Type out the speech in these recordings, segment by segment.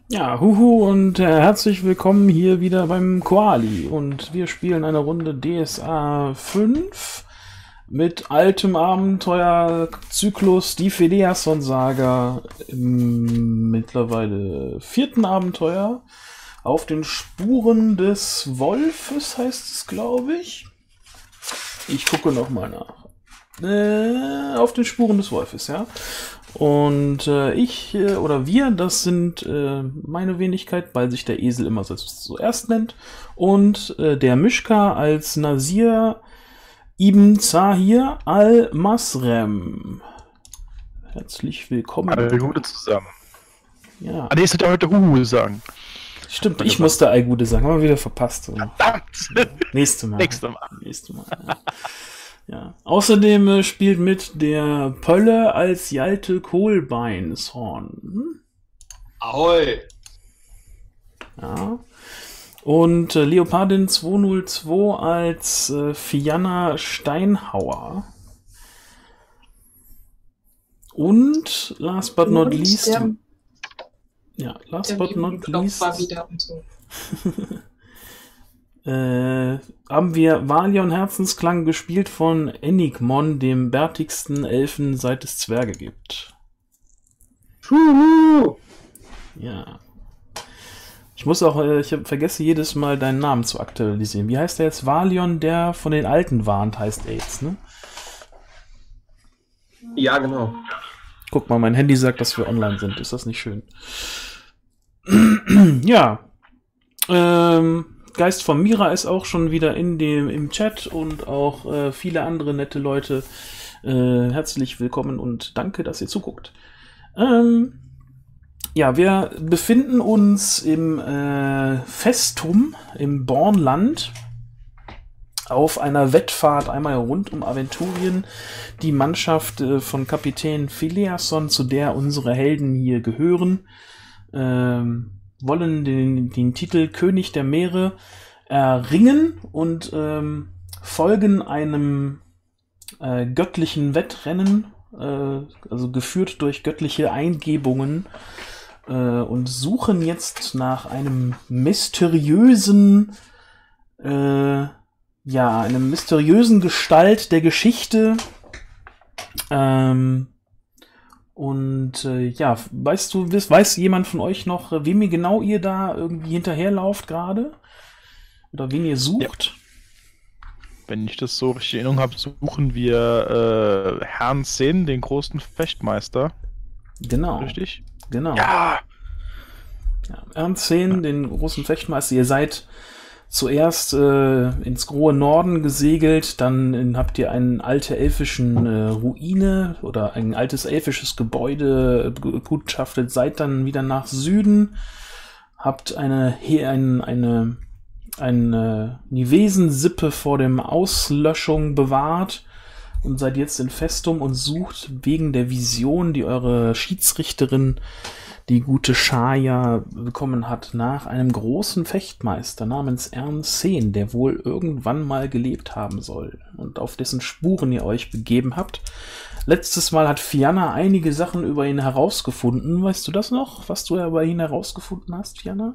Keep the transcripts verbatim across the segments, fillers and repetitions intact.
Ja, huhu und äh, herzlich willkommen hier wieder beim Koali und wir spielen eine Runde D S A fünf mit altem Abenteuerzyklus Die Filiason-Saga im mittlerweile vierten Abenteuer auf den Spuren des Wolfes, heißt es, glaube ich. Ich gucke nochmal nach. Äh, auf den Spuren des Wolfes, ja. Und äh, ich äh, oder wir, das sind äh, meine Wenigkeit, weil sich der Esel immer so zuerst nennt. Und äh, der Mischka als Nasir Ibn Zahir al-Masrem. Herzlich willkommen. Alle Gute zusammen. Ja. Ah, nee, es hat ja heute Huhu sagen. Stimmt, ich musste Allgute sagen, haben wir wieder verpasst. So. Verdammt! Nächste Mal. Nächste Mal. Nächste Mal. Ja. Ja. Außerdem äh, spielt mit der Pölle als Hjalte Kohlbeinshorn. Hm? Ahoi! Ja. Und äh, Leopardin zweihundertzwei als äh, Fianna Steinhauer. Und last but not Und least. Der, ja, last der but not least. war wieder und so. Äh, haben wir Valion Herzensklang gespielt von Enigmon, dem bärtigsten Elfen seit es Zwerge gibt. Juhu! Ja. Ich muss auch, äh, ich vergesse jedes Mal deinen Namen zu aktualisieren. Wie heißt der jetzt? Valion, der von den Alten warnt, heißt er jetzt, ne? Ja, genau. Guck mal, mein Handy sagt, dass wir online sind. Ist das nicht schön? Ja. Ähm, Geist von Mira ist auch schon wieder in dem, im Chat und auch äh, viele andere nette Leute. Äh, herzlich willkommen und danke, dass ihr zuguckt. Ähm, ja, wir befinden uns im äh, Festum, im Bornland, auf einer Wettfahrt einmal rund um Aventurien. Die Mannschaft äh, von Kapitän Filiason, zu der unsere Helden hier gehören, ähm, wollen den, den Titel König der Meere erringen und ähm, folgen einem äh, göttlichen Wettrennen, äh, also geführt durch göttliche Eingebungen, äh, und suchen jetzt nach einem mysteriösen, äh, ja, einem mysteriösen Gestalt der Geschichte. Ähm, Und äh, ja, weißt du, weiß jemand von euch noch, wem ihr genau ihr da irgendwie hinterherlauft gerade? Oder wen ihr sucht? Ja. Wenn ich das so richtig in Erinnerung habe, suchen wir äh, Herrn Sen, den großen Fechtmeister. Genau. Richtig? Genau. Ja! Ja, Ernst Sen, den großen Fechtmeister. Ihr seid zuerst äh, ins große Norden gesegelt, dann in, habt ihr einen alte elfischen äh, Ruine oder ein altes elfisches Gebäude begutachtet, seid dann wieder nach Süden, habt eine he, ein, eine eine Nivesensippe vor dem Auslöschung bewahrt und seid jetzt in Festum und sucht wegen der Vision, die eure Schiedsrichterin, die gute Shaya, bekommen hat, nach einem großen Fechtmeister namens Ernst Sen, der wohl irgendwann mal gelebt haben soll und auf dessen Spuren ihr euch begeben habt. Letztes Mal hat Fianna einige Sachen über ihn herausgefunden. Weißt du das noch, was du über ihn herausgefunden hast, Fianna?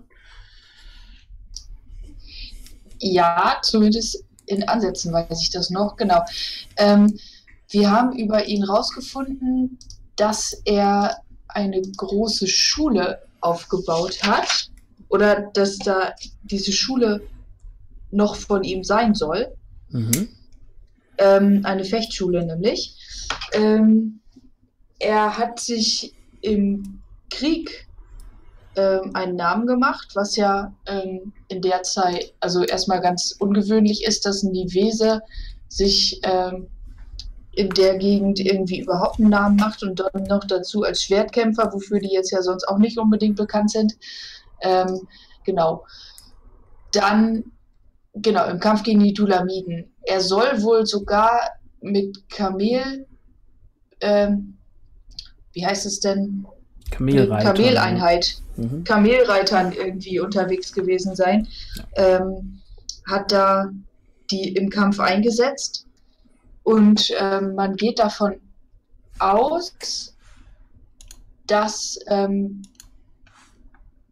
Ja, zumindest in Ansätzen weiß ich das noch, genau. Ähm, wir haben über ihn rausgefunden, dass er eine große Schule aufgebaut hat oder dass da diese Schule noch von ihm sein soll. Mhm. Ähm, eine Fechtschule nämlich. Ähm, er hat sich im Krieg ähm, einen Namen gemacht, was ja ähm, in der Zeit, also erstmal ganz ungewöhnlich ist, dass ein Nivese sich ähm, in der Gegend irgendwie überhaupt einen Namen macht und dann noch dazu als Schwertkämpfer, wofür die jetzt ja sonst auch nicht unbedingt bekannt sind. Ähm, genau. Dann, genau, im Kampf gegen die Tulamiden. Er soll wohl sogar mit Kamel, ähm, wie heißt es denn? Kamelreiter. Kameleinheit, Mhm. Kamelreitern irgendwie unterwegs gewesen sein. Ähm, hat da die im Kampf eingesetzt. Und ähm, man geht davon aus, dass ähm,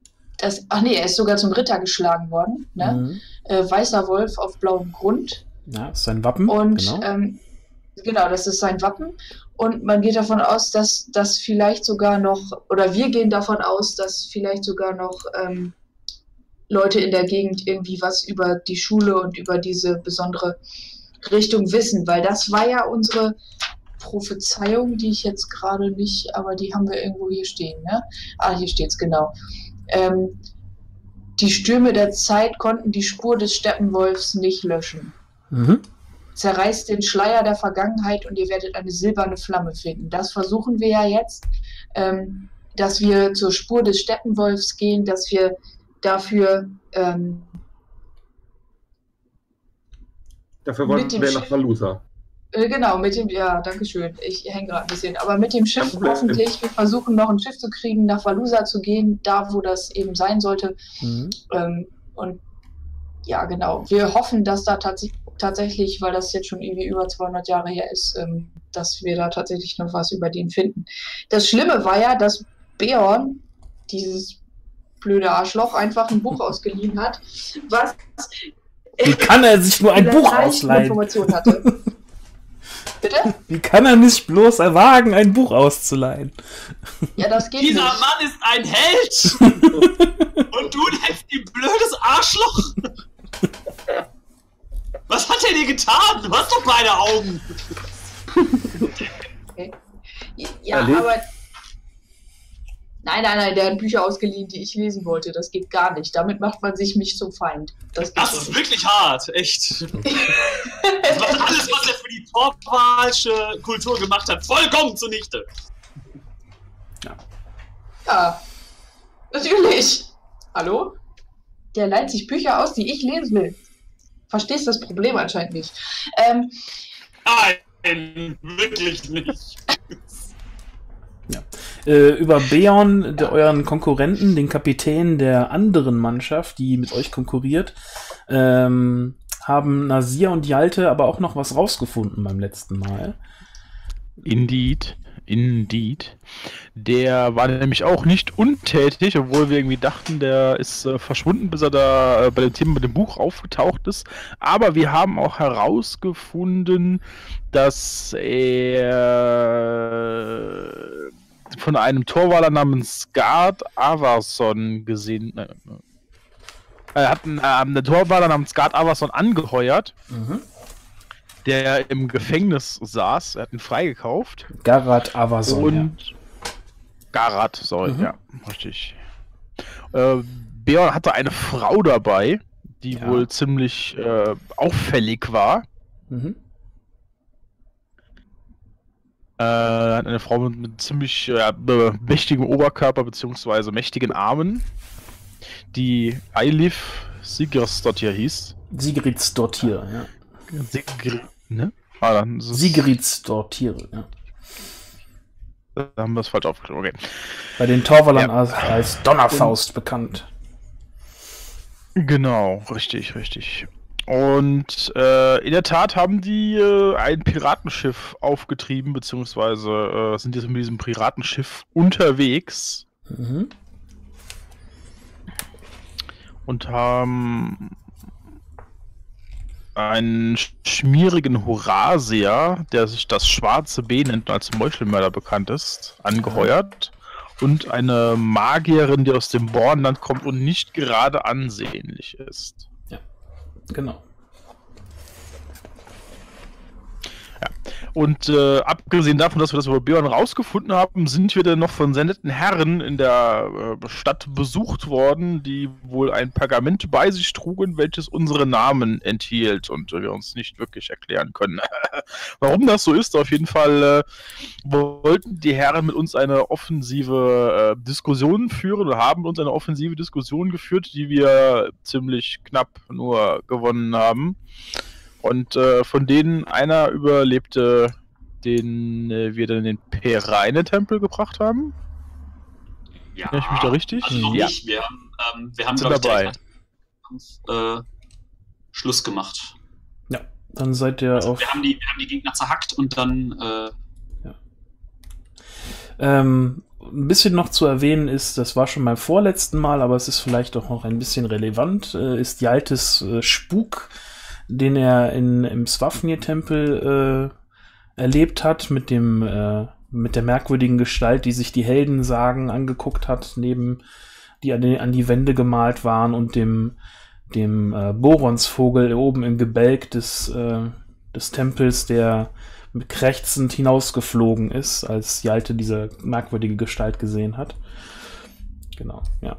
das, ach nee, er ist sogar zum Ritter geschlagen worden. Ne? Mhm. Äh, weißer Wolf auf blauem Grund. Ja, ist sein Wappen. Und genau. Ähm, genau, das ist sein Wappen. Und man geht davon aus, dass das vielleicht sogar noch, oder wir gehen davon aus, dass vielleicht sogar noch ähm, Leute in der Gegend irgendwie was über die Schule und über diese besondere Richtung wissen, weil das war ja unsere Prophezeiung, die ich jetzt gerade nicht, aber die haben wir irgendwo hier stehen, ne? Ah, hier steht's, genau. Ähm, die Stürme der Zeit konnten die Spur des Steppenwolfs nicht löschen. Mhm. Zerreißt den Schleier der Vergangenheit und ihr werdet eine silberne Flamme finden. Das versuchen wir ja jetzt, ähm, dass wir zur Spur des Steppenwolfs gehen, dass wir dafür ähm, Dafür wollen wir nach Valusa. Äh, genau, mit dem, ja, danke schön. Ich hänge gerade ein bisschen. Aber mit dem Schiff Kein Problem. hoffentlich. Wir versuchen noch ein Schiff zu kriegen, nach Valusa zu gehen, da wo das eben sein sollte. Mhm. Ähm, und ja, genau. Wir hoffen, dass da tats tatsächlich, weil das jetzt schon irgendwie über zweihundert Jahre her ist, ähm, dass wir da tatsächlich noch was über den finden. Das Schlimme war ja, dass Beorn, dieses blöde Arschloch, einfach ein Buch ausgeliehen hat, was Wie kann er sich nur ein Buch ausleihen? Informationen hatte. Bitte? Wie kann er nicht bloß erwagen, ein Buch auszuleihen? Ja, das geht Dieser nicht. Mann ist ein Held! Und du nennst ihn blödes Arschloch? Was hat er dir getan? Du hast doch beide Augen! Okay. Ja, Erlebt. aber... Nein, nein, nein, der hat Bücher ausgeliehen, die ich lesen wollte. Das geht gar nicht. Damit macht man sich mich zum Feind. Das, geht Das so ist nicht. wirklich hart, echt. Das macht alles, was er für die torwalsche Kultur gemacht hat, vollkommen zunichte. Ja, natürlich. Hallo? Der leiht sich Bücher aus, die ich lesen will. Verstehst das Problem anscheinend nicht. Ähm, Nein, wirklich nicht. Äh, über Beorn, der, euren Konkurrenten, den Kapitän der anderen Mannschaft, die mit euch konkurriert, ähm, haben Nasir und Hjalte aber auch noch was rausgefunden beim letzten Mal. Indeed. Indeed. Der war nämlich auch nicht untätig, obwohl wir irgendwie dachten, der ist äh, verschwunden, bis er da äh, bei dem Thema mit dem Buch aufgetaucht ist. Aber wir haben auch herausgefunden, dass er von einem Torwaler namens Gard Avarson gesehen. Äh, er hat einen, äh, einen Torwaler namens Gard Avarson angeheuert, Mhm. der im Gefängnis saß. Er hat ihn freigekauft. Garat Avazon. Und Garat, sorry, Mhm. ja, richtig. Äh, Beorn hatte eine Frau dabei, die Ja. wohl ziemlich äh, auffällig war. Ja. Mhm. Äh, hat eine Frau mit, mit ziemlich äh, mächtigem Oberkörper bzw. mächtigen Armen, die Eilif Sigurdsdottir hieß. Sigridsdottir, ja. Sigrid, ne? Ah, dann ist es- Sigridsdottir, ja. Da haben wir es falsch aufgeschrieben, okay. Bei den Torwallern Ja. als, als Donnerfaust bekannt. Genau, richtig, richtig. Und äh, in der Tat haben die äh, ein Piratenschiff aufgetrieben, beziehungsweise äh, sind jetzt mit diesem Piratenschiff unterwegs Mhm. und haben einen schmierigen Horasier, der sich das Schwarze B nennt und als Meuchelmörder bekannt ist, angeheuert. Und eine Magierin, die aus dem Bornland kommt und nicht gerade ansehnlich ist. Genau. Und äh, abgesehen davon, dass wir das über Beorn rausgefunden haben, sind wir dann noch von sehr netten Herren in der äh, Stadt besucht worden, die wohl ein Pergament bei sich trugen, welches unsere Namen enthielt und äh, wir uns nicht wirklich erklären können. Warum das so ist, auf jeden Fall äh, wollten die Herren mit uns eine offensive äh, Diskussion führen oder haben uns eine offensive Diskussion geführt, die wir ziemlich knapp nur gewonnen haben. Und äh, von denen einer überlebte, den äh, wir dann in den Pereine-Tempel gebracht haben. Ja, Erinnere ich mich da richtig? Also noch Ja. nicht. Wir haben, ähm, wir haben Sind glaube ich, dabei. direkt nach dem Kampf, äh, Schluss gemacht. Ja, dann seid ihr Also auf... wir, haben die, wir haben die Gegner zerhackt und dann äh, Ähm, ein bisschen noch zu erwähnen ist, das war schon beim vorletzten Mal, aber es ist vielleicht auch noch ein bisschen relevant, äh, ist Hjaltes äh, Spuk, den er in, im Swafnir-Tempel äh, erlebt hat, mit dem äh, mit der merkwürdigen Gestalt, die sich die Heldensagen angeguckt hat, neben die an die, an die Wände gemalt waren, und dem dem äh, Boronsvogel oben im Gebälk des äh, des Tempels, der krächzend hinausgeflogen ist, als Hjalte diese merkwürdige Gestalt gesehen hat. Genau, ja.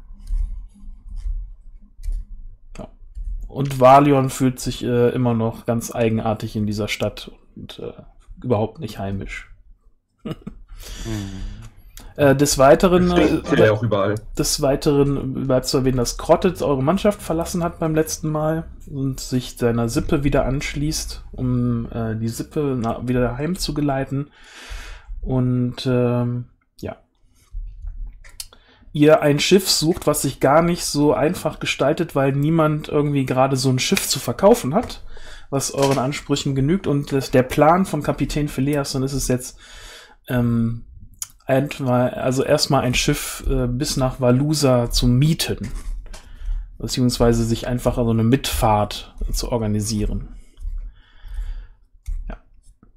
ja. Und Valion fühlt sich äh, immer noch ganz eigenartig in dieser Stadt und äh, überhaupt nicht heimisch. hm. Äh, des Weiteren, äh, ja auch überall. des Weiteren bleibt zu erwähnen, dass Krottet eure Mannschaft verlassen hat beim letzten Mal und sich seiner Sippe wieder anschließt, um äh, die Sippe na, wieder heimzugeleiten. Und ähm, ja. Ihr ein Schiff sucht, was sich gar nicht so einfach gestaltet, weil niemand irgendwie gerade so ein Schiff zu verkaufen hat, was euren Ansprüchen genügt. Und das, der Plan von Kapitän Phileas, und ist es jetzt ähm, also erstmal ein Schiff äh, bis nach Valusa zu mieten, beziehungsweise sich einfach so eine Mitfahrt äh, zu organisieren. Ja.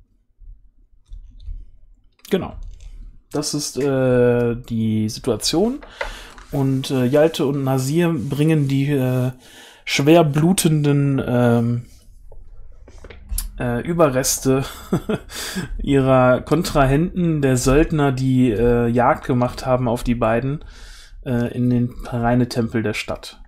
Genau. Das ist äh, die Situation. Und äh, Hjalte und Nasir bringen die äh, schwer blutenden ähm, Äh, Überreste ihrer Kontrahenten, der Söldner, die äh, Jagd gemacht haben auf die beiden, äh, in den Pereine-Tempel der Stadt.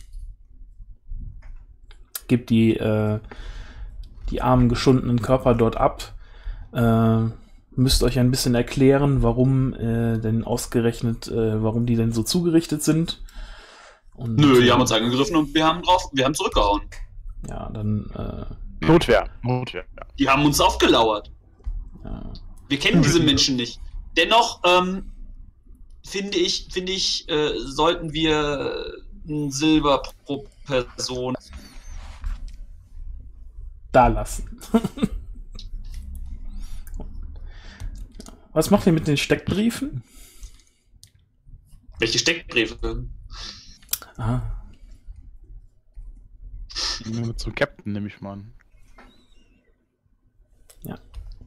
Gebt die, äh, die armen, geschundenen Körper dort ab. Äh, müsst euch ein bisschen erklären, warum äh, denn ausgerechnet, äh, warum die denn so zugerichtet sind. Und, Nö, die haben uns angegriffen und wir haben drauf, wir haben zurückgehauen. Ja, dann äh, Notwehr, Notwehr. Ja. Die haben uns aufgelauert. ja. Wir kennen diese Menschen nicht. Dennoch ähm, finde ich, finde ich, äh, sollten wir ein Silber pro Person da lassen. Was macht ihr mit den Steckbriefen? Welche Steckbriefe? Ah. Mit zum Captain nehme ich mal an. Ja.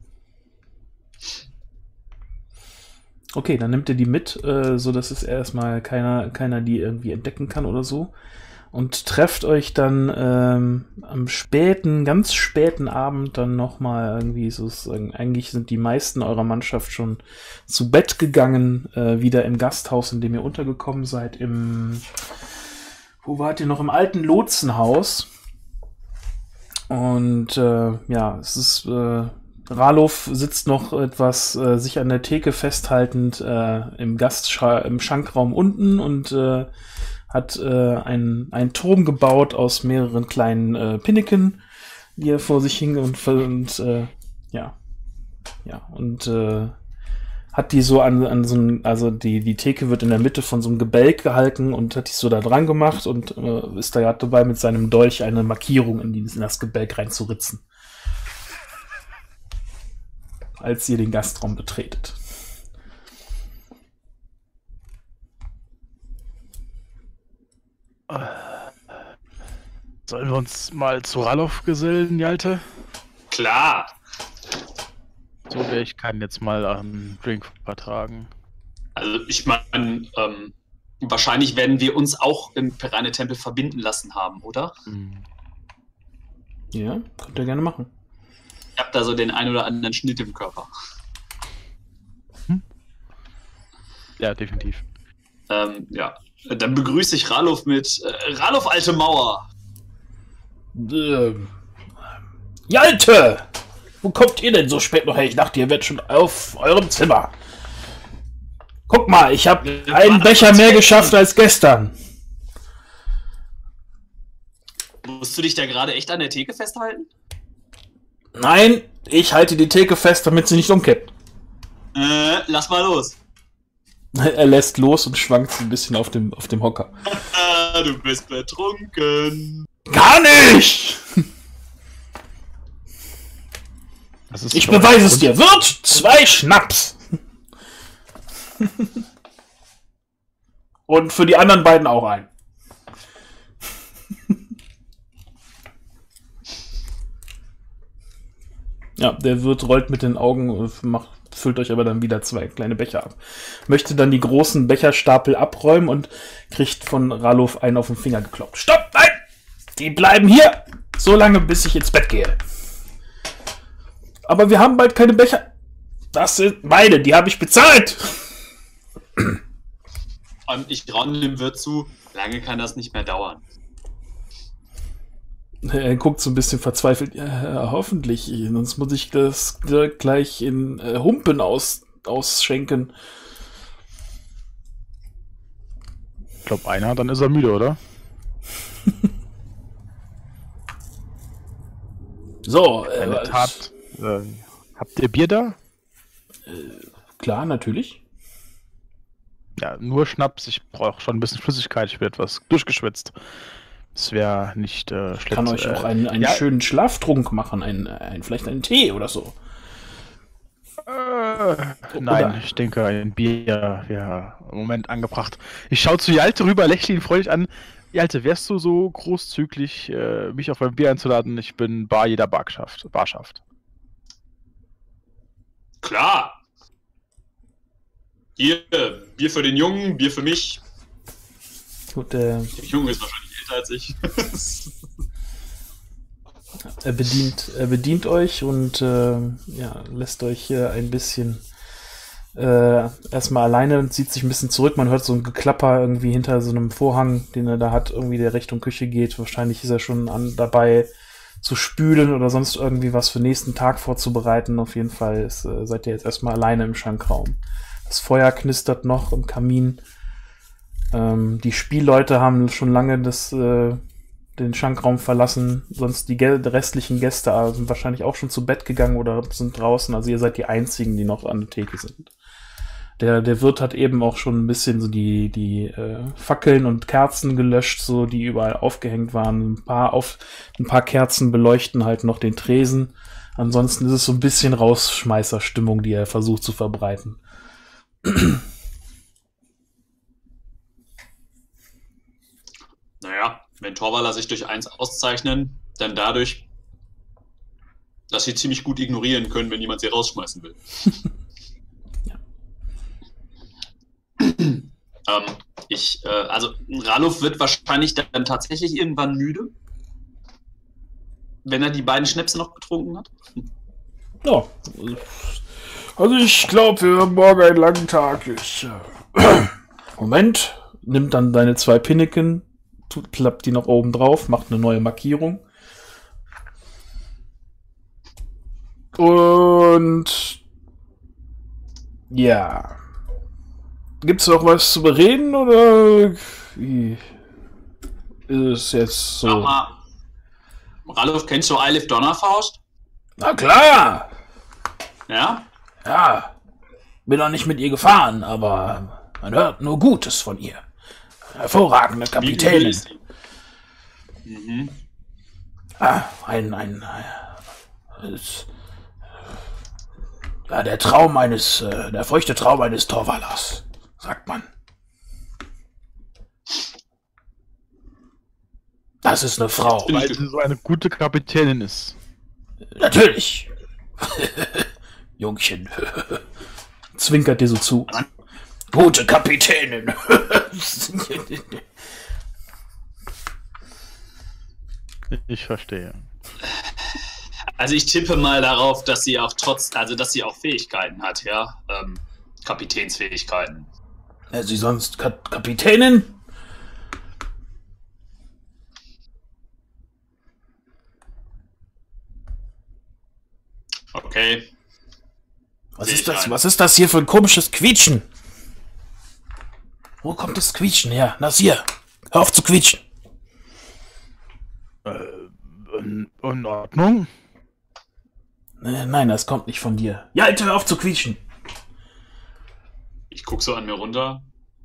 Okay, dann nimmt ihr die mit, äh, so dass es erstmal keiner, keiner die irgendwie entdecken kann oder so. Und trefft euch dann ähm, am späten, ganz späten Abend dann nochmal irgendwie, so ist, eigentlich sind die meisten eurer Mannschaft schon zu Bett gegangen, äh, wieder im Gasthaus, in dem ihr untergekommen seid, im, wo wart ihr noch? Im alten Lotsenhaus. Und äh, ja, es ist, äh, Ralof sitzt noch etwas äh, sich an der Theke festhaltend äh, im Gastschra- im Schankraum unten und äh, hat äh, ein, ein Turm gebaut aus mehreren kleinen äh, Pinneken, die er vor sich hing und, und äh, ja, ja, und äh, hat die so an, an so ein, also die, die Theke wird in der Mitte von so einem Gebälk gehalten und hat die so da dran gemacht und äh, ist da gerade dabei, mit seinem Dolch eine Markierung in, die, in das Gebälk reinzuritzen. Als ihr den Gastraum betretet. Sollen wir uns mal zu Ralof gesellen, Hjalte? Klar. So, ich kann jetzt mal einen Drink vertragen. Also ich meine, ähm, wahrscheinlich werden wir uns auch im Pereine-Tempel verbinden lassen haben, oder? Hm. Ja, könnt ihr gerne machen. Ich habe da so den ein oder anderen Schnitt im Körper. Hm? Ja, definitiv. Ähm, ja, dann begrüße ich Ralof mit äh, Ralof Alte Mauer. Ähm, Hjalte! Wo kommt ihr denn so spät noch her? Ich dachte, ihr werdet schon auf eurem Zimmer. Guck mal, ich habe einen Becher mehr geschafft als gestern. Musst du dich da gerade echt an der Theke festhalten? Nein, ich halte die Theke fest, damit sie nicht umkippt. Äh, lass mal los. Er lässt los und schwankt ein bisschen auf dem, auf dem Hocker. Du bist betrunken. Gar nicht! Das ist Ich beweise es dir. Wirt, zwei Schnaps! Und für die anderen beiden auch ein. Ja, der Wirt rollt mit den Augen, macht, füllt euch aber dann wieder zwei kleine Becher ab. Möchte dann die großen Becherstapel abräumen und kriegt von Ralof einen auf den Finger geklopft. Stopp, nein! Die bleiben hier, so lange, bis ich ins Bett gehe. Aber wir haben bald keine Becher. Das sind meine, die habe ich bezahlt. Und ich raune dem Wirt zu, lange kann das nicht mehr dauern. Er guckt so ein bisschen verzweifelt. Ja, hoffentlich, sonst muss ich das gleich in äh, Humpen aus, ausschenken. Ich glaube, einer, dann ist er müde, oder? So, äh, Eine Tat. Äh, habt ihr Bier da? Äh, klar, natürlich. Ja, nur Schnaps. Ich brauche schon ein bisschen Flüssigkeit. Ich bin etwas durchgeschwitzt. Das wäre nicht äh, schlecht. Ich kann euch auch einen, einen ja. schönen Schlaftrunk machen. Ein, ein, vielleicht einen Tee oder so. Äh, nein, oder? Ich denke, ein Bier wäre im Moment angebracht. Ich schaue zu Hjalte rüber, lächle ihn freudig an. Hjalte, wärst du so großzügig, äh, mich auf ein Bier einzuladen? Ich bin Bar jeder Barschaft. Barschaft. Klar. Hier, Bier für den Jungen, Bier für mich. Gut, äh, der Junge ist wahrscheinlich älter als ich. er, bedient, er bedient euch und äh, ja, lässt euch äh, ein bisschen äh, erstmal alleine und zieht sich ein bisschen zurück. Man hört so ein Geklapper irgendwie hinter so einem Vorhang, den er da hat, irgendwie der Richtung Küche geht. Wahrscheinlich ist er schon an, dabei zu spülen oder sonst irgendwie was für den nächsten Tag vorzubereiten. Auf jeden Fall ist, äh, seid ihr jetzt erstmal alleine im Schankraum. Das Feuer knistert noch im Kamin. Ähm, die Spielleute haben schon lange das, äh, den Schankraum verlassen. Sonst die, Gä- die restlichen Gäste äh, sind wahrscheinlich auch schon zu Bett gegangen oder sind draußen. Also ihr seid die Einzigen, die noch an der Theke sind. Der, der Wirt hat eben auch schon ein bisschen so die, die äh, Fackeln und Kerzen gelöscht, so die überall aufgehängt waren. Ein paar, auf, ein paar Kerzen beleuchten halt noch den Tresen. Ansonsten ist es so ein bisschen Rausschmeißerstimmung, die er versucht zu verbreiten. Naja, wenn Torwaller sich durch eins auszeichnen, dann dadurch, dass sie ziemlich gut ignorieren können, wenn jemand sie rausschmeißen will. Ja. ähm, ich, äh, also Ralof wird wahrscheinlich dann tatsächlich irgendwann müde, wenn er die beiden Schnäpse noch getrunken hat. Ja, also ich glaube, wir haben morgen einen langen Tag. Ich, äh, Moment, nimmt dann deine zwei Pinneken, tut, klappt die noch oben drauf, macht eine neue Markierung. Und ja. Gibt's noch was zu bereden oder wie ist es jetzt so? Sag mal, Ralof, kennst du Eilif Donnerfaust? Na klar! Ja? Ja, bin noch nicht mit ihr gefahren, aber man hört nur Gutes von ihr. Hervorragende Kapitänin. Mhm. Ah, ein, ein, ein ist, ja, der Traum eines, äh, der feuchte Traum eines Torwallers, sagt man. Das ist eine Frau. Weil sie so eine gute Kapitänin ist. Natürlich. Jungchen. Zwinkert dir so zu. Gute Kapitänin. Ich verstehe. Also ich tippe mal darauf, dass sie auch trotz, also dass sie auch Fähigkeiten hat, ja. Ähm, Kapitänsfähigkeiten. Ja, sie sonst Ka- Kapitänin? Okay. Was ist das? Was ist das hier für ein komisches Quietschen? Wo kommt das Quietschen her? Nasir, hör auf zu quietschen. Äh, in, in Ordnung? Äh, nein, das kommt nicht von dir. Ja, hör auf zu quietschen. Ich guck so an mir runter.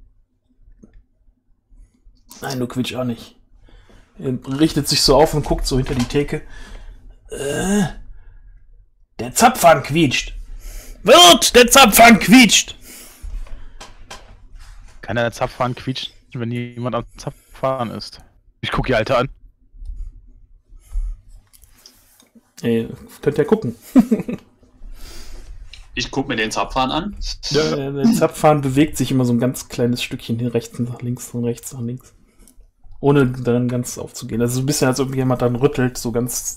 Nein, du quietsch auch nicht. Er richtet sich so auf und guckt so hinter die Theke. Äh, der Zapfhahn quietscht. Wirt, der Zapfhahn quietscht. Kann der Zapfhahn quietschen, wenn jemand am Zapfhahn ist? Ich gucke die Alte an. Ey, könnt ihr gucken. Ich gucke mir den Zapfhahn an. Ja. Der Zapfhahn bewegt sich immer so ein ganz kleines Stückchen hier rechts nach links und rechts nach links. Ohne dann ganz aufzugehen. Also so ein bisschen, als ob jemand dann rüttelt, so ganz.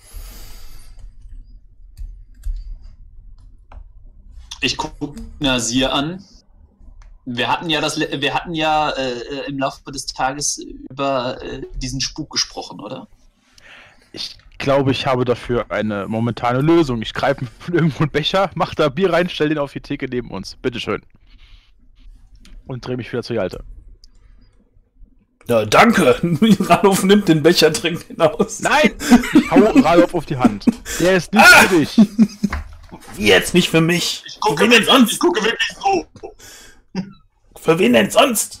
Ich gucke Nasir an. Wir hatten ja das, wir hatten ja äh, im Laufe des Tages über äh, diesen Spuk gesprochen, oder? Ich glaube, ich habe dafür eine momentane Lösung. Ich greife von irgendwo einen Becher, mache da Bier rein, stell den auf die Theke neben uns. Bitteschön. Und drehe mich wieder zur Alte. Ja, danke! Radolf nimmt den Becher, trinkt ihn aus. Nein! Ich hau Radolf auf die Hand. Der ist nicht ah! für dich. Wie jetzt nicht für mich? Ich gucke, für wen denn sonst? Ich gucke wirklich so. Für wen denn sonst?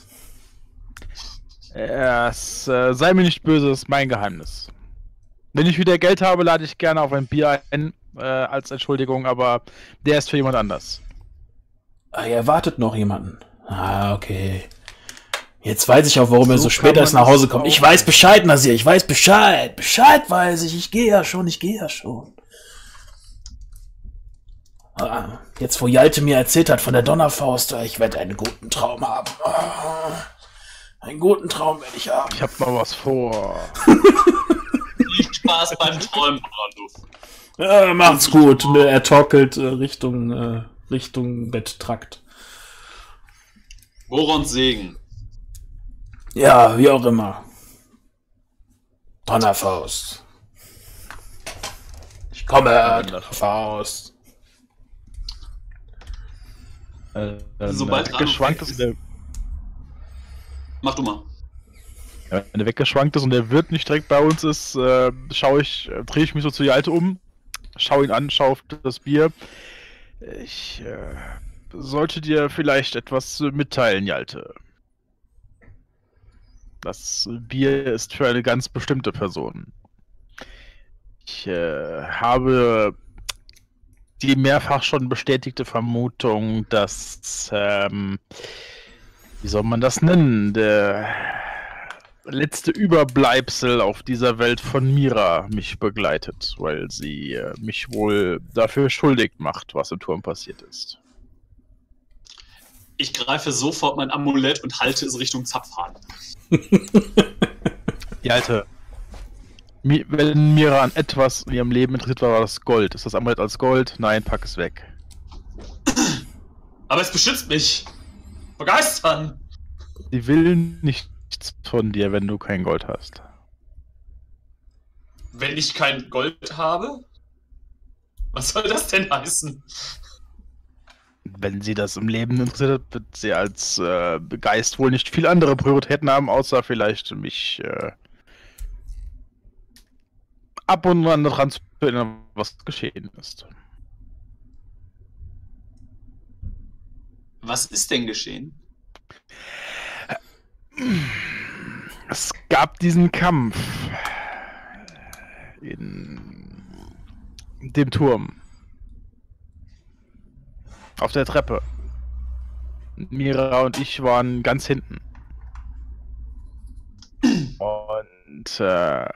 Es äh, sei mir nicht böse, das ist mein Geheimnis. Wenn ich wieder Geld habe, lade ich gerne auf ein Bier ein, äh, als Entschuldigung, aber der ist für jemand anders. Ah, ihr erwartet noch jemanden. Ah, okay. Jetzt weiß ich auch, warum so er so spät erst nach Hause kommt. Ich weiß Bescheid, Nasir, ich weiß Bescheid. Bescheid weiß ich, ich gehe ja schon, ich gehe ja schon. Ah, jetzt, wo Hjalte mir erzählt hat von der Donnerfaust, ich werde einen guten Traum haben. Ah, einen guten Traum werde ich haben. Ich hab mal was vor. Viel Spaß beim Träumen, Radolf. Ja, macht's gut. Er torkelt äh, Richtung, äh, Richtung Betttrakt. Borons Segen. Ja, wie auch immer. Donnerfaust. Ich komme, Donnerfaust. Äh, Sobald äh, geschwankt ist der... Mach du mal. Ja, wenn der weggeschwankt ist und der Wirt nicht direkt bei uns ist, äh, schaue ich, äh, drehe ich mich so zu Hjalte um, schaue ihn an, schaue auf das Bier. Ich äh, sollte dir vielleicht etwas mitteilen, Hjalte. Das Bier ist für eine ganz bestimmte Person. Ich äh, habe die mehrfach schon bestätigte Vermutung, dass, ähm, wie soll man das nennen, der letzte Überbleibsel auf dieser Welt von Mira mich begleitet, weil sie äh, mich wohl dafür schuldig macht, was im Turm passiert ist. Ich greife sofort mein Amulett und halte es Richtung Zapfhahn. Die Alte. Wenn Mira an etwas in ihrem Leben interessiert war, war das Gold. Ist das Amulett als Gold? Nein, pack es weg. Aber es beschützt mich. Begeistern. Sie will nichts von dir, wenn du kein Gold hast. Wenn ich kein Gold habe? Was soll das denn heißen? Wenn sie das im Leben interessiert, wird sie als äh, Geist wohl nicht viel andere Prioritäten haben, außer vielleicht mich äh, ab und an daran zu erinnern, was geschehen ist. Was ist denn geschehen? Es gab diesen Kampf in dem Turm. Auf der Treppe. Mira und ich waren ganz hinten. Und äh,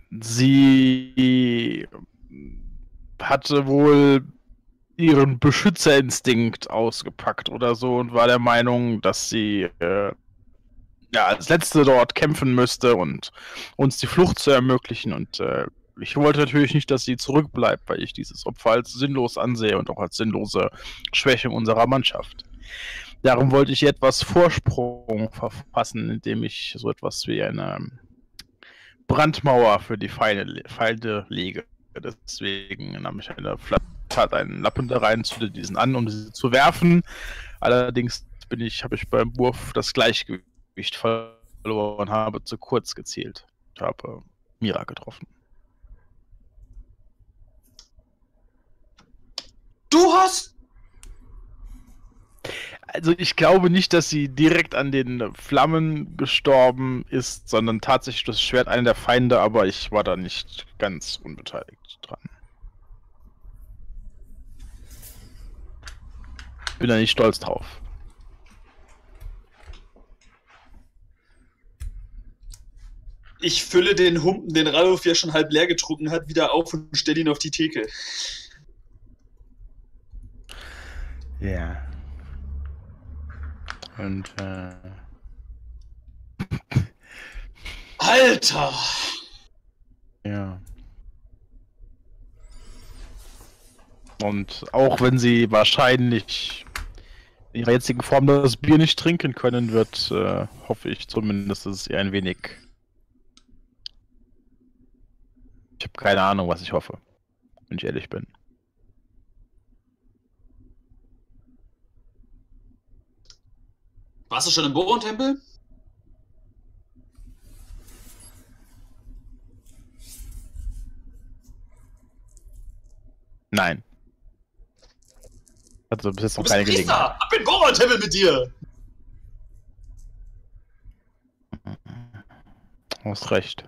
sie hatte wohl ihren Beschützerinstinkt ausgepackt oder so und war der Meinung, dass sie äh, ja, als Letzte dort kämpfen müsste und uns die Flucht zu ermöglichen. Und äh, ich wollte natürlich nicht, dass sie zurückbleibt, weil ich dieses Opfer als sinnlos ansehe und auch als sinnlose Schwächung unserer Mannschaft. Darum wollte ich etwas Vorsprung verfassen, indem ich so etwas wie eine Brandmauer für die Feinde, Feinde lege. Deswegen nahm ich eine Tat einen Lappen da rein, zündete diesen an, um sie zu werfen. Allerdings bin ich, habe ich beim Wurf das Gleichgewicht verloren und habe zu kurz gezielt. Ich habe Mira getroffen. Du hast... Also ich glaube nicht, dass sie direkt an den Flammen gestorben ist, sondern tatsächlich das Schwert einer der Feinde, aber ich war da nicht ganz unbeteiligt dran. Bin da nicht stolz drauf. Ich fülle den Humpen, den Ralf ja schon halb leer getrunken hat, wieder auf und stelle ihn auf die Theke. Ja. Und, äh... Alter! Ja. Und auch wenn sie wahrscheinlich in ihrer jetzigen Form das Bier nicht trinken können wird, äh, hoffe ich zumindest, dass es ihr ein wenig... Ich habe keine Ahnung, was ich hoffe, wenn ich ehrlich bin. Warst du schon im Boron-Tempel? Nein. Also bis jetzt noch Du bist keine ein Priester! Gelegenheit. Ab in den Boron-Tempel mit dir! Du hast recht.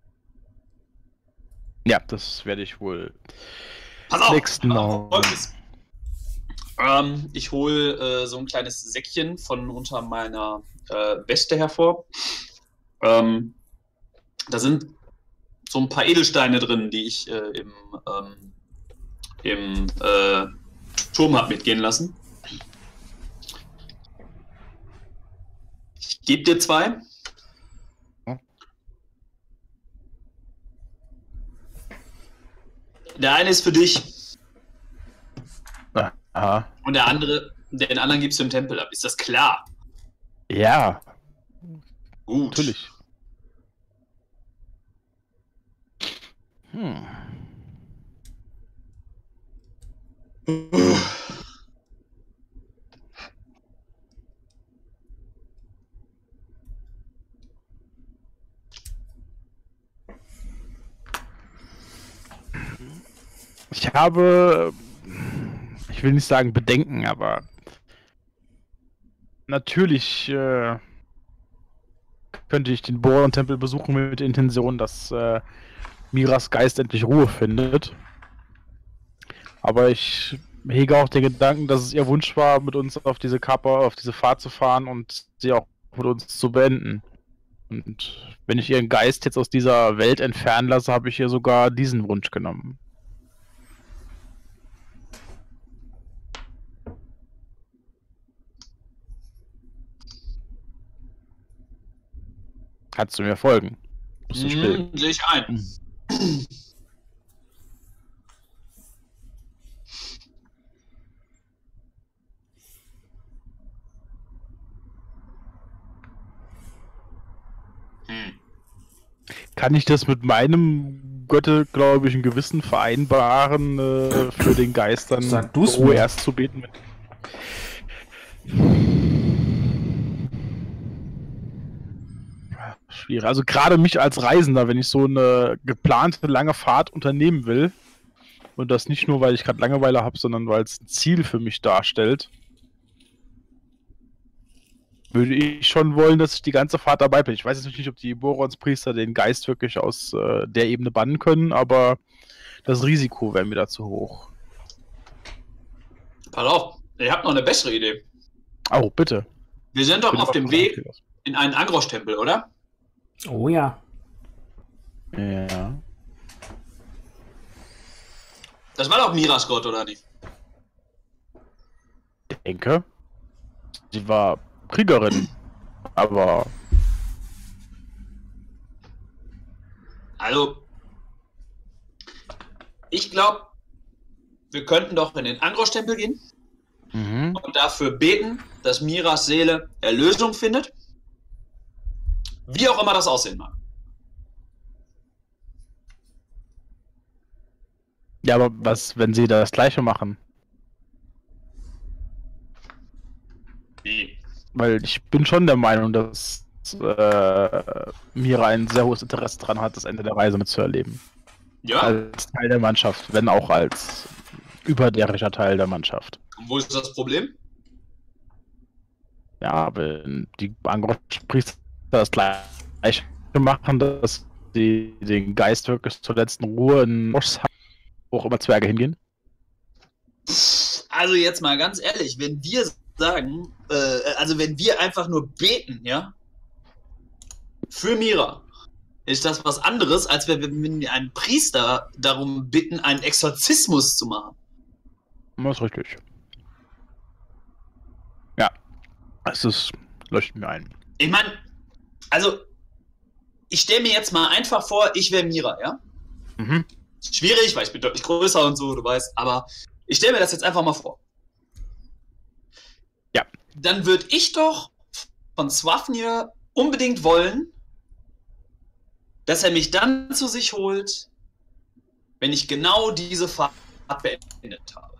Ja, das werde ich wohl Pass auf! nächsten Pass Mal. auf, Folgendes. Ähm, ich hole äh, so ein kleines Säckchen von unter meiner äh, Weste hervor. Ähm, da sind so ein paar Edelsteine drin, die ich äh, im, ähm, im äh, Turm habe mitgehen lassen. Ich gebe dir zwei. Der eine ist für dich. Aha. Und der andere, den anderen gibst du im Tempel ab. Ist das klar? Ja, Gut. natürlich. Hm. Ich habe, ich will nicht sagen Bedenken, aber natürlich äh, könnte ich den Boron-Tempel besuchen mit der Intention, dass äh, Miras Geist endlich Ruhe findet. Aber ich hege auch den Gedanken, dass es ihr Wunsch war, mit uns auf diese Kappe, auf diese Fahrt zu fahren und sie auch mit uns zu beenden. Und wenn ich ihren Geist jetzt aus dieser Welt entfernen lasse, habe ich ihr sogar diesen Wunsch genommen. Kannst du mir folgen? Bist du still? Hm, sehe ich ein. Hm. Kann ich das mit meinem göttergläubigen Gewissen vereinbaren, äh, für den Geist dann Sag du's Ruhe mir. erst zu beten? Schwierig. Also gerade mich als Reisender, wenn ich so eine geplante lange Fahrt unternehmen will und das nicht nur, weil ich gerade Langeweile habe, sondern weil es ein Ziel für mich darstellt, würde ich schon wollen, dass ich die ganze Fahrt dabei bin. Ich weiß jetzt nicht, ob die Boronspriester den Geist wirklich aus äh, der Ebene bannen können, aber das Risiko wäre mir da zu hoch. Pass auf, ich habe noch eine bessere Idee. Oh, bitte. Wir sind doch Bin auf dem gespannt. Weg in einen Angrosch-Tempel, oder? Oh ja. Ja. Das war doch Miras Gott, oder nicht? Ich denke. Sie war Kriegerin, aber Also, ich glaube, wir könnten doch in den Angrosch-Tempel gehen mhm. und dafür beten, dass Miras Seele Erlösung findet. Wie auch immer das aussehen mag. Ja, aber was, wenn sie das Gleiche machen? Wie? Weil ich bin schon der Meinung, dass äh, Mira ein sehr hohes Interesse daran hat, das Ende der Reise mitzuerleben. Ja, Als Teil der Mannschaft, wenn auch als überderiger Teil der Mannschaft. und wo ist das Problem? Ja, wenn die Angrosch-Priester das Gleiche machen, dass sie den Geist wirklich zur letzten Ruhe in Moschs haben, wo auch immer Zwerge hingehen. Also jetzt mal ganz ehrlich, wenn wir sagen, äh, also wenn wir einfach nur beten, ja, für Mira, ist das was anderes, als wenn wir einen Priester darum bitten, einen Exorzismus zu machen. Das ist richtig. Ja, es ist, leuchtet mir ein. Ich meine, also, ich stelle mir jetzt mal einfach vor, ich wäre Mira, ja? Mhm. Schwierig, weil ich bin deutlich größer und so, du weißt, aber ich stelle mir das jetzt einfach mal vor. Ja. Dann würde ich doch von Swafnir unbedingt wollen, dass er mich dann zu sich holt, wenn ich genau diese Fahrt beendet habe.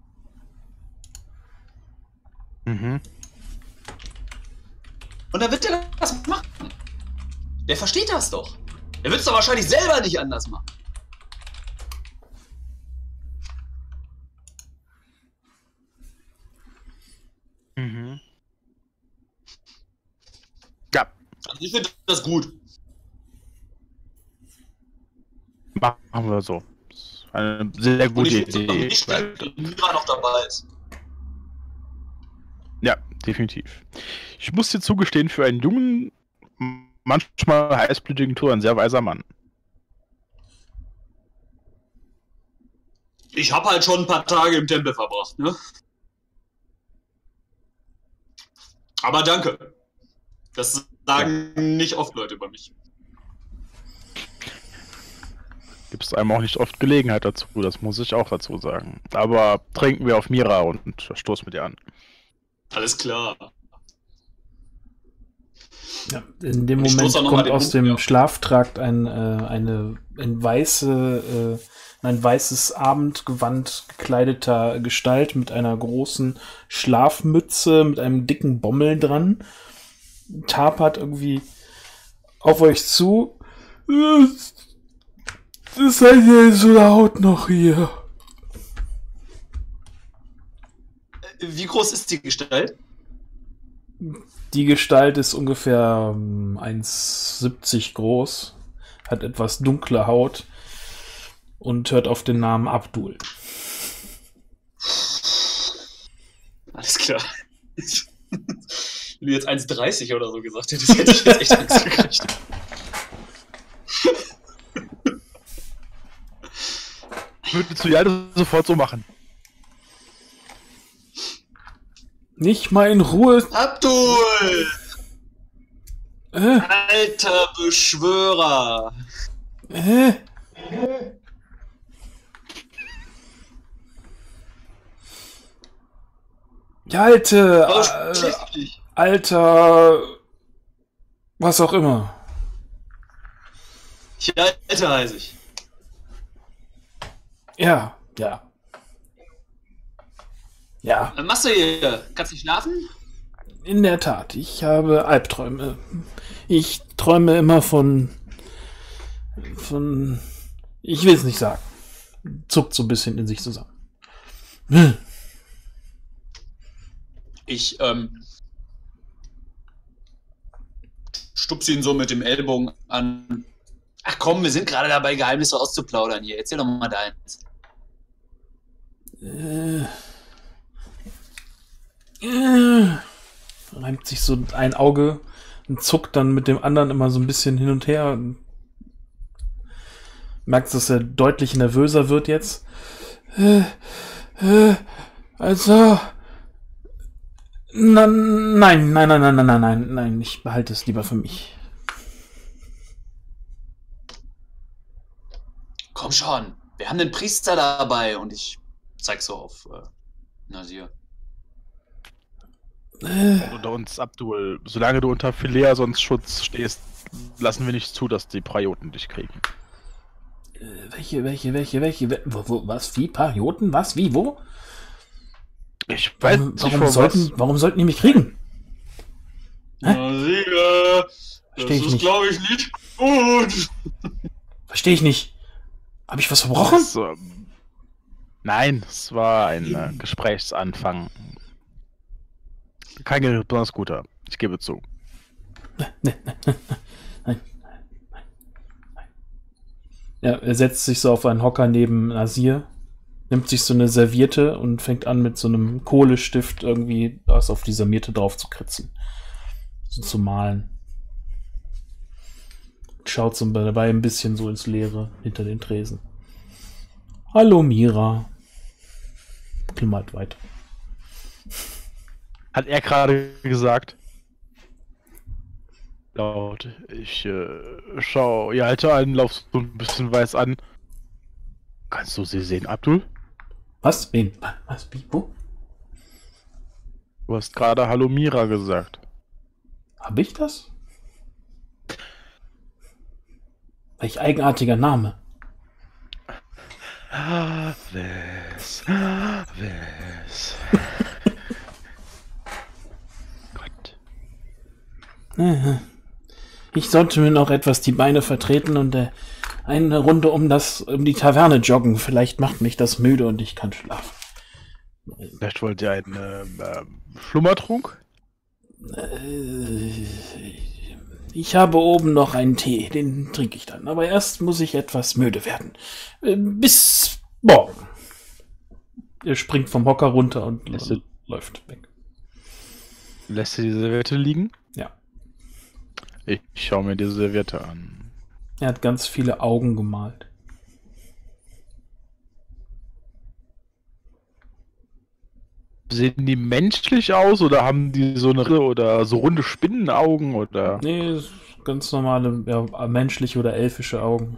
Mhm. Und dann wird der das machen. Der versteht das doch. Der wird es doch wahrscheinlich selber nicht anders machen. Mhm. Ja. Also ich finde das gut. Machen wir so. Das ist eine sehr gute Und ich finde Idee. es nicht, dass Mira noch dabei ist. Ja, definitiv. Ich muss dir zugestehen, für einen jungen, manchmal heißblütigen Tor ein sehr weiser Mann. Ich habe halt schon ein paar Tage im Tempel verbracht, ne? Aber danke. Das sagen ja nicht oft Leute über mich. Gibt es einem auch nicht oft Gelegenheit dazu, das muss ich auch dazu sagen. Aber trinken wir auf Mira und stoßen mit ihr an. Alles klar. Ja, in dem Und Moment kommt aus Punkt, dem ja. Schlaftrakt ein, äh, eine, ein, weiße, äh, ein weißes Abendgewand gekleideter Gestalt mit einer großen Schlafmütze, mit einem dicken Bommel dran. Tapert irgendwie auf euch zu. Das seid ihr so laut noch hier. Wie groß ist die Gestalt? Die Gestalt ist ungefähr ähm, eins siebzig groß, hat etwas dunkle Haut und hört auf den Namen Abdul. Alles klar. Wenn du jetzt eins dreißig oder so gesagt hättest, hätte ich jetzt echt Angst gekriegt. Würde zu ja sofort so machen. Nicht mal in Ruhe. Abdul! Äh, Alter Beschwörer! äh. Ja, alte, Was äh, dich? alter, was auch immer. Ja, Alter heiße ich. Ja, ja. Ja, Was machst du hier? Kannst du schlafen? in der Tat. Ich habe Albträume. Ich träume immer von, von, ich will es nicht sagen. Zuckt so ein bisschen in sich zusammen. Hm. Ich, ähm, stupse ihn so mit dem Ellbogen an. Ach komm, wir sind gerade dabei, Geheimnisse auszuplaudern hier. Erzähl doch mal deins. Äh, äh, reimt sich so ein Auge und zuckt dann mit dem anderen immer so ein bisschen hin und her. Und merkst, dass er deutlich nervöser wird jetzt. Äh, äh, also. Na, nein, nein, nein, nein, nein, nein, nein, nein, ich behalte es lieber für mich. Komm schon, wir haben den Priester dabei und ich zeig so auf äh, Nasir. Äh, Unter uns, Abdul, solange du unter Phileasons Schutz stehst, lassen wir nicht zu, dass die Prioten dich kriegen. äh, welche, welche, welche, welche, we- wo, wo, was, wie, Parioten, was, wie, wo? Ich weiß Warum, nicht, warum, vor sollten, was. warum sollten die mich kriegen? Hä? Nasir, das Versteh ich ist, nicht. glaube ich, nicht gut. Verstehe ich nicht. Habe ich was verbrochen? Das, ähm, nein, es war ein äh, Gesprächsanfang. Kein besonders guter, ich gebe zu. Ja, er setzt sich so auf einen Hocker neben Nasir, nimmt sich so eine Serviette und fängt an, mit so einem Kohlestift irgendwie was auf die Serviette drauf zu kritzen. So zu malen. schaut so dabei ein bisschen so ins Leere hinter den Tresen. Hallo Mira. Klimmert weiter. Hat er gerade gesagt. Laut. Ich äh, schau ihr Alter an, lauf so ein bisschen weiß an. Kannst du sie sehen, Abdul? Was? Wen? Was? Wie? Wo? Du hast gerade Hallo Mira gesagt. Hab ich das? Welch eigenartiger Name. Wes. Wes. Gott. Ich sollte mir noch etwas die Beine vertreten und äh, eine Runde um das um die Taverne joggen. Vielleicht macht mich das müde und ich kann schlafen. Vielleicht wollt ihr einen äh, äh, Schlummertrunk? Äh, ich habe oben noch einen Tee, den trinke ich dann. Aber erst muss ich etwas müde werden. Äh, bis morgen. Er springt vom Hocker runter und Lässt läuft weg. Lässt du die Serviette liegen? Ja. Ich schaue mir diese Serviette an. Er hat ganz viele Augen gemalt. Sehen die menschlich aus oder haben die so eine oder so runde Spinnenaugen oder? Nee, ganz normale, ja, menschliche oder elfische Augen.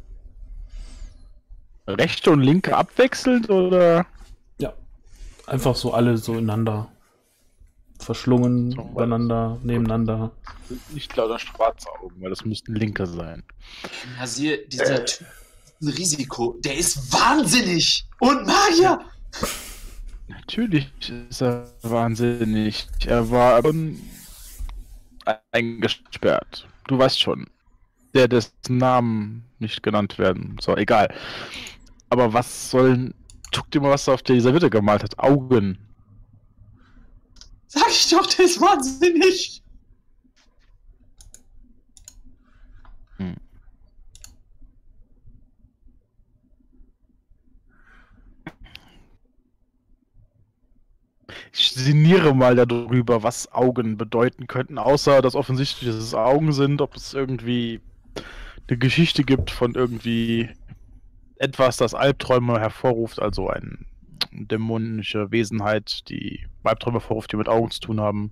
Rechte und linke abwechselnd oder? Ja. Einfach so alle so ineinander. Verschlungen, So, übereinander, nebeneinander. Nicht lauter schwarze Augen, weil das müssten linke sein. Nasir, dieser Typ ist ein Risiko. Der ist wahnsinnig! Und Magier! Natürlich ist er wahnsinnig. Er war ähm, eingesperrt. Du weißt schon. Der, dessen Namen nicht genannt werden soll. Egal. Aber was sollen... Guck dir mal, was er auf der Serviette gemalt hat. Augen. Sag ich doch, der ist wahnsinnig! Hm. Ich sinniere mal darüber, was Augen bedeuten könnten, außer dass offensichtlich dass es Augen sind, ob es irgendwie eine Geschichte gibt von irgendwie etwas, das Albträume hervorruft, also eine dämonische Wesenheit, die Albträume hervorruft, die mit Augen zu tun haben.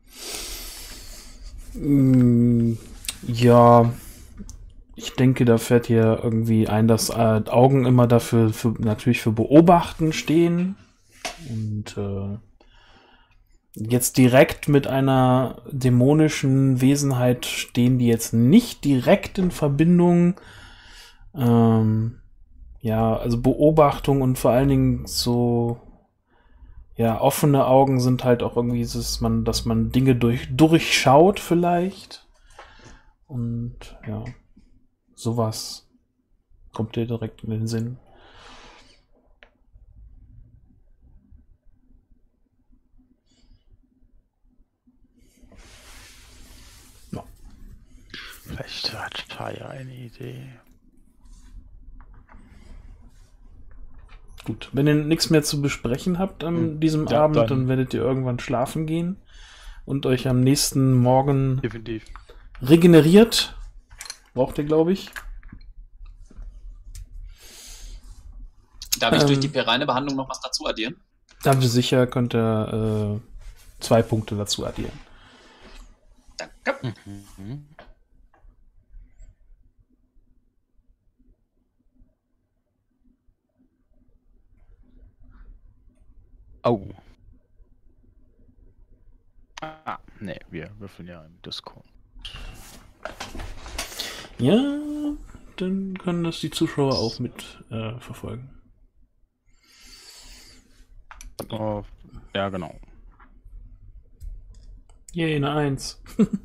Mm, ja, ich denke, da fällt hier irgendwie ein, dass äh, Augen immer dafür für, natürlich für Beobachten stehen und äh, jetzt direkt mit einer dämonischen Wesenheit stehen die jetzt nicht direkt in Verbindung. Ähm, ja, also Beobachtung und vor allen Dingen so, ja, offene Augen sind halt auch irgendwie, dass man, dass man Dinge durch, durchschaut vielleicht. Und ja, sowas kommt dir direkt in den Sinn. Ja. Vielleicht hat Fire eine Idee. Gut, wenn ihr nichts mehr zu besprechen habt an Hm. diesem Ja, Abend, dann- dann werdet ihr irgendwann schlafen gehen und euch am nächsten Morgen Definitiv. regeneriert. Braucht ihr, glaube ich. Darf ich Ähm. durch die pereine Behandlung noch was dazu addieren? Dann sicher könnt ihr äh, zwei Punkte dazu addieren. Danke. Mhm. Oh. Ah, nee, wir würfeln ja im Discord. Ja, dann können das die Zuschauer auch mit äh, verfolgen. Oh, ja, genau. Yay, eine Eins.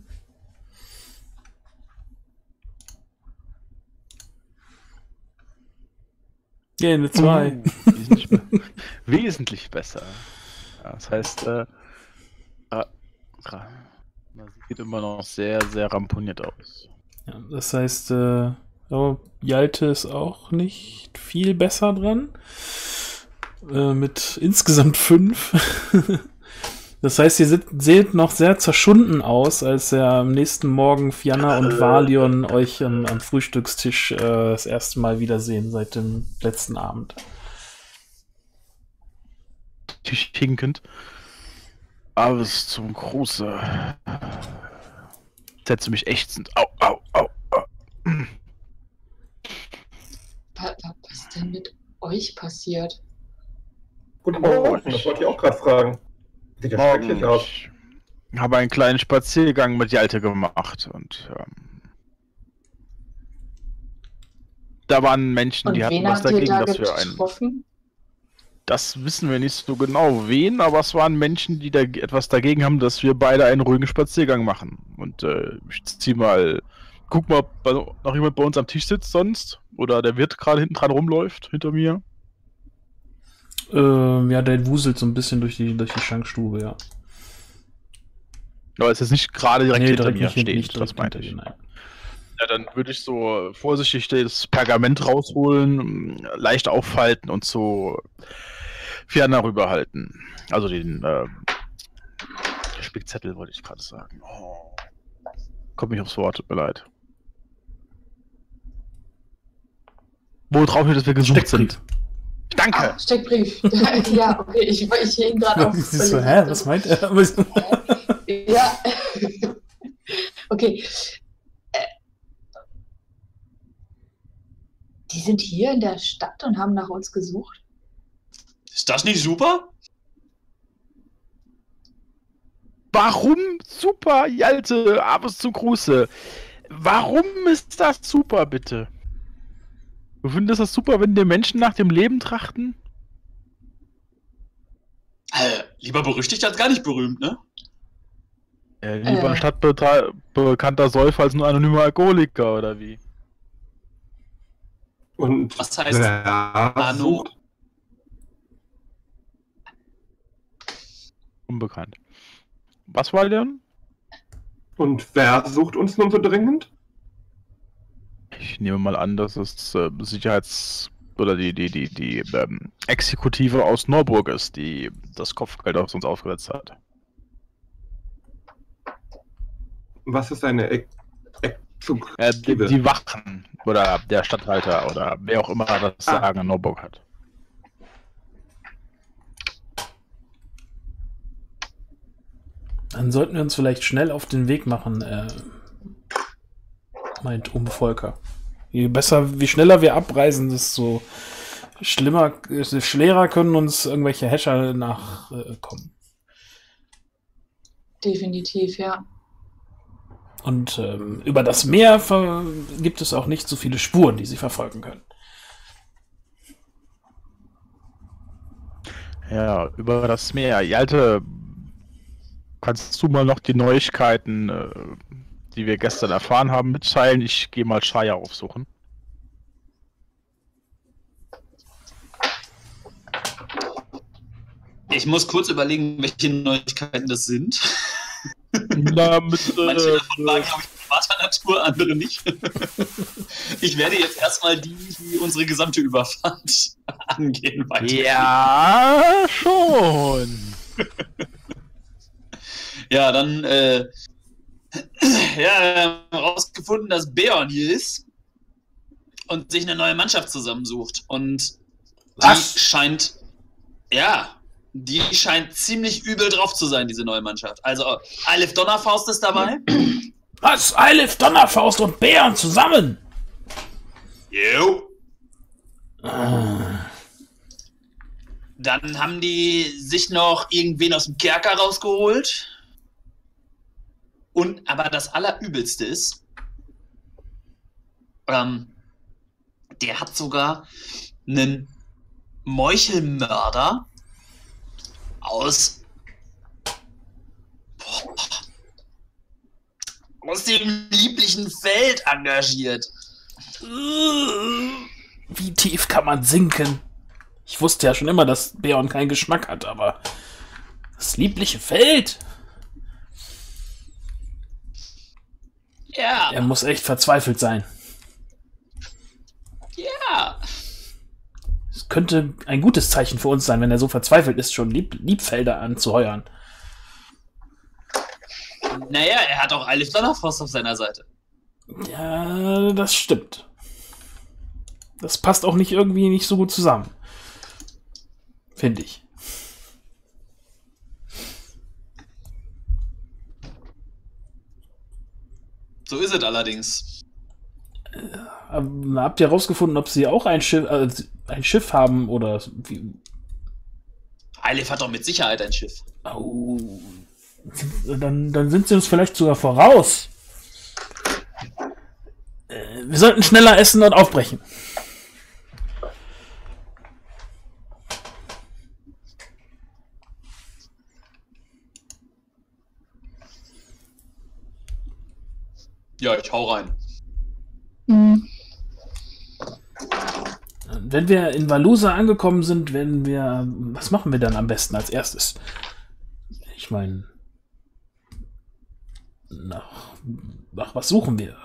Yay, eine Zwei. Uh, wesentlich, be wesentlich besser. Ja, das heißt, äh, äh, das sieht immer noch sehr, sehr ramponiert aus. Ja, das heißt, äh, oh, Hjalte ist auch nicht viel besser dran. Äh, mit insgesamt fünf. Das heißt, ihr seht, seht noch sehr zerschunden aus, als er am nächsten Morgen Fianna und Valion euch am, am Frühstückstisch äh, das erste Mal wiedersehen seit dem letzten Abend. Tisch hinkend. Aber es ist zum Große. Setze mich ächzend. Au, au, au, au. Was, was ist denn mit euch passiert? Guten Morgen, oh, das wollte ich auch gerade fragen. Sieht ja schrecklich aus. Ich habe einen kleinen Spaziergang mit Jalte gemacht und ähm, da waren Menschen, und die hatten wen was habt ihr dagegen, da dass wir einen. getroffen? Das wissen wir nicht so genau wen, aber es waren Menschen, die da etwas dagegen haben, dass wir beide einen ruhigen Spaziergang machen. Und äh, ich zieh mal, guck mal, ob noch jemand bei uns am Tisch sitzt sonst. Oder der Wirt gerade hinten dran rumläuft, hinter mir. Ähm, ja, der wuselt so ein bisschen durch die, durch die Schankstube, ja. Aber es ist nicht gerade direkt Nee, hinter direkt mir nicht, steht, nicht das direkt meinte hinter ich. dir, nein. Ja, dann würde ich so vorsichtig das Pergament rausholen, leicht aufhalten und so Fianna rüberhalten. Also den äh, Spickzettel wollte ich gerade sagen. Oh. Kommt nicht aufs Wort, tut mir leid. Wo drauf steht, dass wir gesucht sind. Danke! Ah, Steckbrief. Ja, okay, ich, ich hing gerade auf. Siehst du, hä, was meint er? Ja. Okay. Die sind hier in der Stadt und haben nach uns gesucht? Ist das nicht super? Warum super, Jalte, Abus zum Gruße? Warum ist das super, bitte? Du findest das super, wenn dir Menschen nach dem Leben trachten? Äh, lieber berüchtigt als gar nicht berühmt, ne? Äh, lieber Äh. ein stadtbekannter Säufer als nur anonymer Alkoholiker, oder wie? Und Was heißt wer Manu? sucht, Unbekannt. Was war denn? und wer sucht uns nun so dringend? Ich nehme mal an, dass es äh, Sicherheits- oder die, die, die, die ähm, Exekutive aus Norburg ist, die das Kopfgeld auf uns aufgesetzt hat. Was ist eine Ex Äh, die, Exekutive? die Wachen oder der Statthalter oder wer auch immer das Ah. Sagen in Norburg hat. Dann sollten wir uns vielleicht schnell auf den Weg machen, äh, meint Umvolker. Je besser, wie schneller wir abreisen, desto schlimmer, desto schwerer können uns irgendwelche Häscher nachkommen. Definitiv, ja. Und ähm, über das Meer ver- gibt es auch nicht so viele Spuren, die sie verfolgen können. Ja, über das Meer. Jalte, kannst du mal noch die Neuigkeiten, äh, die wir gestern erfahren haben, mitteilen? Ich gehe mal Shaya aufsuchen. Ich muss kurz überlegen, welche Neuigkeiten das sind. Na, mit, Manche äh, davon waren, glaube ich, privater Natur, andere nicht. Ich werde jetzt erstmal die, die unsere gesamte Überfahrt angehen, weiter. ja, schon. Ja, dann, äh, ja, herausgefunden, dass Beorn hier ist und sich eine neue Mannschaft zusammensucht. Und Was? die scheint, ja, die scheint ziemlich übel drauf zu sein, diese neue Mannschaft. Also, Aleph Donnerfaust ist dabei. Was? Aleph, Donnerfaust und Bären zusammen? Jo. Ah. Dann haben die sich noch irgendwen aus dem Kerker rausgeholt. Und, aber das Allerübelste ist, ähm, der hat sogar einen Meuchelmörder aus, boah, aus dem lieblichen Feld engagiert. Wie tief kann man sinken? Ich wusste ja schon immer, dass Beorn keinen Geschmack hat, aber das liebliche Feld? Ja, Er muss echt verzweifelt sein. ja. Es könnte ein gutes Zeichen für uns sein, wenn er so verzweifelt ist, schon Lieb Liebfelder anzuheuern. Naja, er hat auch Eilif Donnerfrost auf seiner Seite. Ja, das stimmt. Das passt auch nicht irgendwie nicht so gut zusammen. Finde ich. So ist es allerdings. Äh, habt ihr herausgefunden, ob sie auch ein Schiff, äh, ein Schiff haben oder wie? Eilif hat doch mit Sicherheit ein Schiff. Oh. Dann, dann sind sie uns vielleicht sogar voraus. Äh, wir sollten schneller essen und aufbrechen. Ja, ich hau rein. Mhm. Wenn wir in Valusa angekommen sind, werden wir... Was machen wir dann am besten als erstes? Ich meine... Nach, nach was suchen wir?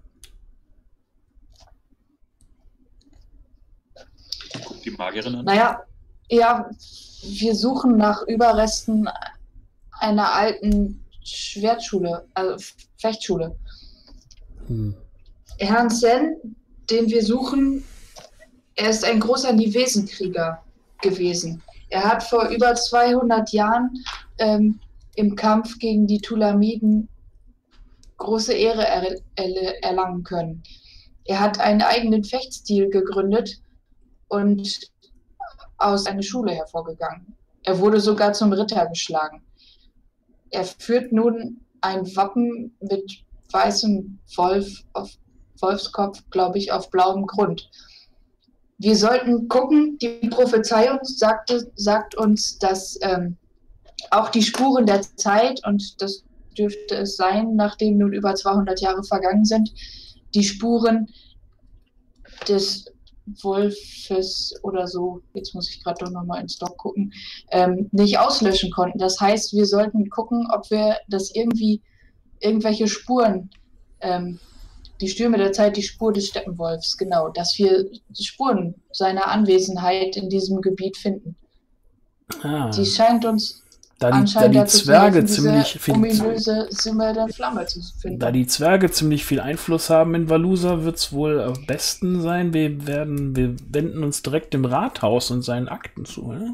Guck die Magierin an. Naja, ja, wir suchen nach Überresten einer alten Schwertschule, also Fechtschule. Hm. Herrn Sen, den wir suchen, er ist ein großer Nivesenkrieger gewesen. Er hat vor über zweihundert Jahren ähm, im Kampf gegen die Tulamiden große Ehre er er erlangen können. Er hat einen eigenen Fechtstil gegründet und aus einer Schule hervorgegangen. Er wurde sogar zum Ritter geschlagen. Er führt nun ein Wappen mit weißem Wolf auf Wolfskopf, glaube ich, auf blauem Grund. Wir sollten gucken, die Prophezeiung sagte, sagt uns, dass ähm, auch die Spuren der Zeit, und das dürfte es sein, nachdem nun über zweihundert Jahre vergangen sind, die Spuren des Wolfes oder so, jetzt muss ich gerade doch nochmal ins Doc gucken, ähm, nicht auslöschen konnten. Das heißt, wir sollten gucken, ob wir das irgendwie, irgendwelche Spuren, ähm, die Stürme der Zeit, die Spur des Steppenwolfs, genau, dass wir Spuren seiner Anwesenheit in diesem Gebiet finden. Ah. Sie scheint uns Da die, da anscheinend die dazu zu Zwerge helfen, ziemlich diese viel, ominöse simmernde Flamme zu finden. da die Zwerge ziemlich viel Einfluss haben in Valusa, wird es wohl am besten sein. Wir werden, wir wenden uns direkt dem Rathaus und seinen Akten zu. Ne?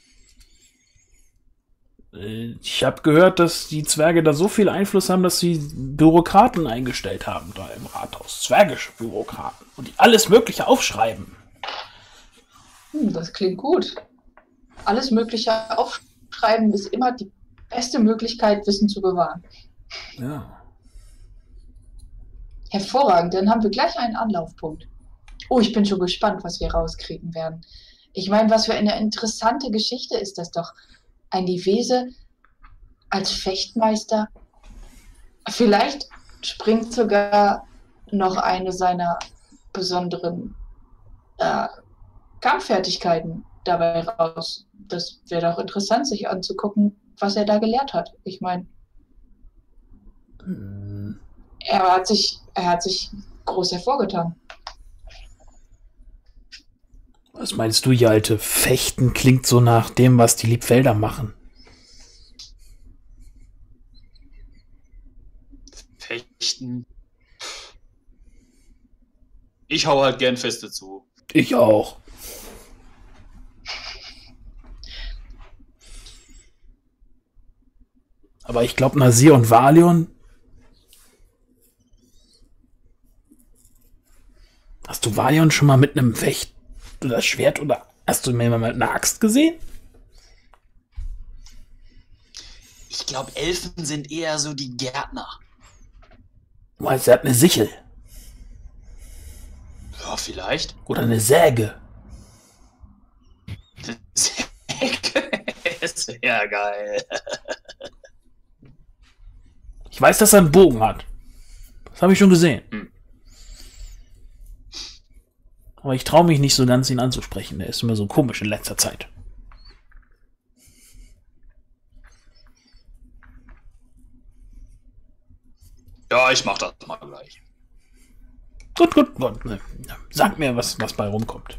Ich habe gehört, dass die Zwerge da so viel Einfluss haben, dass sie Bürokraten eingestellt haben da im Rathaus. Zwergische Bürokraten. Und die alles Mögliche aufschreiben. Hm, das klingt gut. Alles Mögliche aufschreiben ist immer die beste Möglichkeit, Wissen zu bewahren. Ja. Hervorragend, dann haben wir gleich einen Anlaufpunkt. Oh, ich bin schon gespannt, was wir rauskriegen werden. Ich meine, was für eine interessante Geschichte ist das doch. Ein Nivese als Fechtmeister. Vielleicht springt sogar noch eine seiner besonderen äh, Kampffertigkeiten dabei raus. Das wäre doch interessant, sich anzugucken, was er da gelehrt hat. Ich meine, Hm. er hat sich, er hat sich groß hervorgetan. Was meinst du, ihr alte Fechten klingt so nach dem, was die Liebfelder machen? Fechten. Ich hau halt gern Feste zu. Ich auch. Aber ich glaube, Nasir und Valion. Hast du Valion schon mal mit einem Fecht oder Schwert oder hast du mir mal mit einer Axt gesehen? Ich glaube, Elfen sind eher so die Gärtner. Du meinst, er hat eine Sichel Ja, vielleicht. oder eine Säge. Sehr geil. Ich weiß, dass er einen Bogen hat. Das habe ich schon gesehen. Hm. Aber ich traue mich nicht so ganz, ihn anzusprechen. Der ist immer so komisch in letzter Zeit. Ja, ich mach das mal gleich. Gut, gut, gut. Sag mir, was, was bei rumkommt.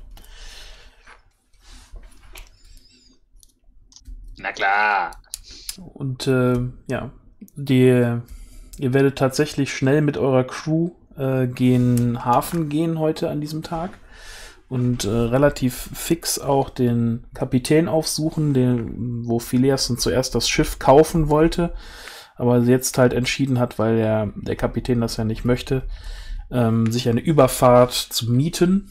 Na klar. Und äh, ja, die ihr werdet tatsächlich schnell mit eurer Crew äh, gen Hafen gehen heute an diesem Tag und äh, relativ fix auch den Kapitän aufsuchen, den, wo Phileas zuerst das Schiff kaufen wollte, aber jetzt halt entschieden hat, weil der, der Kapitän das ja nicht möchte, ähm, sich eine Überfahrt zu mieten.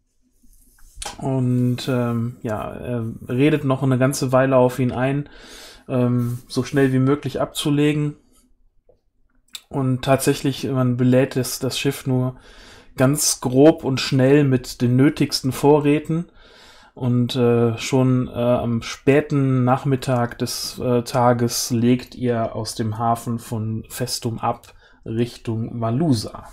Und ähm, ja, er redet noch eine ganze Weile auf ihn ein, ähm, so schnell wie möglich abzulegen. Und tatsächlich, man belädt das, das Schiff nur ganz grob und schnell mit den nötigsten Vorräten. Und äh, schon äh, am späten Nachmittag des äh, Tages legt ihr aus dem Hafen von Festum ab Richtung Valusa.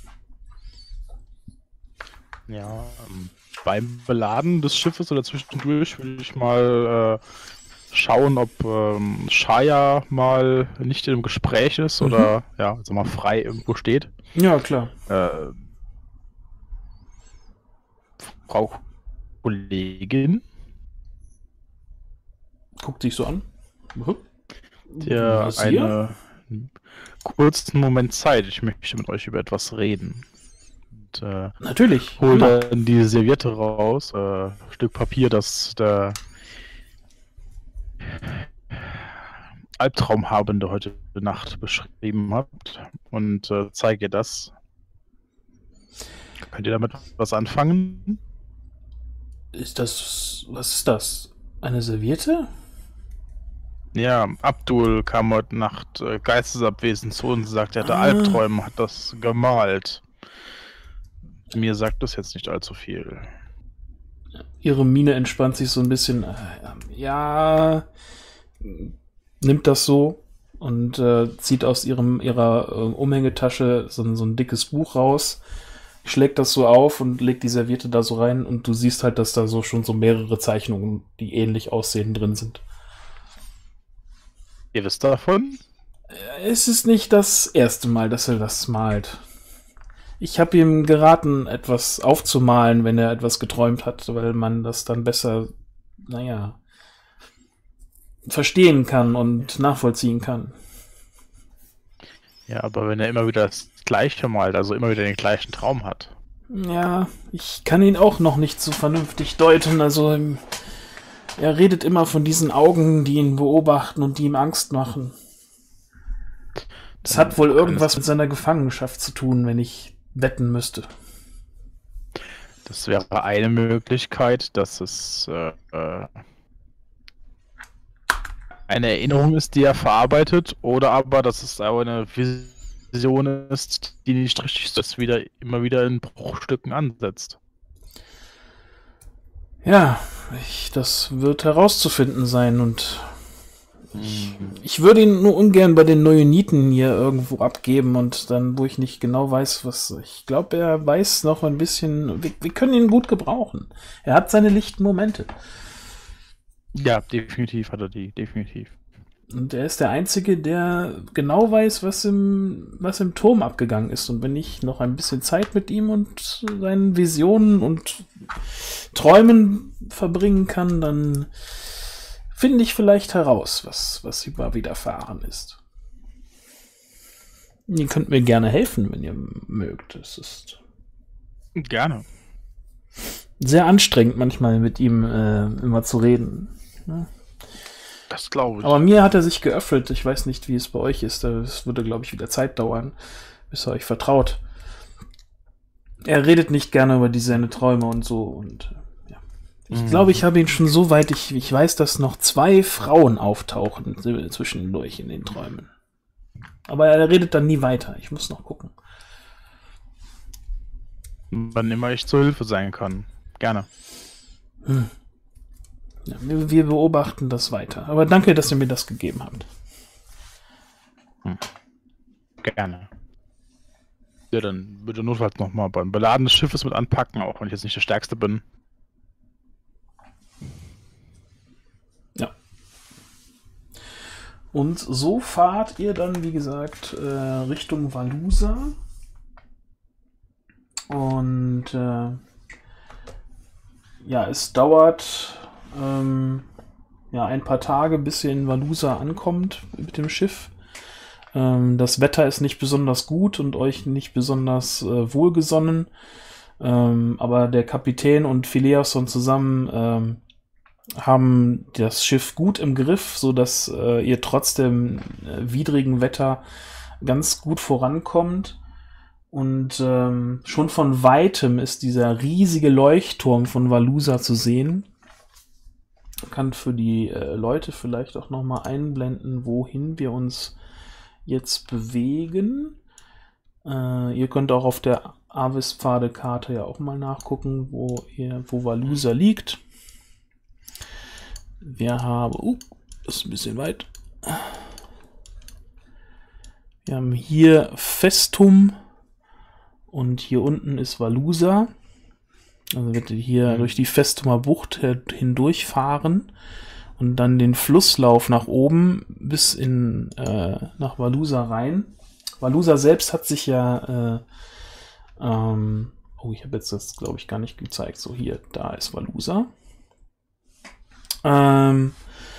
Ja, ähm, beim Beladen des Schiffes oder zwischendurch würde ich mal äh, schauen, ob ähm, Shaya mal nicht im Gespräch ist oder mhm. ja, also mal frei irgendwo steht. Ja, klar. Äh, Frau Kollegin. Guckt sich so an. Mhm. Der einen kurzen Moment Zeit. Ich möchte mit euch über etwas reden. Und, äh, Natürlich. Hol dann die Serviette raus. Äh, Stück Papier, das der Albtraumhabende heute Nacht beschrieben hat. Und äh, zeige ihr das. Könnt ihr damit was anfangen? Ist das... Was ist das? Eine Serviette? Ja, Abdul kam heute Nacht äh, geistesabwesend zu uns und sagt, er hatte ah. Albträume, hat das gemalt. Mir sagt das jetzt nicht allzu viel. Ihre Miene entspannt sich so ein bisschen. Äh, ja, nimmt das so und äh, zieht aus ihrem ihrer äh, Umhängetasche so, so ein dickes Buch raus, schlägt das so auf und legt die Serviette da so rein und du siehst halt, dass da so schon so mehrere Zeichnungen, die ähnlich aussehen, drin sind. Ihr wisst davon? Es ist nicht das erste Mal, dass er das malt. Ich habe ihm geraten, etwas aufzumalen, wenn er etwas geträumt hat, weil man das dann besser, naja, verstehen kann und nachvollziehen kann. Ja, aber wenn er immer wieder das Gleiche malt, also immer wieder den gleichen Traum hat. Ja, ich kann ihn auch noch nicht so vernünftig deuten, also er redet immer von diesen Augen, die ihn beobachten und die ihm Angst machen. Das hat wohl irgendwas mit seiner Gefangenschaft zu tun, wenn ich wetten müsste. Das wäre eine Möglichkeit, dass es äh, eine Erinnerung ist, die er verarbeitet, oder aber, dass es auch eine Vision ist, die nicht richtig das wieder immer wieder in Bruchstücken ansetzt. Ja, ich, das wird herauszufinden sein und ich, ich würde ihn nur ungern bei den Neoniten hier irgendwo abgeben und dann, wo ich nicht genau weiß, was... Ich glaube, er weiß noch ein bisschen... Wir, wir können ihn gut gebrauchen. Er hat seine lichten Momente. Ja, definitiv hat er die, definitiv. Und er ist der Einzige, der genau weiß, was im, was im Turm abgegangen ist. Und wenn ich noch ein bisschen Zeit mit ihm und seinen Visionen und Träumen verbringen kann, dann finde ich vielleicht heraus, was, was über widerfahren ist. Ihr könnt mir gerne helfen, wenn ihr mögt. Es ist gerne sehr anstrengend, manchmal mit ihm äh, immer zu reden. Ja. Das glaube ich. Aber mir hat er sich geöffnet. Ich weiß nicht, wie es bei euch ist. Es würde, glaube ich, wieder Zeit dauern, bis er euch vertraut. Er redet nicht gerne über die seine Träume und so. Und ja. Ich mhm. glaube, ich habe ihn schon so weit, ich, ich weiß, dass noch zwei Frauen auftauchen zwischendurch in den Träumen. Aber er redet dann nie weiter. Ich muss noch gucken. Wann immer ich zur Hilfe sein kann. Gerne. Hm. Ja, wir, wir beobachten das weiter. Aber danke, dass ihr mir das gegeben habt. Hm. Gerne. Ja, dann würde notfalls nochmal beim Beladen des Schiffes mit anpacken, auch wenn ich jetzt nicht der Stärkste bin. Ja. Und so fahrt ihr dann, wie gesagt, äh, Richtung Valusa. Und äh, ja, es dauert ähm, ja ein paar Tage, bis ihr in Valusa ankommt mit dem Schiff. Ähm, das Wetter ist nicht besonders gut und euch nicht besonders äh, wohlgesonnen. Ähm, aber der Kapitän und Phileason zusammen ähm, haben das Schiff gut im Griff, so dass äh, ihr trotz dem äh, widrigen Wetter ganz gut vorankommt. Und ähm, schon von weitem ist dieser riesige Leuchtturm von Valusa zu sehen. Kann für die äh, Leute vielleicht auch noch mal einblenden, wohin wir uns jetzt bewegen. Äh, ihr könnt auch auf der Avis-Pfade-Karte ja auch mal nachgucken, wo ihr, wo Valusa liegt. Wir haben, uh, das ist ein bisschen weit. Wir haben hier Festum und hier unten ist Valusa. Also wird ihr hier durch die Festumer Bucht hindurchfahren und dann den Flusslauf nach oben bis in äh, nach Valusa rein. Valusa selbst hat sich ja äh, ähm, oh, ich habe jetzt das, glaube ich, gar nicht gezeigt. So, hier, da ist Valusa. Ähm,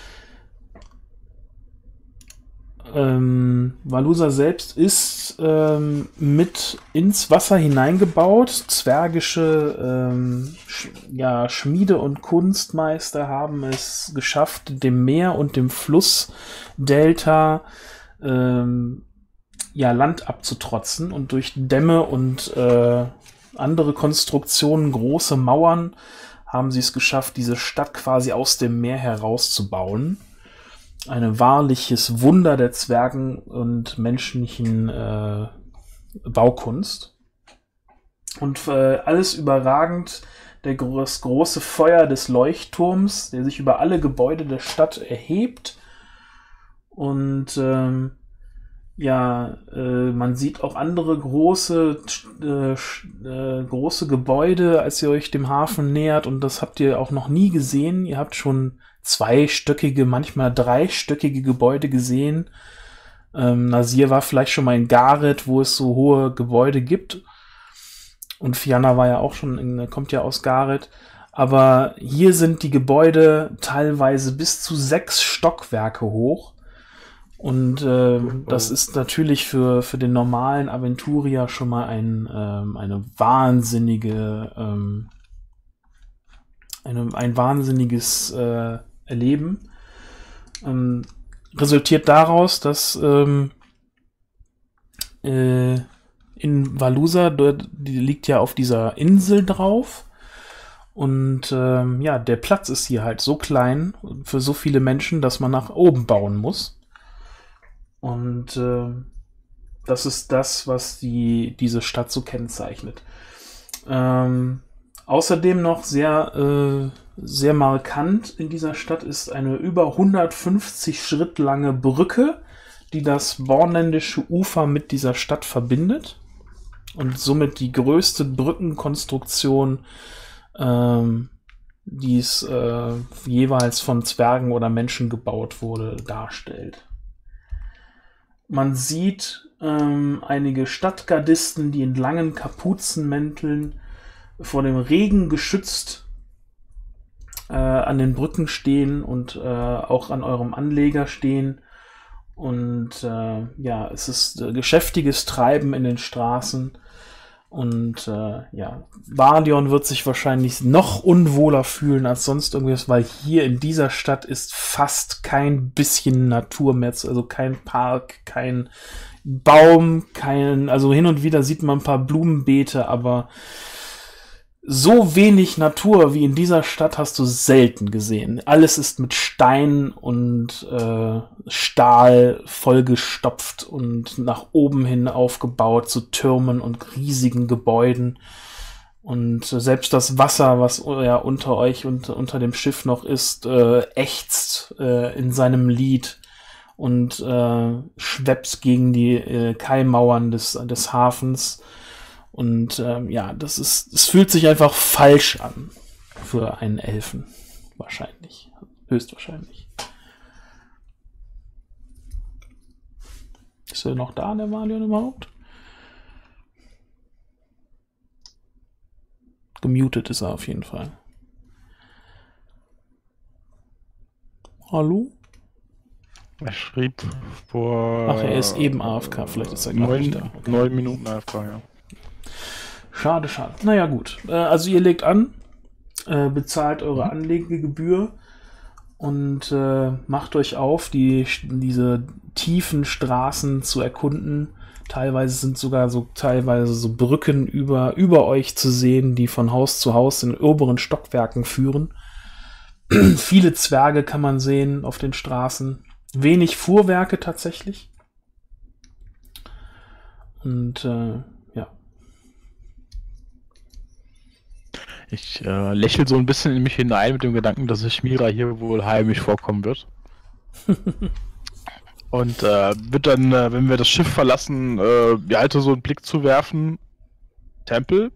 ähm, Valusa selbst ist ähm, mit ins Wasser hineingebaut. Zwergische ähm, Sch ja, Schmiede- und Kunstmeister haben es geschafft, dem Meer und dem Flussdelta ähm, ja, Land abzutrotzen und durch Dämme und äh, andere Konstruktionen, große Mauern, haben sie es geschafft, diese Stadt quasi aus dem Meer herauszubauen. Ein wahrliches Wunder der Zwergen und menschlichen äh, Baukunst. Und äh, alles überragend der, das große Feuer des Leuchtturms, der sich über alle Gebäude der Stadt erhebt. Und ähm, ja, äh, man sieht auch andere große, äh, äh, große Gebäude, als ihr euch dem Hafen nähert, und das habt ihr auch noch nie gesehen. Ihr habt schon zweistöckige, manchmal dreistöckige Gebäude gesehen. Ähm, Nasir war vielleicht schon mal in Gareth, wo es so hohe Gebäude gibt. Und Fianna war ja auch schon, in, kommt ja aus Gareth. Aber hier sind die Gebäude teilweise bis zu sechs Stockwerke hoch. Und äh, das ist natürlich für, für den normalen Aventurier schon mal ein, ähm, eine wahnsinnige, ähm, eine, ein wahnsinniges äh, Erleben. Ähm, resultiert daraus, dass ähm, äh, in Valusa, dort, die liegt ja auf dieser Insel drauf. Und ähm, ja, der Platz ist hier halt so klein für so viele Menschen, dass man nach oben bauen muss. Und äh, das ist das, was die, diese Stadt so kennzeichnet. Ähm, außerdem noch sehr, äh, sehr markant in dieser Stadt ist eine über hundertfünfzig Schritt lange Brücke, die das bornländische Ufer mit dieser Stadt verbindet. Und somit die größte Brückenkonstruktion, ähm, die es äh, jeweils von Zwergen oder Menschen gebaut wurde, darstellt. Man sieht ähm, einige Stadtgardisten, die in langen Kapuzenmänteln vor dem Regen geschützt äh, an den Brücken stehen und äh, auch an eurem Anleger stehen. Und äh, ja, es ist äh, geschäftiges Treiben in den Straßen. Und äh, ja, Valion wird sich wahrscheinlich noch unwohler fühlen als sonst irgendwas, weil hier in dieser Stadt ist fast kein bisschen Natur mehr, also kein Park, kein Baum, kein, also hin und wieder sieht man ein paar Blumenbeete, aber so wenig Natur wie in dieser Stadt hast du selten gesehen. Alles ist mit Stein und äh, Stahl vollgestopft und nach oben hin aufgebaut zu Türmen und riesigen Gebäuden. Und äh, selbst das Wasser, was ja unter euch und unter dem Schiff noch ist, äh, ächzt äh, in seinem Lied und äh, schweppt gegen die äh, Kaimauern des, des Hafens. Und ähm, ja, das ist, es fühlt sich einfach falsch an für einen Elfen. Wahrscheinlich. Höchstwahrscheinlich. Ist er noch da, der Valion überhaupt? Gemutet ist er auf jeden Fall. Hallo? Er schrieb vor... Ach, er ist eben A F K, vielleicht ist er gar nicht neun, da. Okay. neun Minuten A F K, ja. Schade, schade. Naja, gut. Äh, also ihr legt an, äh, bezahlt eure Anlegegebühr und äh, macht euch auf, die, diese tiefen Straßen zu erkunden. Teilweise sind sogar so teilweise so Brücken über, über euch zu sehen, die von Haus zu Haus in oberen Stockwerken führen. Viele Zwerge kann man sehen auf den Straßen. Wenig Fuhrwerke tatsächlich. Und äh, ja. Ich äh, lächle so ein bisschen in mich hinein mit dem Gedanken, dass sich Mira hier wohl heimisch vorkommen wird. Und äh, wird dann, äh, wenn wir das Schiff verlassen, äh, die Alte so einen Blick zu werfen. Tempel?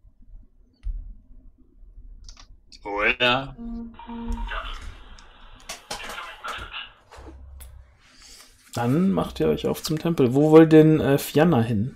Oder? Dann macht ihr euch auf zum Tempel. Wo wollt denn äh, Fianna hin?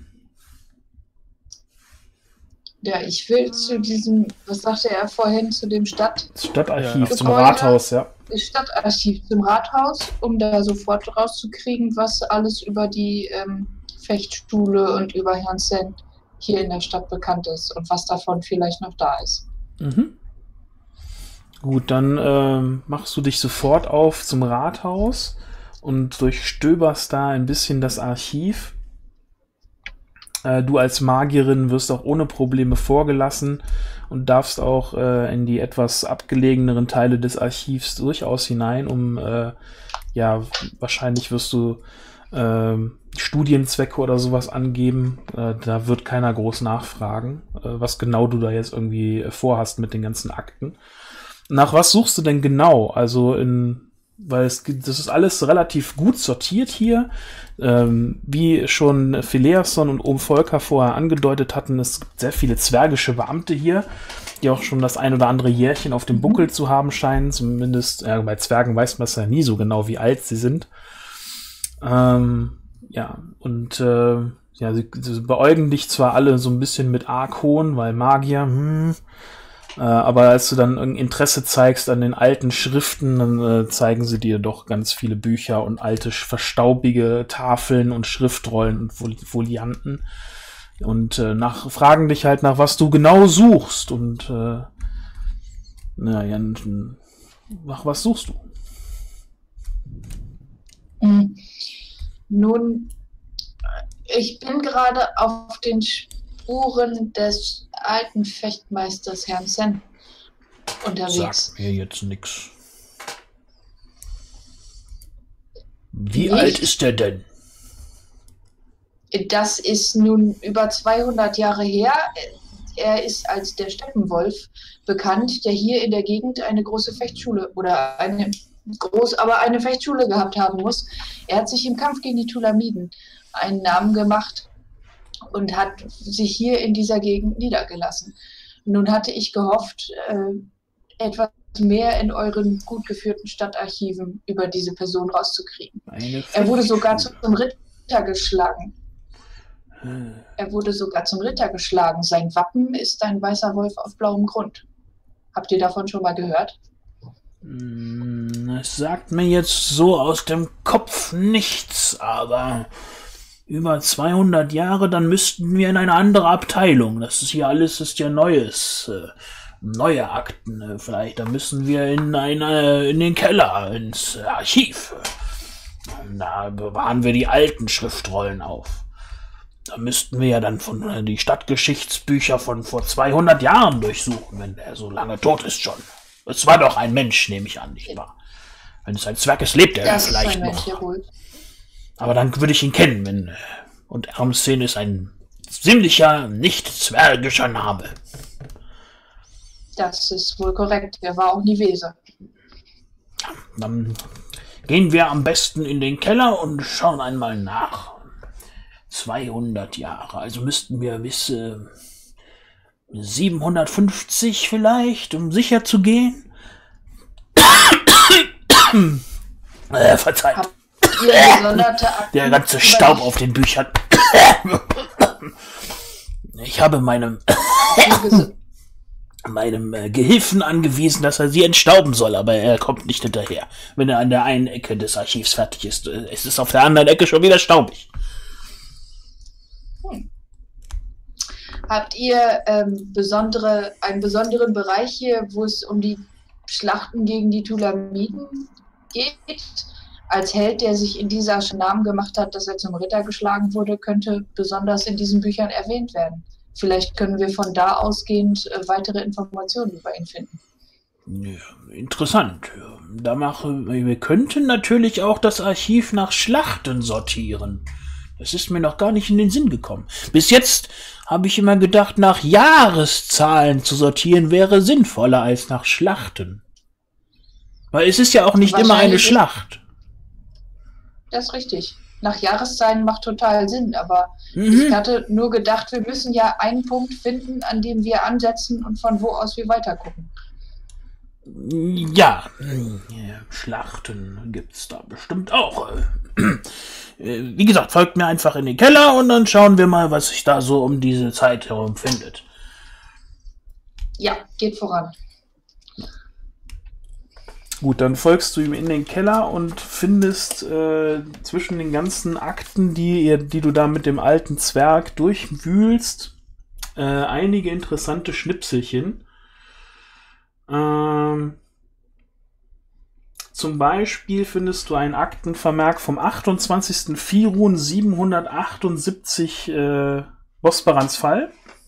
Ja, ich will zu diesem, was sagte er vorhin, zu dem Stadt, Das Stadtarchiv, Ja. zum Gebäude. Rathaus, ja. Stadtarchiv, zum Rathaus, um da sofort rauszukriegen, was alles über die ähm, Fechtschule und über Herrn Sen hier in der Stadt bekannt ist und was davon vielleicht noch da ist. Mhm. Gut, dann ähm, machst du dich sofort auf zum Rathaus und durchstöberst da ein bisschen das Archiv. Äh, du als Magierin wirst auch ohne Probleme vorgelassen und darfst auch äh, in die etwas abgelegeneren Teile des Archivs durchaus hinein, um, äh, ja, wahrscheinlich wirst du äh, Studienzwecke oder sowas angeben. Äh, da wird keiner groß nachfragen, äh, was genau du da jetzt irgendwie vorhast mit den ganzen Akten. Nach was suchst du denn genau? Also in, weil es gibt, das ist alles relativ gut sortiert hier. Ähm, wie schon Phileason und Ohm Volker vorher angedeutet hatten, es gibt sehr viele zwergische Beamte hier, die auch schon das ein oder andere Jährchen auf dem Buckel zu haben scheinen. Zumindest äh, bei Zwergen weiß man es ja nie so genau, wie alt sie sind. Ähm, ja, und äh, ja, sie, sie beäugen dich zwar alle so ein bisschen mit Argwohn, weil Magier, hm, Äh, aber als du dann ein Interesse zeigst an den alten Schriften, dann äh, zeigen sie dir doch ganz viele Bücher und alte, verstaubige Tafeln und Schriftrollen und Fol Folianten. Und äh, nach, fragen dich halt nach, was du genau suchst. Und äh, naja, nach was suchst du? Mhm. Nun, ich bin gerade auf den Spuren des alten Fechtmeisters Herrn Sen unterwegs. Sag mir jetzt nix. Wie Nicht? alt ist der denn? Das ist nun über zweihundert Jahre her. Er ist als der Steppenwolf bekannt, der hier in der Gegend eine große Fechtschule oder eine groß, aber eine Fechtschule gehabt haben muss. Er hat sich im Kampf gegen die Tulamiden einen Namen gemacht und hat sich hier in dieser Gegend niedergelassen. Nun hatte ich gehofft, äh, etwas mehr in euren gut geführten Stadtarchiven über diese Person rauszukriegen. Eine Er wurde sogar Fechtschule. zum Ritter geschlagen. Hm. Er wurde sogar zum Ritter geschlagen. Sein Wappen ist ein weißer Wolf auf blauem Grund. Habt ihr davon schon mal gehört? Es sagt mir jetzt so aus dem Kopf nichts, aber über zweihundert Jahre, dann müssten wir in eine andere Abteilung. Das ist hier alles, ist ja Neues. Äh, neue Akten äh, vielleicht. Da müssen wir in eine, in den Keller, ins Archiv. Und da bewahren wir die alten Schriftrollen auf. Da müssten wir ja dann von äh, die Stadtgeschichtsbücher von vor zweihundert Jahren durchsuchen, wenn der so lange tot ist schon. Es war doch ein Mensch, nehme ich an, nicht wahr? Wenn es ein Zwerg ist, lebt er Das ist vielleicht ein Mensch, noch. jawohl. Aber dann würde ich ihn kennen, wenn. äh, Und Ermsen ist ein ziemlicher, nicht zwergischer Name. Das ist wohl korrekt. Er war auch nie Weser. Dann gehen wir am besten in den Keller und schauen einmal nach. zweihundert Jahre, also müssten wir bis äh, siebenhundertfünfzig vielleicht, um sicher zu gehen. äh, verzeiht. Habt ihr gesonderte Akten Der ganze über Staub die- auf den Büchern. Ich habe meine... habt ihr ges- meinem äh, Gehilfen angewiesen, dass er sie entstauben soll, aber er kommt nicht hinterher. Wenn er an der einen Ecke des Archivs fertig ist, äh, es ist auf der anderen Ecke schon wieder staubig. Hm. Habt ihr ähm, besondere, einen besonderen Bereich hier, wo es um die Schlachten gegen die Tulamiden geht? Als Held, der sich in dieser Namen gemacht hat, dass er zum Ritter geschlagen wurde, könnte besonders in diesen Büchern erwähnt werden. Vielleicht können wir von da ausgehend äh, weitere Informationen über ihn finden. Ja, interessant. Da mache, wir könnten natürlich auch das Archiv nach Schlachten sortieren. Das ist mir noch gar nicht in den Sinn gekommen. Bis jetzt habe ich immer gedacht, nach Jahreszahlen zu sortieren wäre sinnvoller als nach Schlachten. Weil es ist ja auch nicht immer eine Schlacht. Das ist richtig. Nach Jahreszahlen macht total Sinn, aber Mhm. ich hatte nur gedacht, wir müssen ja einen Punkt finden, an dem wir ansetzen und von wo aus wir weitergucken. Ja, ja, Schlachten gibt's da bestimmt auch. Äh, Wie gesagt, folgt mir einfach in den Keller und dann schauen wir mal, was sich da so um diese Zeit herum findet. Ja, geht voran. Gut, dann folgst du ihm in den Keller und findest äh, zwischen den ganzen Akten, die, ihr, die du da mit dem alten Zwerg durchwühlst, äh, einige interessante Schnipselchen. Ähm, zum Beispiel findest du einen Aktenvermerk vom achtundzwanzigsten Firun siebenhundertachtundsiebzig äh, Bosbarans Fall.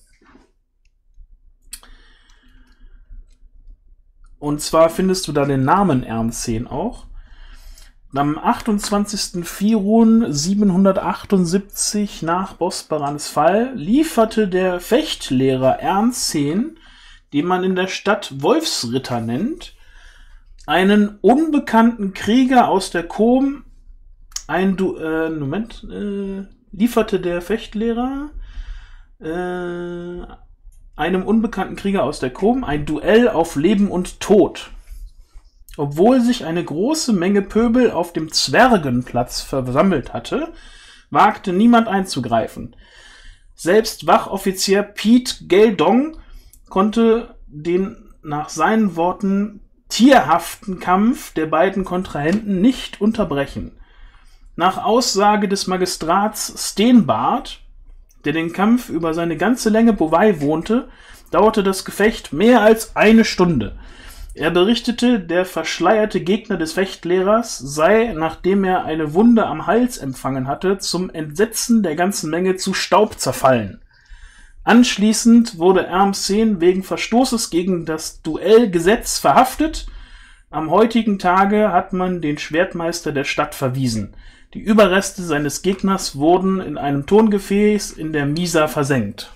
Und zwar findest du da den Namen Ernzen auch. Am achtundzwanzigsten Firun siebenhundertachtundsiebzig nach Bosbarans Fall lieferte der Fechtlehrer Ernzen, den man in der Stadt Wolfsritter nennt, einen unbekannten Krieger aus der Kom, ein du äh, Moment, äh, lieferte der Fechtlehrer äh, einem unbekannten Krieger aus der Kom ein Duell auf Leben und Tod. Obwohl sich eine große Menge Pöbel auf dem Zwergenplatz versammelt hatte, wagte niemand einzugreifen. Selbst Wachoffizier Piet Geldong konnte den nach seinen Worten tierhaften Kampf der beiden Kontrahenten nicht unterbrechen. Nach Aussage des Magistrats Steenbart, der den Kampf über seine ganze Länge beiwohnte, dauerte das Gefecht mehr als eine Stunde. Er berichtete, der verschleierte Gegner des Fechtlehrers sei, nachdem er eine Wunde am Hals empfangen hatte, zum Entsetzen der ganzen Menge zu Staub zerfallen. Anschließend wurde Ernzen wegen Verstoßes gegen das Duellgesetz verhaftet. Am heutigen Tage hat man den Schwertmeister der Stadt verwiesen. Die Überreste seines Gegners wurden in einem Tongefäß in der Misa versenkt.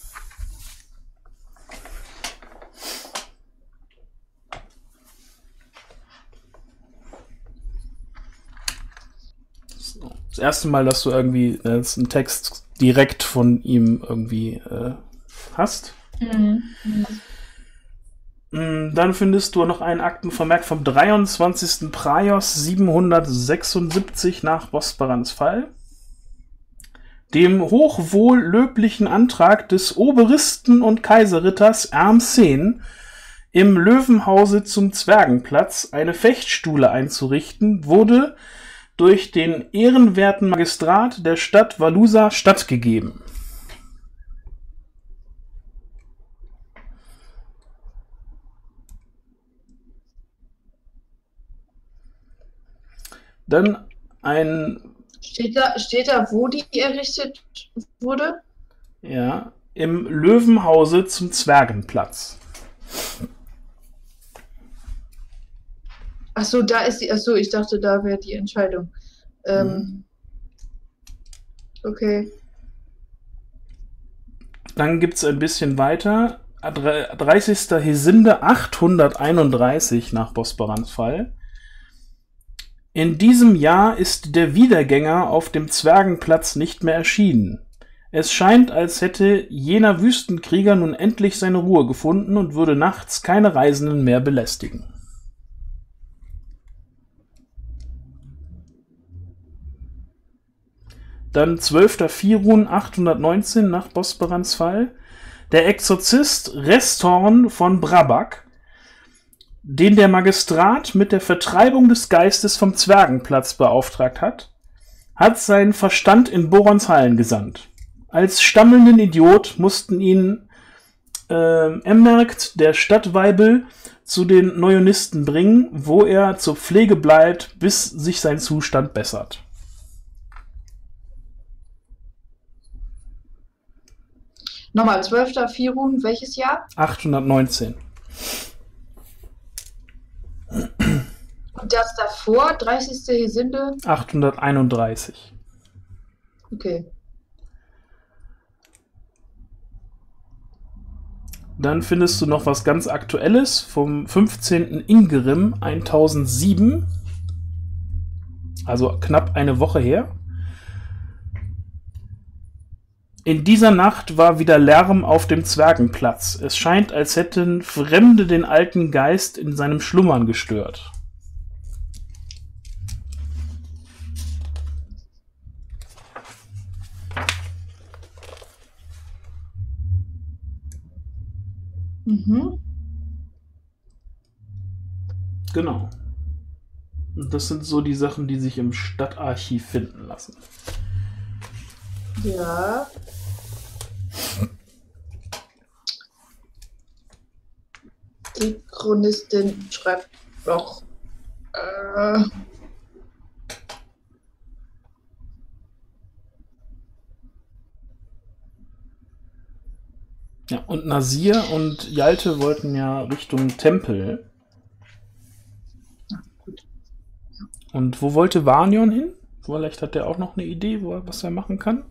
So, das erste Mal, dass du irgendwie äh, einen Text direkt von ihm irgendwie äh, hast. Mhm. Dann findest du noch einen Aktenvermerk vom dreiundzwanzigsten Praios siebenhundertsechsundsiebzig nach Bosbarans Fall. Dem hochwohllöblichen Antrag des Oberisten und Kaiserritters Ernzen, im Löwenhause zum Zwergenplatz eine Fechtstule einzurichten, wurde durch den ehrenwerten Magistrat der Stadt Valusa stattgegeben. Dann ein... Steht da, steht da, wo die errichtet wurde? Ja, im Löwenhause zum Zwergenplatz. Achso, da ist die. Achso, ich dachte, da wäre die Entscheidung. Ähm, Mhm. Okay. Dann gibt es ein bisschen weiter. dreißigsten Hesinde achthunderteinunddreißig nach Bosbarans Fall. In diesem Jahr ist der Wiedergänger auf dem Zwergenplatz nicht mehr erschienen. Es scheint, als hätte jener Wüstenkrieger nun endlich seine Ruhe gefunden und würde nachts keine Reisenden mehr belästigen. Dann zwölften Firun achthundertneunzehn nach Bosbarans Fall. der Exorzist Restorn von Brabak, den der Magistrat mit der Vertreibung des Geistes vom Zwergenplatz beauftragt hat, hat seinen Verstand in Borons Hallen gesandt. Als stammelnden Idiot mussten ihn äh, Emmerkt, der Stadtweibel, zu den Neunisten bringen, wo er zur Pflege bleibt, bis sich sein Zustand bessert. Nochmal, zwölfter Firun, welches Jahr? achthundertneunzehn. Und das davor, dreißigste Hesinde? achthunderteinunddreißig. Okay. Dann findest du noch was ganz Aktuelles vom fünfzehnten Ingerim eintausendsieben. Also knapp eine Woche her. In dieser Nacht war wieder Lärm auf dem Zwergenplatz. Es scheint, als hätten Fremde den alten Geist in seinem Schlummern gestört. Mhm. Genau. Und das sind so die Sachen, die sich im Stadtarchiv finden lassen. Ja. Die Chronistin schreibt noch. Äh, Ja, und Nasir und Hjalte wollten ja Richtung Tempel. Und wo wollte Varnion hin? Vielleicht hat der auch noch eine Idee, wo er, was er machen kann.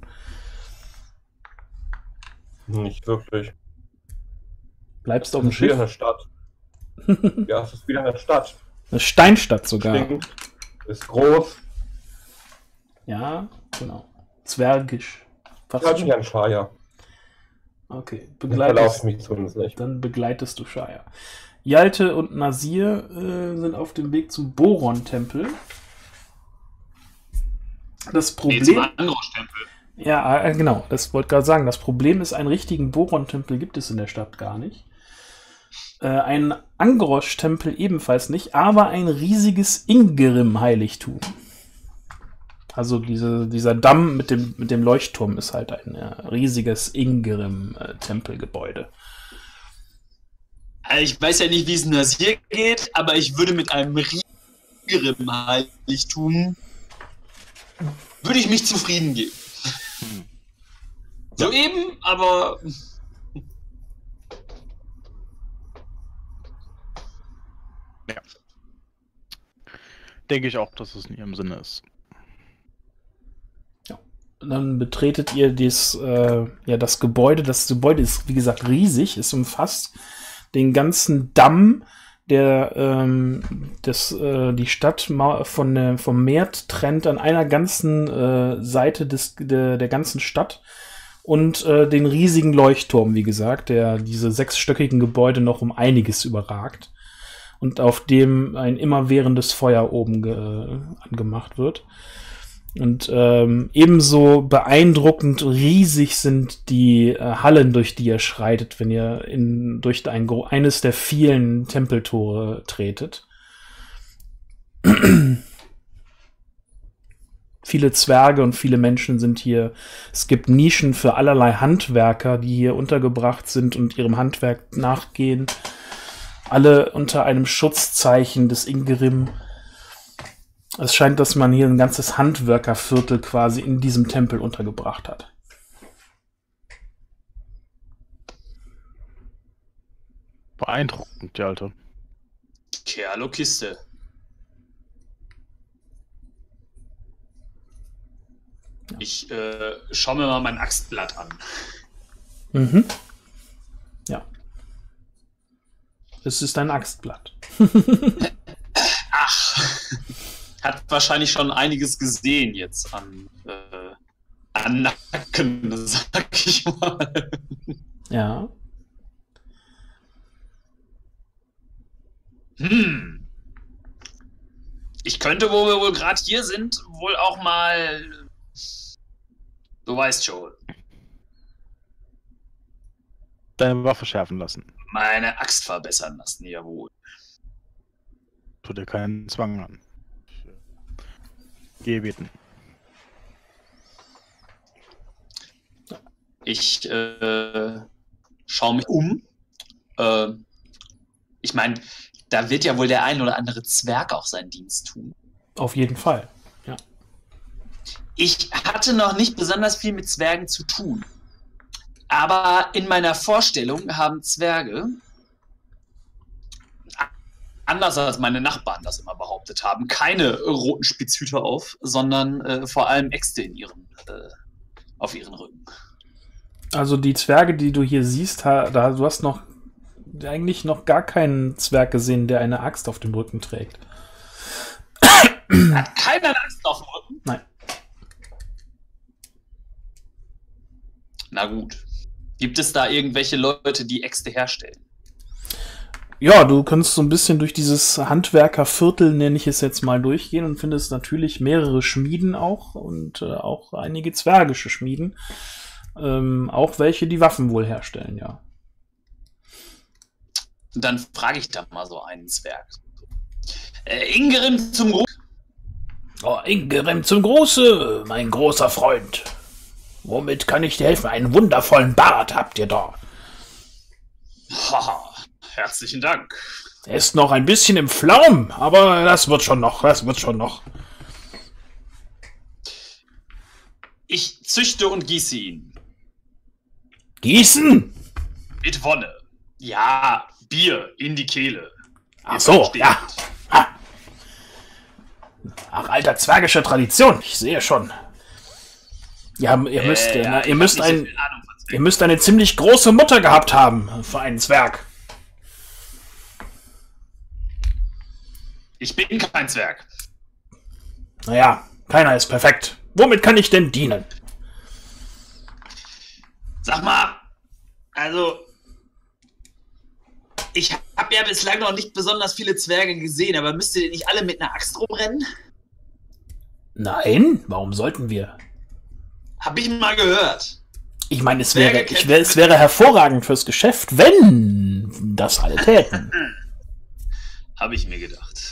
Nicht wirklich. Bleibst du auf dem Es ist wieder Schiff? eine Stadt. Ja, es ist wieder eine Stadt. Eine Steinstadt sogar. Stinkt, ist groß. Ja, genau. Zwergisch. Fast Ich halte schon. mich an Shire. Okay, Da verlaufe ich begleitest, mich zumindest nicht. dann begleitest du Shire. Hjalte und Nasir äh, sind auf dem Weg zum Boron-Tempel. Das Nee, zum Problem... Angrosch-Tempel. Ja, äh, genau, das wollte ich gerade sagen. Das Problem ist, einen richtigen Boron-Tempel gibt es in der Stadt gar nicht. Äh, ein Angrosch-Tempel ebenfalls nicht, aber ein riesiges Ingerim-Heiligtum. Also diese, dieser Damm mit dem, mit dem Leuchtturm ist halt ein äh, riesiges Ingerim-Tempelgebäude. Also ich weiß ja nicht, wie es Nasir geht, aber ich würde mit einem riesigen Heiligtum würde ich mich zufrieden geben. So eben, aber Denke ich auch, dass es in ihrem Sinne ist. Und dann betretet ihr dies, äh, ja, das Gebäude. Das Gebäude ist, wie gesagt, riesig. Es umfasst den ganzen Damm, der ähm, das, äh, die Stadt ma- von der, vom Meer trennt an einer ganzen äh, Seite des, der, der ganzen Stadt. Und äh, den riesigen Leuchtturm, wie gesagt, der diese sechsstöckigen Gebäude noch um einiges überragt. Und auf dem ein immerwährendes Feuer oben ge- angemacht wird. Und ähm, ebenso beeindruckend riesig sind die äh, Hallen, durch die ihr schreitet, wenn ihr in, durch ein, gro- eines der vielen Tempeltore tretet. Viele Zwerge und viele Menschen sind hier. Es gibt Nischen für allerlei Handwerker, die hier untergebracht sind und ihrem Handwerk nachgehen. Alle unter einem Schutzzeichen des Ingerim. Es scheint, dass man hier ein ganzes Handwerkerviertel quasi in diesem Tempel untergebracht hat. Beeindruckend, die Alte. Kerlo-Kiste. Ich äh, schaue mir mal mein Axtblatt an. Mhm. Ja. Es ist ein Axtblatt. Ach, hat wahrscheinlich schon einiges gesehen jetzt an, äh, an Nacken, sag ich mal. Ja. Hm. Ich könnte, wo wir wohl gerade hier sind, wohl auch mal. Du weißt schon. Deine Waffe schärfen lassen. Meine Axt verbessern lassen, jawohl. Tut dir keinen Zwang an. Geh beten. Ich äh, schaue mich um. Äh, ich meine, da wird ja wohl der ein oder andere Zwerg auch seinen Dienst tun. Auf jeden Fall, ja. Ich hatte noch nicht besonders viel mit Zwergen zu tun. Aber in meiner Vorstellung haben Zwerge, anders als meine Nachbarn das immer behauptet haben, keine roten Spitzhüte auf, sondern äh, vor allem Äxte in ihren, äh, auf ihren Rücken. Also die Zwerge, die du hier siehst, ha, da, du hast noch eigentlich noch gar keinen Zwerg gesehen, der eine Axt auf dem Rücken trägt. Hat keiner eine Axt auf dem Rücken? Nein. Na gut. Gibt es da irgendwelche Leute, die Äxte herstellen? Ja, du kannst so ein bisschen durch dieses Handwerkerviertel, nenne ich es jetzt mal, durchgehen und findest natürlich mehrere Schmieden auch und äh, auch einige zwergische Schmieden. Ähm, auch welche, die Waffen wohl herstellen, ja. Und dann frage ich da mal so einen Zwerg. Äh, Ingerim zum Groß. Oh, Ingerim zum Große, mein großer Freund. Womit kann ich dir helfen? Einen wundervollen Bart habt ihr da. Haha, herzlichen Dank. Er ist noch ein bisschen im Flaum, aber das wird schon noch, das wird schon noch. Ich züchte und gieße ihn. Gießen? Mit Wonne. Ja, Bier in die Kehle. Ach so, ja. Ha. Ach, alter zwergische Tradition, ich sehe schon. Ja, ihr müsst, äh, äh, ich ihr müsst hab nicht so ein, viel Ahnung von Zwergen. ihr müsst eine ziemlich große Mutter gehabt haben für einen Zwerg. Ich bin kein Zwerg. Naja, keiner ist perfekt. Womit kann ich denn dienen? Sag mal, also, ich habe ja bislang noch nicht besonders viele Zwerge gesehen, aber müsst ihr nicht alle mit einer Axt rumrennen? Nein, warum sollten wir? Hab ich mal gehört. Ich meine, es Zwerge wäre, ich kämpfen wär, es wäre hervorragend fürs Geschäft, wenn das alle täten. Habe ich mir gedacht.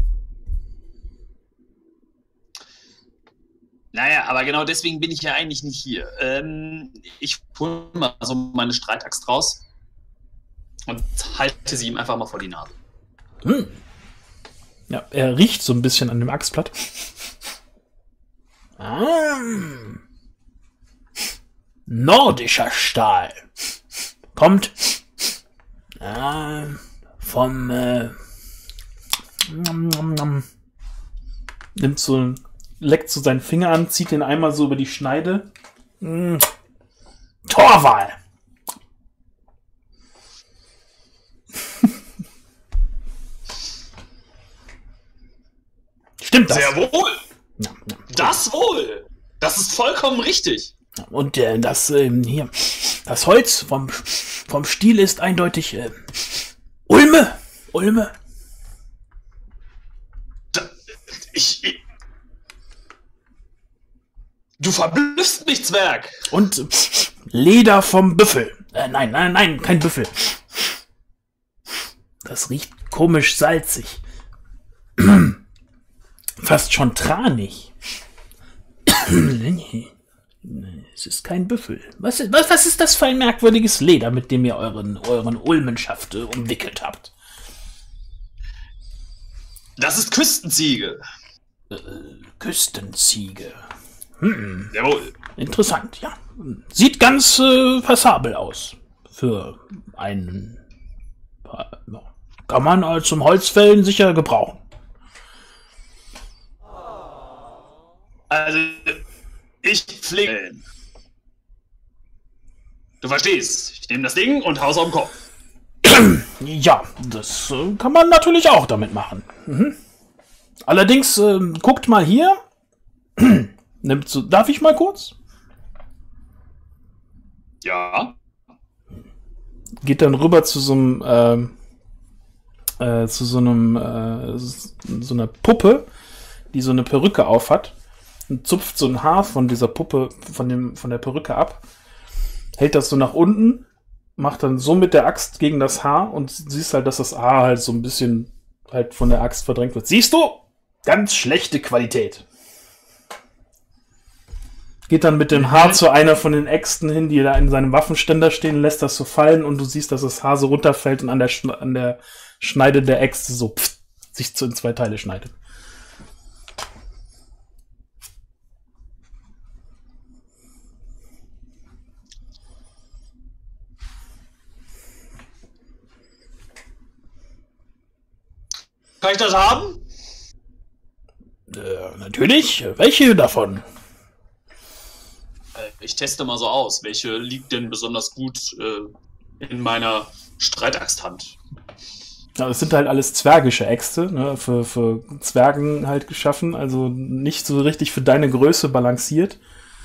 Naja, aber genau deswegen bin ich ja eigentlich nicht hier. Ähm, ich hole mal so meine Streitaxt raus und halte sie ihm einfach mal vor die Nase. Hm. Ja, er riecht so ein bisschen an dem Axtblatt. Ah. Nordischer Stahl. Kommt äh, vom äh, nom, nom, nom. Nimmt so, leckt so seinen Finger an, zieht den einmal so über die Schneide. Mm. Torwal. Stimmt das? Sehr wohl. Ja, ja. Das wohl. Das ist vollkommen richtig. Und äh, das ähm, hier, das Holz vom, vom Stiel ist eindeutig äh, Ulme. Ulme. Da, ich, ich. Du verblüffst mich, Zwerg. Und äh, Leder vom Büffel. Äh, nein, nein, nein, kein Büffel. Das riecht komisch salzig. Fast schon tranig. Es ist kein Büffel. Was, was, was ist das für ein merkwürdiges Leder, mit dem ihr euren, euren Ulmenschaft äh, umwickelt habt? Das ist Küstenziege. Äh, Küstenziege. Hm, Jawohl. interessant, ja. Sieht ganz äh, passabel aus. Für einen... Ja, kann man als zum Holzfällen sicher gebrauchen. Also, ich pflege. Du verstehst. Ich nehme das Ding und hau's auf den Kopf. Ja, das äh, kann man natürlich auch damit machen. Mhm. Allerdings, äh, guckt mal hier. Nimmt so, darf ich mal kurz? Ja. Geht dann rüber zu so einem, ähm, äh, zu so einem, äh, so einer Puppe, die so eine Perücke auf hat. Und zupft so ein Haar von dieser Puppe, von dem, von der Perücke ab. Hält das so nach unten macht dann so mit der Axt gegen das Haar und siehst halt, dass das Haar halt so ein bisschen halt von der Axt verdrängt wird. Siehst du? Ganz schlechte Qualität. Geht dann mit dem Haar zu einer von den Äxten hin, die da in seinem Waffenständer stehen, lässt das so fallen und du siehst, dass das Haar so runterfällt und an der, Schne- an der Schneide der Äxte so pff, sich zu in zwei Teile schneidet. Kann ich das haben? Äh, natürlich. Welche davon? Ich teste mal so aus. Welche liegt denn besonders gut äh, in meiner Streitachsthand? Ja, es sind halt alles zwergische Äxte, ne, für, für Zwergen halt geschaffen, also nicht so richtig für deine Größe balanciert.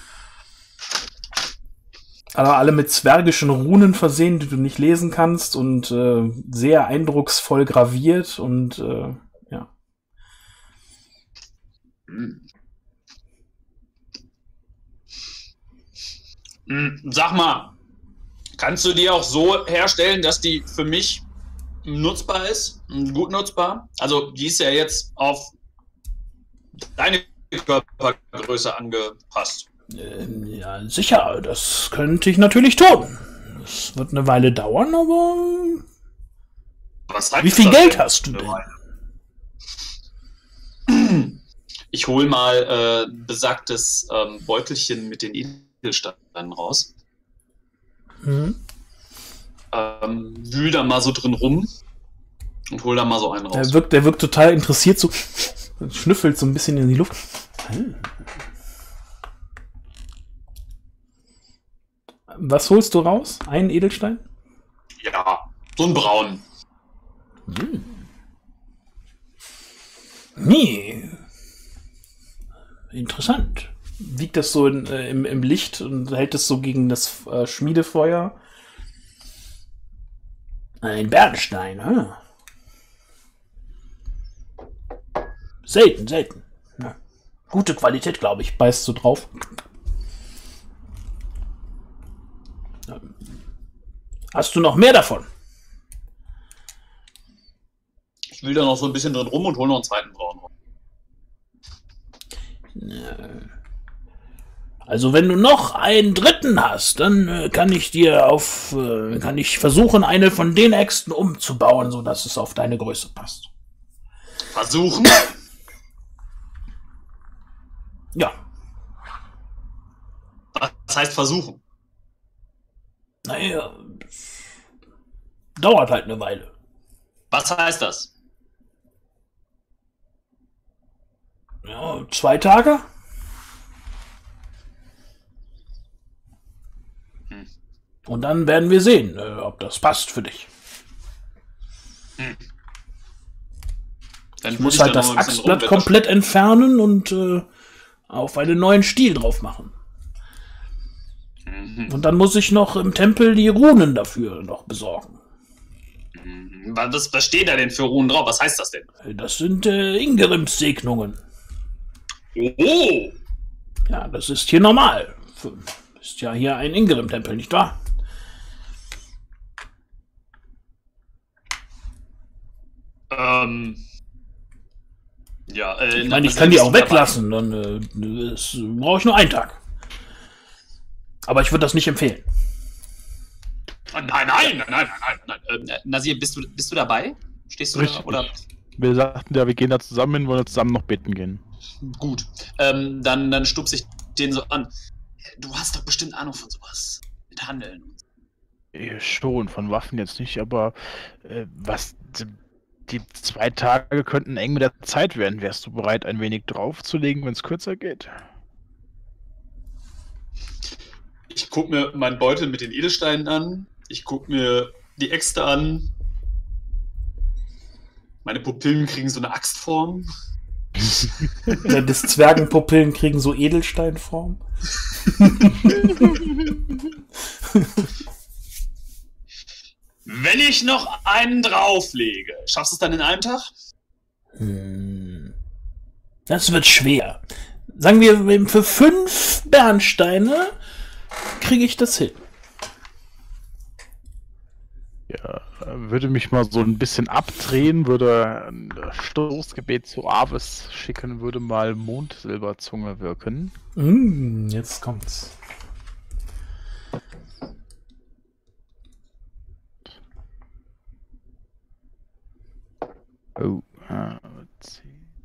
Aber alle mit zwergischen Runen versehen, die du nicht lesen kannst und äh, sehr eindrucksvoll graviert und äh, ja. Hm. Sag mal, kannst du die auch so herstellen, dass die für mich nutzbar ist, gut nutzbar? Also die ist ja jetzt auf deine Körpergröße angepasst. Ähm, ja, sicher, das könnte ich natürlich tun. Das wird eine Weile dauern, aber Was heißt wie viel das Geld denn? hast du denn? Ich hol mal äh, besagtes ähm, Beutelchen mit den Edelsteinen raus. Mhm. Ähm, wühl da mal so drin rum und hol da mal so einen raus. Der wirkt, der wirkt total interessiert, so schnüffelt so ein bisschen in die Luft. Was holst du raus? Einen Edelstein? Ja, so ein Braun. Hm. Nee. Interessant. Wiegt das so in, äh, im, im Licht und hält es so gegen das äh, Schmiedefeuer? Ein Bernstein, hm? Selten, selten. Ja. Gute Qualität, glaube ich. Beißt so drauf. Ja. Hast du noch mehr davon? Ich will da noch so ein bisschen drin rum und hol noch einen zweiten Braun raus. Also wenn du noch einen dritten hast, dann äh, kann ich dir auf, äh, kann ich versuchen, eine von den Äxten umzubauen, so dass es auf deine Größe passt. Versuchen? Ja. Was heißt versuchen? Naja, dauert halt eine Weile. Was heißt das? Ja, zwei Tage? Hm. Und dann werden wir sehen, äh, ob das passt für dich. Hm. Dann Ich muss halt da das noch ein bisschen Axtblatt rumwettern. komplett entfernen und äh, auf einen neuen Stiel drauf machen. Mhm. Und dann muss ich noch im Tempel die Runen dafür noch besorgen. Mhm. Was, was steht da denn für Runen drauf? Was heißt das denn? Das sind äh, Ingerims Segnungen. Oh! Ja, das ist hier normal. Ist ja hier ein Ingerim-Tempel, nicht wahr? Ähm. Ja, äh, Ich meine, ich kann die auch weglassen, dann äh, brauche ich nur einen Tag. Aber ich würde das nicht empfehlen. Nein, nein, nein, nein, nein, nein, nein. Äh, Nasir, bist du, bist du dabei? Stehst du Richtig. da? Oder? Wir sagten ja, wir gehen da zusammen hin, wollen zusammen noch beten gehen. Gut. Ähm, dann, dann stupse ich den so an. Du hast doch bestimmt Ahnung von sowas. Mit Handeln. Eh, Schon, von Waffen jetzt nicht, aber äh, was die, die zwei Tage könnten eng mit der Zeit werden. Wärst du bereit, ein wenig draufzulegen, wenn es kürzer geht? Ich guck mir meinen Beutel mit den Edelsteinen an. Ich guck mir die Äxte an. Meine Pupillen kriegen so eine Axtform. Ja, des Zwergenpupillen kriegen so Edelsteinform. Wenn ich noch einen drauflege, schaffst du es dann in einem Tag? Hm. Das wird schwer. Sagen wir, für fünf Bernsteine kriege ich das hin. Ja, würde mich mal so ein bisschen abdrehen, würde ein Stoßgebet zu Avis schicken, würde mal Mondsilberzunge wirken. Mm, jetzt kommt's. Oh, ah, ich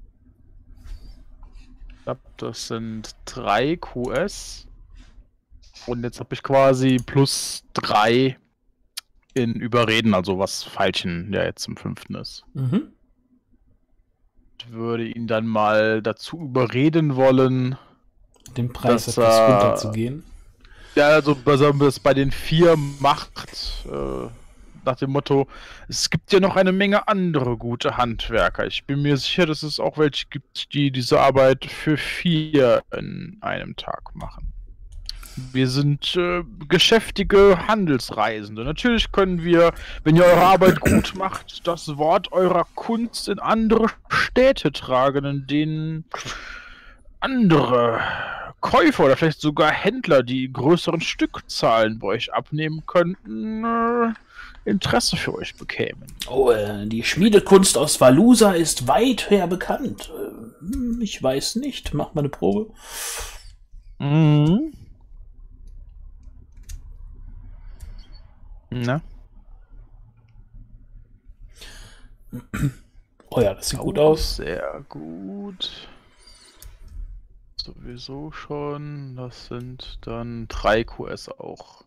glaube, das sind drei Q S. Und jetzt habe ich quasi plus drei in Überreden, also was Feilchen, der jetzt im fünften ist. Mhm. Ich würde ihn dann mal dazu überreden wollen, Den Preis dass, etwas äh, runterzugehen. ja, also was er das bei den vier macht, äh, nach dem Motto, es gibt ja noch eine Menge andere gute Handwerker. Ich bin mir sicher, dass es auch welche gibt, die diese Arbeit für vier in einem Tag machen. Wir sind äh, geschäftige Handelsreisende. Natürlich können wir, wenn ihr eure Arbeit gut macht, das Wort eurer Kunst in andere Städte tragen, in denen andere Käufer oder vielleicht sogar Händler, die größeren Stückzahlen bei euch abnehmen könnten, äh, Interesse für euch bekämen. Oh, äh, die Schmiedekunst aus Valusa ist weit her bekannt. Äh, ich weiß nicht. Mach mal eine Probe. Mhm. Na? Oh ja, das sieht gut Oh, aus. Sehr gut. Sowieso schon. Das sind dann drei Q S auch.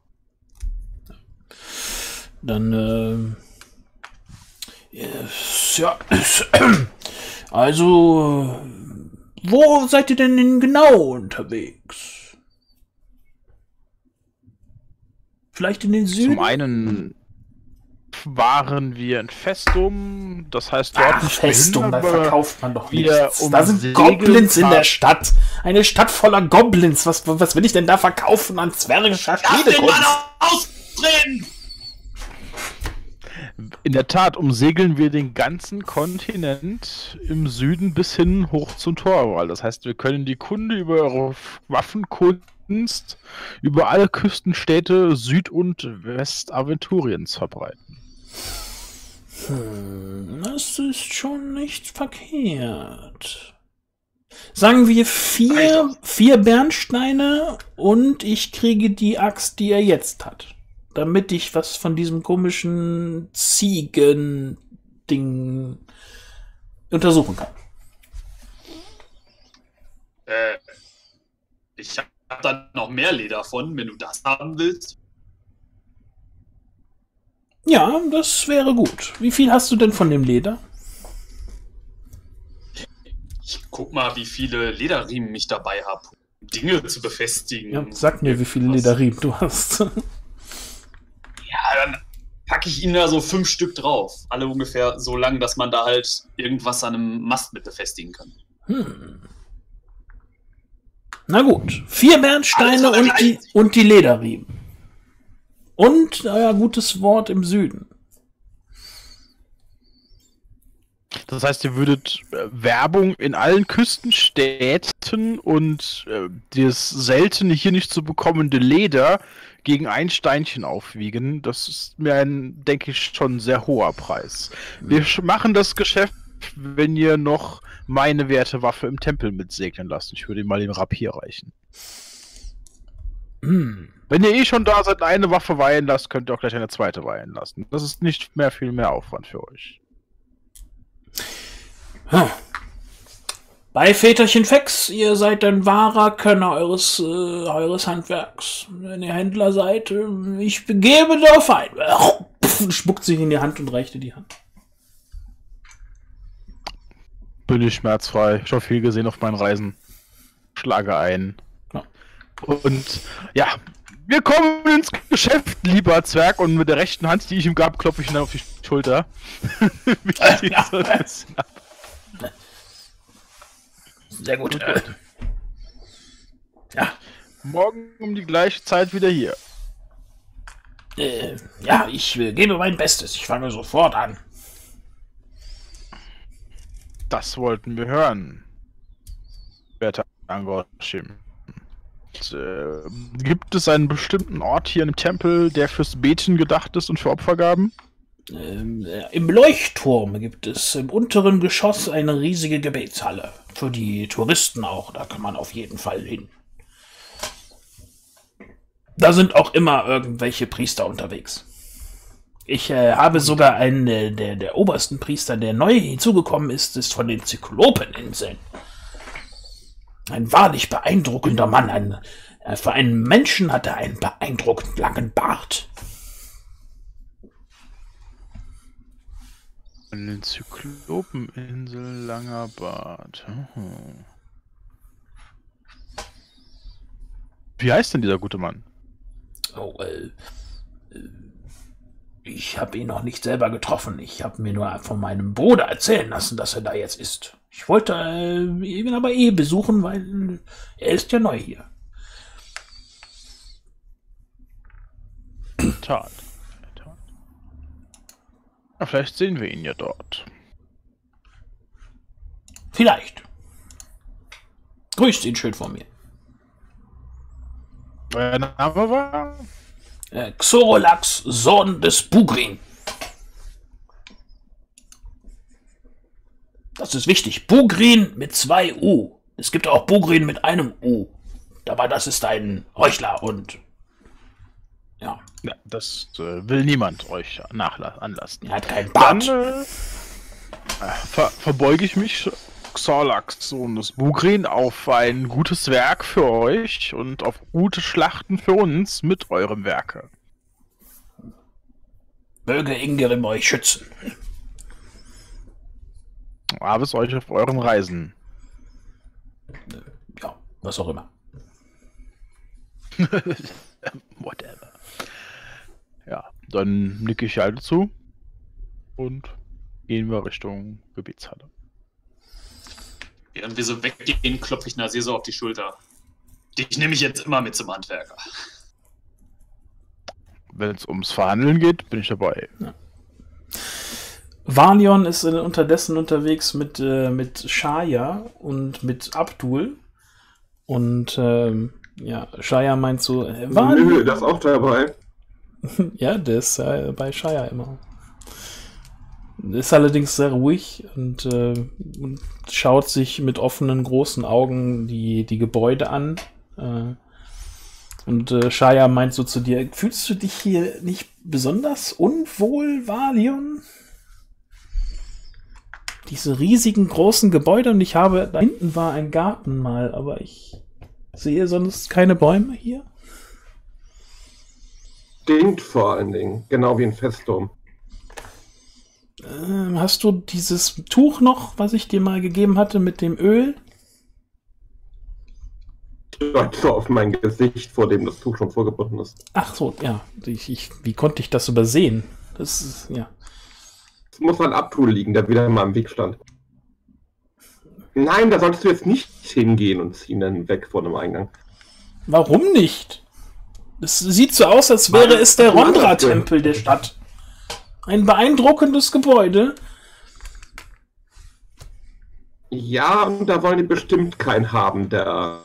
Dann, ähm... ja, also, wo seid ihr denn genau unterwegs? Vielleicht in den Süden? Zum einen waren wir in Festum, das heißt dort Ach, nicht Festum, da behindert, verkauft man doch wieder nichts. um Da sind Segel Goblins in fahren. der Stadt. Eine Stadt voller Goblins. Was, was will ich denn da verkaufen an zwergischer Schmiedekunst? ausreden! In der Tat umsegeln wir den ganzen Kontinent im Süden bis hin hoch zum Torwall. Das heißt, wir können die Kunde über eure Waffenkunst über alle Küstenstädte Süd- und West-Aventuriens verbreiten. Hm, das ist schon nicht verkehrt. Sagen wir vier, vier Bernsteine und ich kriege die Axt, die er jetzt hat. Damit ich was von diesem komischen Ziegen-Ding untersuchen kann. Äh, ich hab da noch mehr Leder von, wenn du das haben willst. Ja, das wäre gut. Wie viel hast du denn von dem Leder? Ich guck mal, wie viele Lederriemen ich dabei habe, um Dinge zu befestigen. Ja, sag mir, wie viele Was? Lederriemen du hast. Ja, dann packe ich ihnen da so fünf Stück drauf. Alle ungefähr so lang, dass man da halt irgendwas an einem Mast mit befestigen kann. Hm. Na gut. Vier Bernsteine Alles und die, und die Lederriemen. Und euer gutes Wort im Süden. Das heißt, ihr würdet äh, Werbung in allen Küstenstädten und äh, das seltene hier nicht zu bekommende Leder gegen ein Steinchen aufwiegen. Das ist mir ein, denke ich, schon sehr hoher Preis. Wir sch- machen das Geschäft, wenn ihr noch meine werte Waffe im Tempel mitsegnen lasst. Ich würde ihm mal den Rapier reichen. Hm. Wenn ihr eh schon da seid, eine Waffe weihen lasst, könnt ihr auch gleich eine zweite weihen lassen. Das ist nicht mehr viel mehr Aufwand für euch. Hm. Bei Väterchen Fex, ihr seid ein wahrer Könner eures, äh, eures Handwerks. Wenn ihr Händler seid, äh, ich begebe darauf ein. Pff, spuckt sich in die Hand und reicht dir die Hand. Bin ich schmerzfrei. Schon viel gesehen auf meinen Reisen. Schlage ein. Ja. Und ja, wir kommen ins Geschäft, lieber Zwerg. Und mit der rechten Hand, die ich ihm gab, klopfe ich ihn dann auf die Schulter. Wie die Ja. so ein bisschen ab. Sehr gut. Äh. Ja. Morgen um die gleiche Zeit wieder hier. Äh, ja, ich äh, gebe mein Bestes. Ich fange sofort an. Das wollten wir hören. Werter Angoshim. Äh, gibt es einen bestimmten Ort hier im Tempel, der fürs Beten gedacht ist und für Opfergaben? Ähm, äh, Im Leuchtturm gibt es im unteren Geschoss eine riesige Gebetshalle. Für die Touristen auch, da kann man auf jeden Fall hin. Da sind auch immer irgendwelche Priester unterwegs. Ich äh, habe sogar einen äh, der, der obersten Priester, der neu hinzugekommen ist, ist von den Zyklopeninseln. Ein wahrlich beeindruckender Mann. Ein, äh, für einen Menschen hat er einen beeindruckend langen Bart. Von den Zyklopeninseln langer Bart. Mhm. Wie heißt denn dieser gute Mann? Oh, äh, ich habe ihn noch nicht selber getroffen. Ich habe mir nur von meinem Bruder erzählen lassen, dass er da jetzt ist. Ich wollte äh, ihn aber eh besuchen, weil er ist ja neu hier. Tat. Tat. Ja, vielleicht sehen wir ihn ja dort. Vielleicht. Grüßt ihn schön von mir. Euer Name war? Äh, Xorolax, Sohn des Bugrin. Das ist wichtig. Bugrin mit zwei U. Es gibt auch Bugrin mit einem U. Aber das ist ein Heuchler und... Ja. Ja, das äh, will niemand euch nachla- anlassen. Er hat keinen Bart. Dann äh, ver verbeuge ich mich, Xorlax, Sohn des Bugrin, auf ein gutes Werk für euch und auf gute Schlachten für uns mit eurem Werke. Möge Ingerim euch schützen. Habe es euch auf euren Reisen. Ja, was auch immer. Whatever. Ja, dann nicke ich alle zu und gehen wir Richtung Gebetshalle. Während wir so weggehen, klopfe ich Nasir so auf die Schulter. Dich nehme ich jetzt immer mit zum Handwerker. Wenn es ums Verhandeln geht, bin ich dabei. Ja. Valion ist äh, unterdessen unterwegs mit, äh, mit Shaya und mit Abdul. Und ähm, ja, Shaya meint so, äh, Valion. Nö, das ist auch dabei. Ja, der ist äh, bei Shaya immer. Ist allerdings sehr ruhig und, äh, und schaut sich mit offenen, großen Augen die, die Gebäude an. Äh, und äh, Shaya meint so zu dir, fühlst du dich hier nicht besonders unwohl, Valion? Diese riesigen, großen Gebäude und ich habe, da hinten war ein Garten mal, aber ich sehe sonst keine Bäume hier. Stinkt vor allen Dingen, genau wie ein Festturm. Ähm, hast du dieses Tuch noch, was ich dir mal gegeben hatte mit dem Öl? Ich deute so auf mein Gesicht, vor dem das Tuch schon vorgebunden ist. Ach so, ja. Ich, ich, wie konnte ich das übersehen? Das ist, ja. Es muss an Abdul liegen, der wieder mal im Weg stand. Nein, da solltest du jetzt nicht hingehen und ziehen dann weg vor dem Eingang. Warum nicht? Es sieht so aus, als wäre es der Rondra-Tempel der Stadt. Ein beeindruckendes Gebäude. Ja, und da wollen die bestimmt keinen haben, der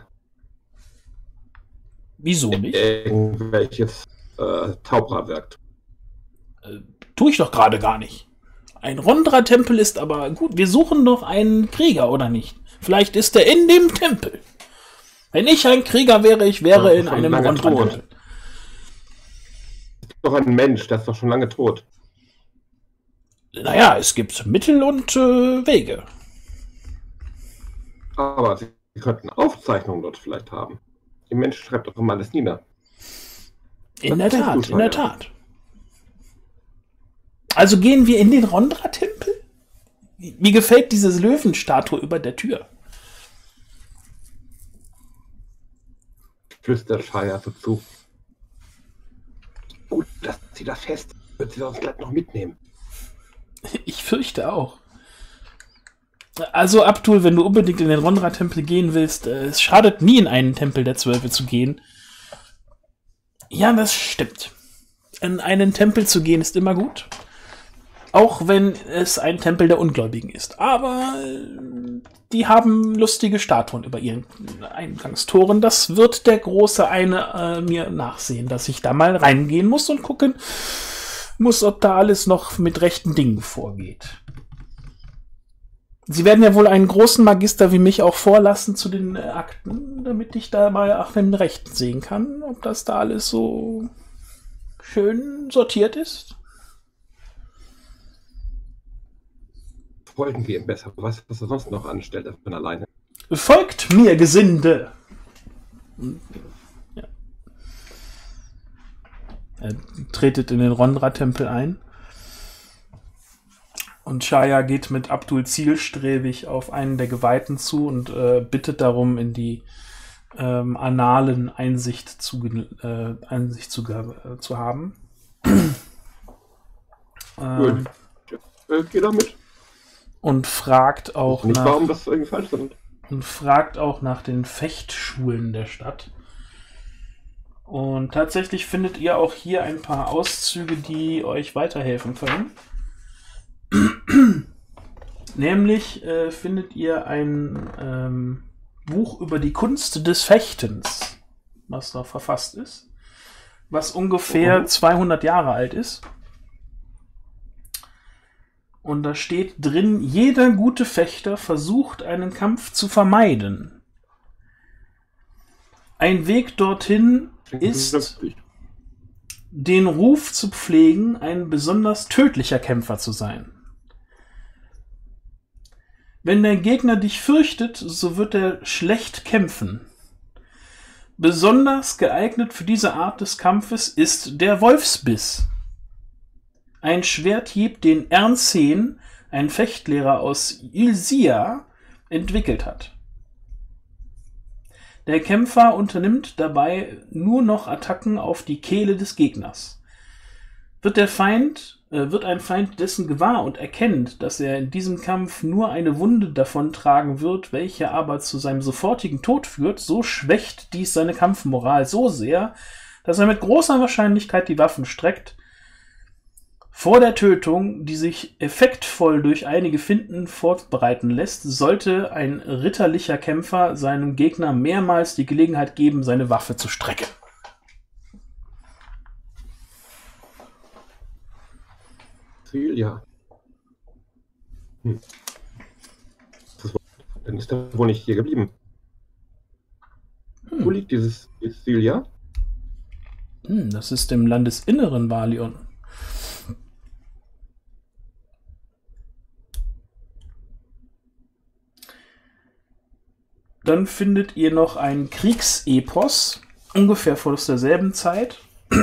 Wieso nicht? irgendwelches äh, Taubra wirkt. Äh, tue ich doch gerade gar nicht. Ein Rondra-Tempel ist aber gut. Wir suchen doch einen Krieger, oder nicht? Vielleicht ist er in dem Tempel. Wenn ich ein Krieger wäre, ich wäre Ja, in schon einem lange Rondra-Tempel. Ist doch ein Mensch, der ist doch schon lange tot. Naja, es gibt Mittel und äh, Wege. Aber sie könnten Aufzeichnungen dort vielleicht haben. Die Mensch schreibt doch immer alles nieder. In Das der ist Tat, gut, in der ja. Tat. Also gehen wir in den Rondra-Tempel? Mir gefällt diese Löwenstatue über der Tür. Flüstert Shaya so zu. Gut, dass sie da fest. Wird sie sonst gleich noch mitnehmen. Ich fürchte auch. Also Abdul, wenn du unbedingt in den Rondra-Tempel gehen willst, äh, es schadet nie, in einen Tempel der Zwölfe zu gehen. Ja, das stimmt. In einen Tempel zu gehen ist immer gut. Auch wenn es ein Tempel der Ungläubigen ist. Aber äh, die haben lustige Statuen über ihren Eingangstoren. Das wird der große eine äh, mir nachsehen, dass ich da mal reingehen muss und gucken, muss, ob da alles noch mit rechten Dingen vorgeht. Sie werden ja wohl einen großen Magister wie mich auch vorlassen zu den äh, Akten, damit ich da mal auch den Rechten sehen kann, ob das da alles so schön sortiert ist. Folgen wir ihm besser. Was, was er sonst noch anstellt, als man alleine. Folgt mir, Gesinde! Ja. Er tretet in den Rondra-Tempel ein. Und Shaya geht mit Abdul zielstrebig auf einen der Geweihten zu und äh, bittet darum, in die ähm, Annalen Einsicht zu, äh, Einsicht zu, äh, zu haben. ähm, äh, geh damit. Und fragt auch nicht, nach, warum das irgendwie falsch ist. Und fragt auch nach den Fechtschulen der Stadt. Und tatsächlich findet ihr auch hier ein paar Auszüge, die euch weiterhelfen können. Nämlich äh, findet ihr ein ähm, Buch über die Kunst des Fechtens, was da verfasst ist, was ungefähr mhm. zweihundert Jahre alt ist. Und da steht drin, jeder gute Fechter versucht, einen Kampf zu vermeiden. Ein Weg dorthin ist, den Ruf zu pflegen, ein besonders tödlicher Kämpfer zu sein. Wenn der Gegner dich fürchtet, so wird er schlecht kämpfen. Besonders geeignet für diese Art des Kampfes ist der Wolfsbiss. Ein Schwerthieb, den Ernsen, ein Fechtlehrer aus Ilsia, entwickelt hat. Der Kämpfer unternimmt dabei nur noch Attacken auf die Kehle des Gegners. Wird der Feind, äh, wird ein Feind dessen gewahr und erkennt, dass er in diesem Kampf nur eine Wunde davontragen wird, welche aber zu seinem sofortigen Tod führt, so schwächt dies seine Kampfmoral so sehr, dass er mit großer Wahrscheinlichkeit die Waffen streckt. Vor der Tötung, die sich effektvoll durch einige Finten vorbereiten lässt, sollte ein ritterlicher Kämpfer seinem Gegner mehrmals die Gelegenheit geben, seine Waffe zu strecken. Ja. Hm. Das war, dann ist er wohl nicht hier geblieben. Hm. Wo liegt dieses Silja? Hm, das ist im Landesinneren Valion. Dann findet ihr noch ein Kriegsepos, ungefähr vor derselben Zeit.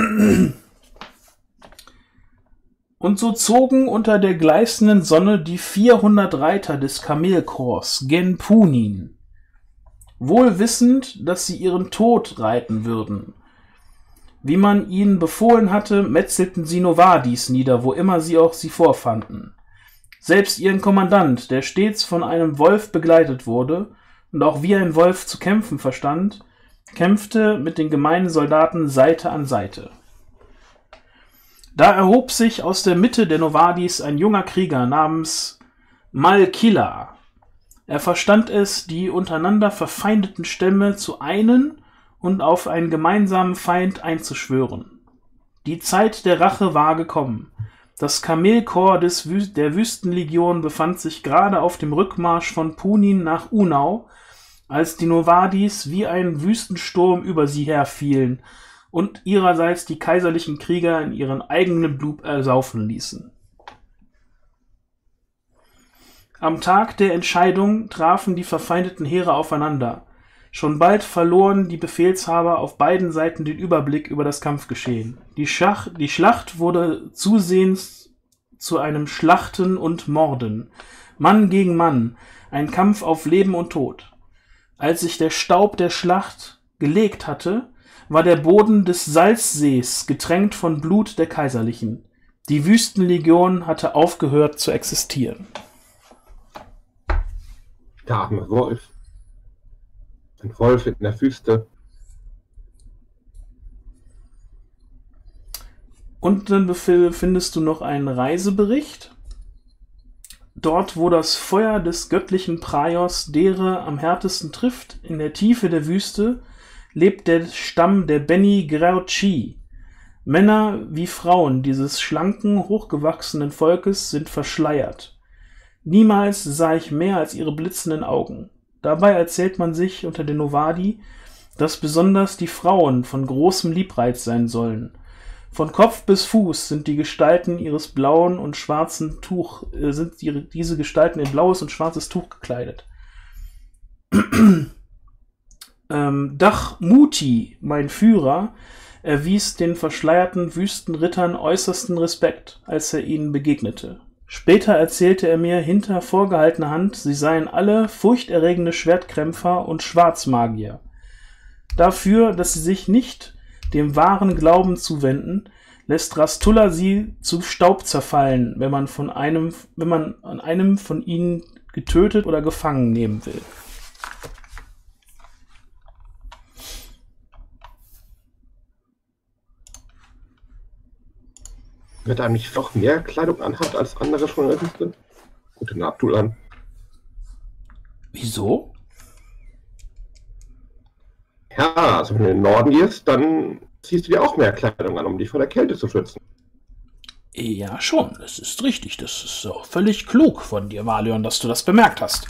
Und so zogen unter der gleißenden Sonne die vierhundert Reiter des Kamelkorps gen Punin, wohl wissend, dass sie ihren Tod reiten würden. Wie man ihnen befohlen hatte, metzelten sie Novadis nieder, wo immer sie auch sie vorfanden. Selbst ihren Kommandant, der stets von einem Wolf begleitet wurde und auch wie ein Wolf zu kämpfen verstand, kämpfte mit den gemeinen Soldaten Seite an Seite. Da erhob sich aus der Mitte der Novadis ein junger Krieger namens Malkila. Er verstand es, die untereinander verfeindeten Stämme zu einen und auf einen gemeinsamen Feind einzuschwören. Die Zeit der Rache war gekommen. Das Kamelkorps des Wü- der Wüstenlegion befand sich gerade auf dem Rückmarsch von Punin nach Unau, als die Novadis wie ein Wüstensturm über sie herfielen und ihrerseits die kaiserlichen Krieger in ihren eigenen Blut ersaufen ließen. Am Tag der Entscheidung trafen die verfeindeten Heere aufeinander. Schon bald verloren die Befehlshaber auf beiden Seiten den Überblick über das Kampfgeschehen. Die, Schach, die Schlacht wurde zusehends zu einem Schlachten und Morden. Mann gegen Mann, ein Kampf auf Leben und Tod. Als sich der Staub der Schlacht gelegt hatte, war der Boden des Salzsees getränkt von Blut der Kaiserlichen. Die Wüstenlegion hatte aufgehört zu existieren. Der arme Wolf. Ein Wolf in der Wüste. Und dann findest du noch einen Reisebericht. Dort, wo das Feuer des göttlichen Praios dere am härtesten trifft, in der Tiefe der Wüste, lebt der Stamm der Beni Grouchi. Männer wie Frauen dieses schlanken, hochgewachsenen Volkes sind verschleiert. Niemals sah ich mehr als ihre blitzenden Augen. Dabei erzählt man sich unter den Novadi, dass besonders die Frauen von großem Liebreiz sein sollen. Von Kopf bis Fuß sind die Gestalten ihres blauen und schwarzen Tuch, äh, sind die, diese Gestalten in blaues und schwarzes Tuch gekleidet. ähm, Dachmuti, mein Führer, erwies den verschleierten Wüstenrittern äußersten Respekt, als er ihnen begegnete. Später erzählte er mir hinter vorgehaltener Hand, sie seien alle furchterregende Schwertkrämpfer und Schwarzmagier. Dafür, dass sie sich nicht dem wahren Glauben zuwenden, lässt Rastulla sie zu Staub zerfallen, wenn man von einem, wenn man an einem von ihnen getötet oder gefangen nehmen will. Wer da nicht noch mehr Kleidung anhat als andere schon in der Wüste? Gute Nacht, du an. Wieso? Ja, also wenn du in den Norden gehst, dann ziehst du dir auch mehr Kleidung an, um dich vor der Kälte zu schützen. Ja, schon. Das ist richtig. Das ist auch völlig klug von dir, Valion, dass du das bemerkt hast.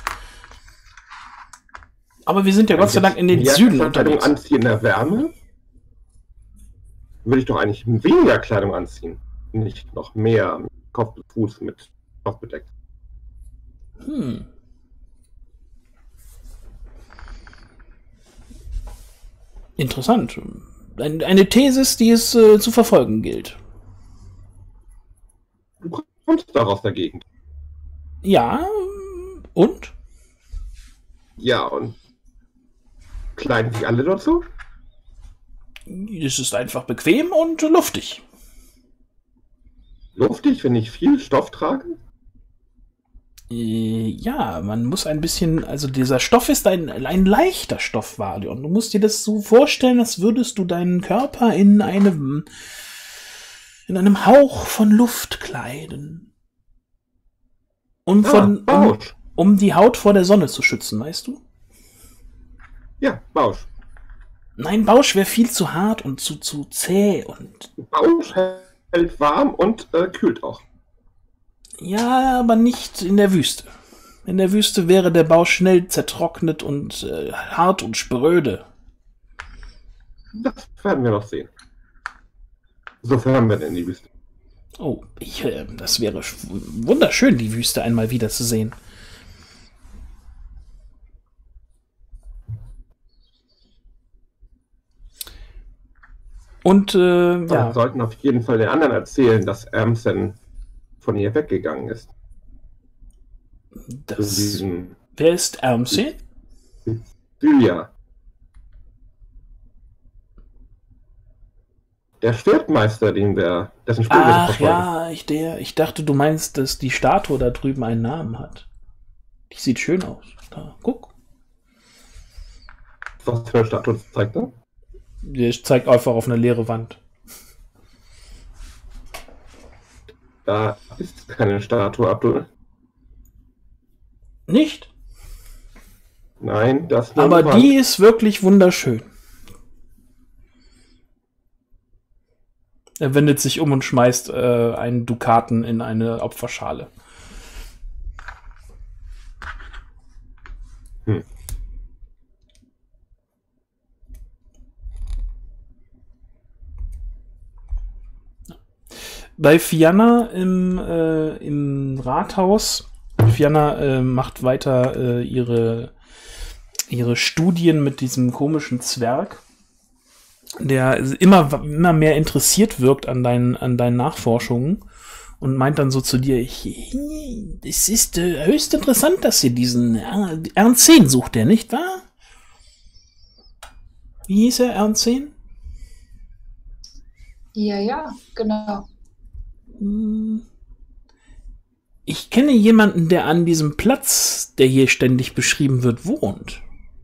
Aber wir sind ja Gott sei Dank in den Süden unterwegs. Kleidung anziehen in der Wärme? Würde ich doch eigentlich weniger Kleidung anziehen. Nicht noch mehr Kopf und Fuß mit Stoff bedeckt. Hm. Interessant. Ein, eine Thesis, die es äh, zu verfolgen gilt. Du kommst doch aus der Gegend. Ja, und? Ja, und kleiden sich alle dort so? Es ist einfach bequem und luftig. Luftig, wenn ich viel Stoff trage? Äh, ja, man muss ein bisschen, also dieser Stoff ist ein, ein leichter Stoff, Valion. Du musst dir das so vorstellen, als würdest du deinen Körper in einem, in einem Hauch von Luft kleiden. Um, von, Ah, um, Bausch. um die Haut vor der Sonne zu schützen, weißt du? Ja, Bausch. Nein, Bausch wäre viel zu hart und zu, zu zäh und... Bausch hält warm und äh, kühlt auch. Ja, aber nicht in der Wüste. In der Wüste wäre der Bausch schnell zertrocknet und äh, hart und spröde. Das werden wir noch sehen. Sofern wir denn in die Wüste. Oh, ich, äh, das wäre wunderschön, die Wüste einmal wieder zu sehen. Und, äh, Wir ja. sollten auf jeden Fall den anderen erzählen, dass Ermsen von ihr weggegangen ist. Das, Zu diesem wer ist Ermse? Sylia. Der Schwertmeister, den wir, dessen Spur wir Ach verfolgen. ja, ich, der, ich dachte, du meinst, dass die Statue da drüben einen Namen hat. Die sieht schön aus. Da, guck. Was für eine Statue zeigt er? Der zeigt einfach auf eine leere Wand. Da ist keine Statue, Abdul. Nicht? Nein, das nur Aber eine Wand. die ist wirklich wunderschön. Er wendet sich um und schmeißt äh, einen Dukaten in eine Opferschale. Hm. Bei Fianna im, äh, im Rathaus, Fianna äh, macht weiter äh, ihre, ihre Studien mit diesem komischen Zwerg, der immer, immer mehr interessiert wirkt an deinen, an deinen Nachforschungen und meint dann so zu dir, ich, es ist äh, höchst interessant, dass ihr diesen Ernzehn sucht, der nicht wahr? Wie hieß er, Ernzehn? Ja, ja, genau. Ich kenne jemanden, der an diesem Platz, der hier ständig beschrieben wird, wohnt.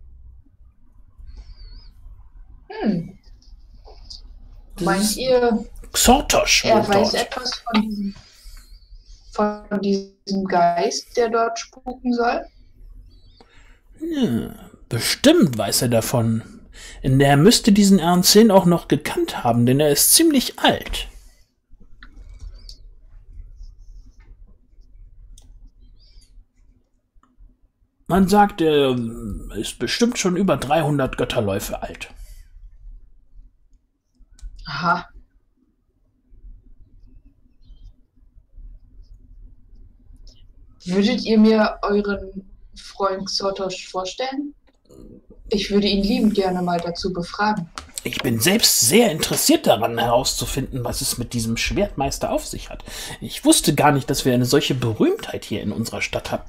Hm. Das Meint ist ihr, Xortosch er wohnt weiß dort. etwas von diesem, von diesem Geist, der dort spuken soll? Ja, bestimmt weiß er davon. Der müsste diesen Ernzin auch noch gekannt haben, denn er ist ziemlich alt. Man sagt, er ist bestimmt schon über dreihundert Götterläufe alt. Aha. Würdet ihr mir euren Freund Xortosch vorstellen? Ich würde ihn liebend gerne mal dazu befragen. Ich bin selbst sehr interessiert daran, herauszufinden, was es mit diesem Schwertmeister auf sich hat. Ich wusste gar nicht, dass wir eine solche Berühmtheit hier in unserer Stadt hatten.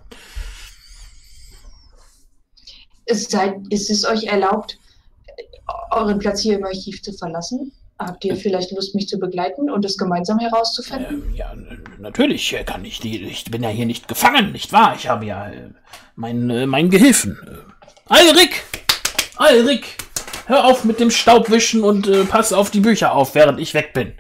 Es sei, ist es euch erlaubt, euren Platz hier im Archiv zu verlassen? Habt ihr vielleicht Lust, mich zu begleiten und es gemeinsam herauszufinden? Ähm, ja, natürlich kann ich die. Ich bin ja hier nicht gefangen, nicht wahr? Ich habe ja äh, meinen äh, mein Gehilfen. Alrik! Alrik! Hör auf mit dem Staubwischen und äh, pass auf die Bücher auf, während ich weg bin.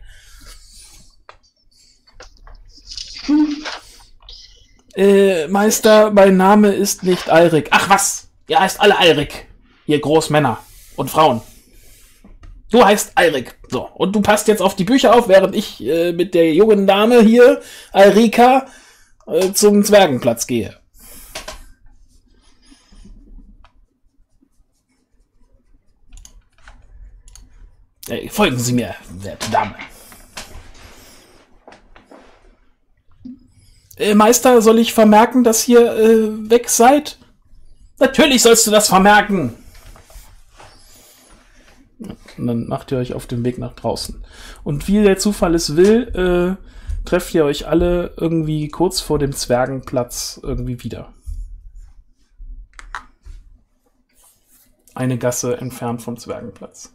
Hm. Äh, Meister, mein Name ist nicht Alrik. Ach was! Ihr heißt alle Alrik. Ihr Großmänner und Frauen. Du heißt Alrik. So, und du passt jetzt auf die Bücher auf, während ich äh, mit der jungen Dame hier, Alrika, äh, zum Zwergenplatz gehe. Äh, folgen Sie mir, werte Dame. Äh, Meister, soll ich vermerken, dass ihr äh, weg seid? Natürlich sollst du das vermerken. Und dann macht ihr euch auf den Weg nach draußen. Und wie der Zufall es will, äh, trefft ihr euch alle irgendwie kurz vor dem Zwergenplatz irgendwie wieder. Eine Gasse entfernt vom Zwergenplatz.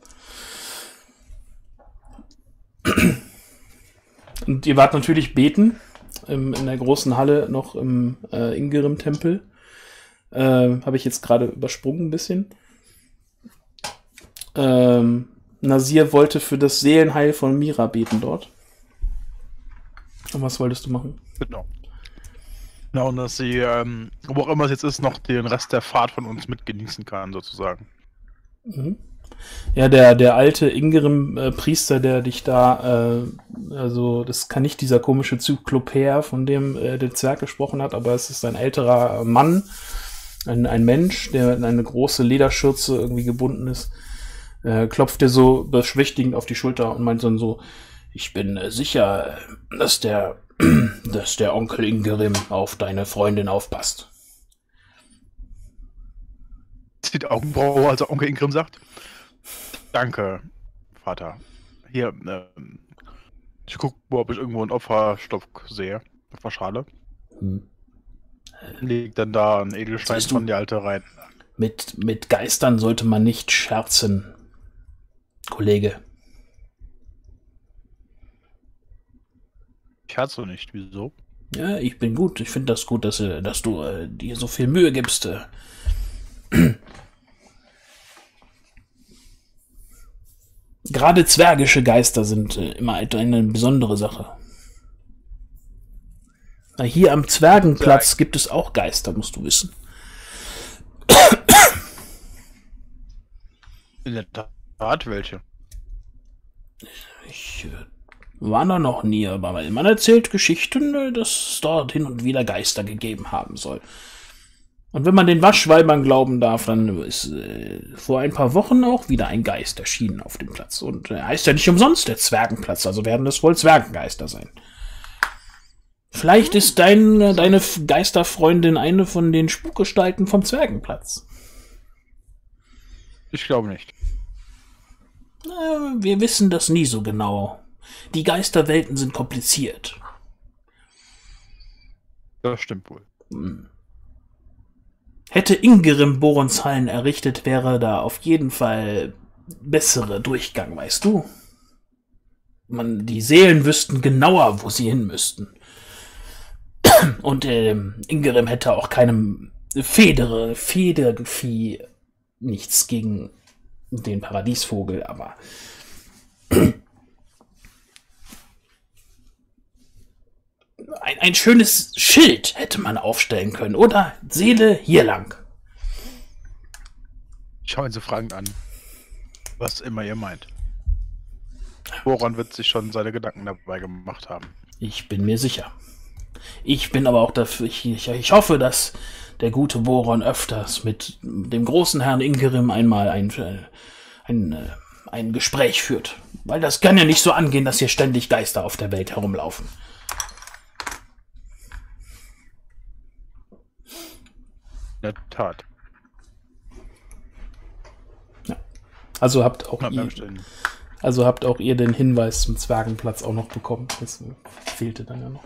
Und ihr wart natürlich beten, im, in der großen Halle noch im äh, Ingerim-Tempel. Äh, Habe ich jetzt gerade übersprungen ein bisschen. Ähm, Nasir wollte für das Seelenheil von Mira beten dort. Und was wolltest du machen? Genau. Genau, und dass sie, ähm, wo auch immer es jetzt ist, noch den Rest der Fahrt von uns mitgenießen kann, sozusagen. Mhm. Ja, der, der alte Ingerim-Priester, der dich da, äh, also das kann nicht dieser komische Zyklopär, von dem äh, der Zwerg gesprochen hat, aber es ist ein älterer Mann, ein, ein Mensch, der in eine große Lederschürze irgendwie gebunden ist, äh, klopft dir so beschwichtigend auf die Schulter und meint dann so, ich bin äh, sicher, dass der, dass der Onkel Ingerim auf deine Freundin aufpasst. Zieht Augenbraue, als Onkel Ingerim sagt. Danke, Vater. Hier, ähm, ich gucke, ob ich irgendwo einen Opferstock sehe. Opferschale. Hm. Liegt dann da ein Edelstein von der Alte rein. Mit, mit Geistern sollte man nicht scherzen, Kollege. Ich scherze nicht, wieso? Ja, ich bin gut. Ich finde das gut, dass, dass du äh, dir so viel Mühe gibst. Äh. Gerade zwergische Geister sind äh, immer eine besondere Sache. Na, hier am Zwergenplatz gibt es auch Geister, musst du wissen. In der Tat, welche? Ich äh, war da noch nie, aber man erzählt Geschichten, äh, dass es dort hin und wieder Geister gegeben haben soll. Und wenn man den Waschweibern glauben darf, dann ist äh, vor ein paar Wochen auch wieder ein Geist erschienen auf dem Platz. Und er äh, heißt ja nicht umsonst der Zwergenplatz, also werden das wohl Zwergengeister sein. Vielleicht ist dein, äh, deine Geisterfreundin eine von den Spukgestalten vom Zwergenplatz. Ich glaube nicht. Äh, wir wissen das nie so genau. Die Geisterwelten sind kompliziert. Das stimmt wohl. Hm. Hätte Ingerim Boronshallen errichtet, wäre da auf jeden Fall bessere Durchgang, weißt du? Man, die Seelen wüssten genauer, wo sie hin müssten. Und ähm, Ingerim hätte auch keinem Federe, Federvieh nichts gegen den Paradiesvogel, aber Ein, ein schönes Schild hätte man aufstellen können, oder? Seele hier lang. Ich schaue ihn so fragend an. Was immer ihr meint. Woran wird sich schon seine Gedanken dabei gemacht haben? Ich bin mir sicher. Ich bin aber auch dafür, ich, ich, ich hoffe, dass der gute Boron öfters mit dem großen Herrn Inkerim einmal ein, ein, ein Gespräch führt. Weil das kann ja nicht so angehen, dass hier ständig Geister auf der Welt herumlaufen. In der Tat. Ja. Also habt auch Na, ihr, bestellen. also habt auch ihr den Hinweis zum Zwergenplatz auch noch bekommen. Das fehlte dann ja noch.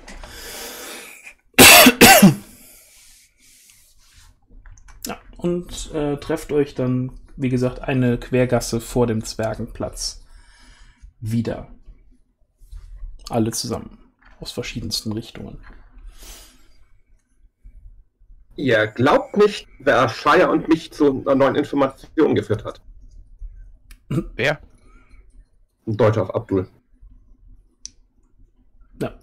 Ja, und äh, trefft euch dann, wie gesagt, eine Quergasse vor dem Zwergenplatz wieder. Alle zusammen. Aus verschiedensten Richtungen. Ihr glaubt nicht, wer Shire und mich zu einer neuen Information geführt hat. Wer? Ein Deutscher auf Abdul. Ja.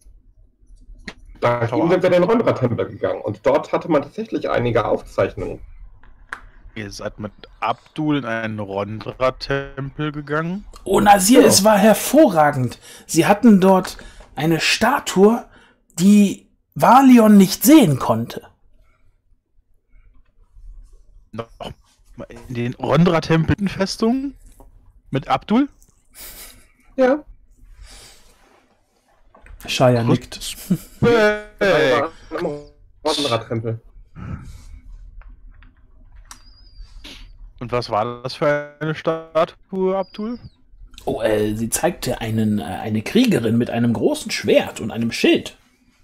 Dank ihm sind wir in den Rondra-Tempel gegangen und dort hatte man tatsächlich einige Aufzeichnungen. Ihr seid mit Abdul in einen Rondra-Tempel gegangen? Oh, Nasir, Ja. es war hervorragend. Sie hatten dort eine Statue, die Valion nicht sehen konnte. Noch mal in den Rondra-Tempelfestungen? Mit Abdul? Ja. Shire nickt. Hey. Am Rondra-Tempel. Und was war das für eine Statue, Abdul? Oh, äh, sie zeigte einen, äh, eine Kriegerin mit einem großen Schwert und einem Schild.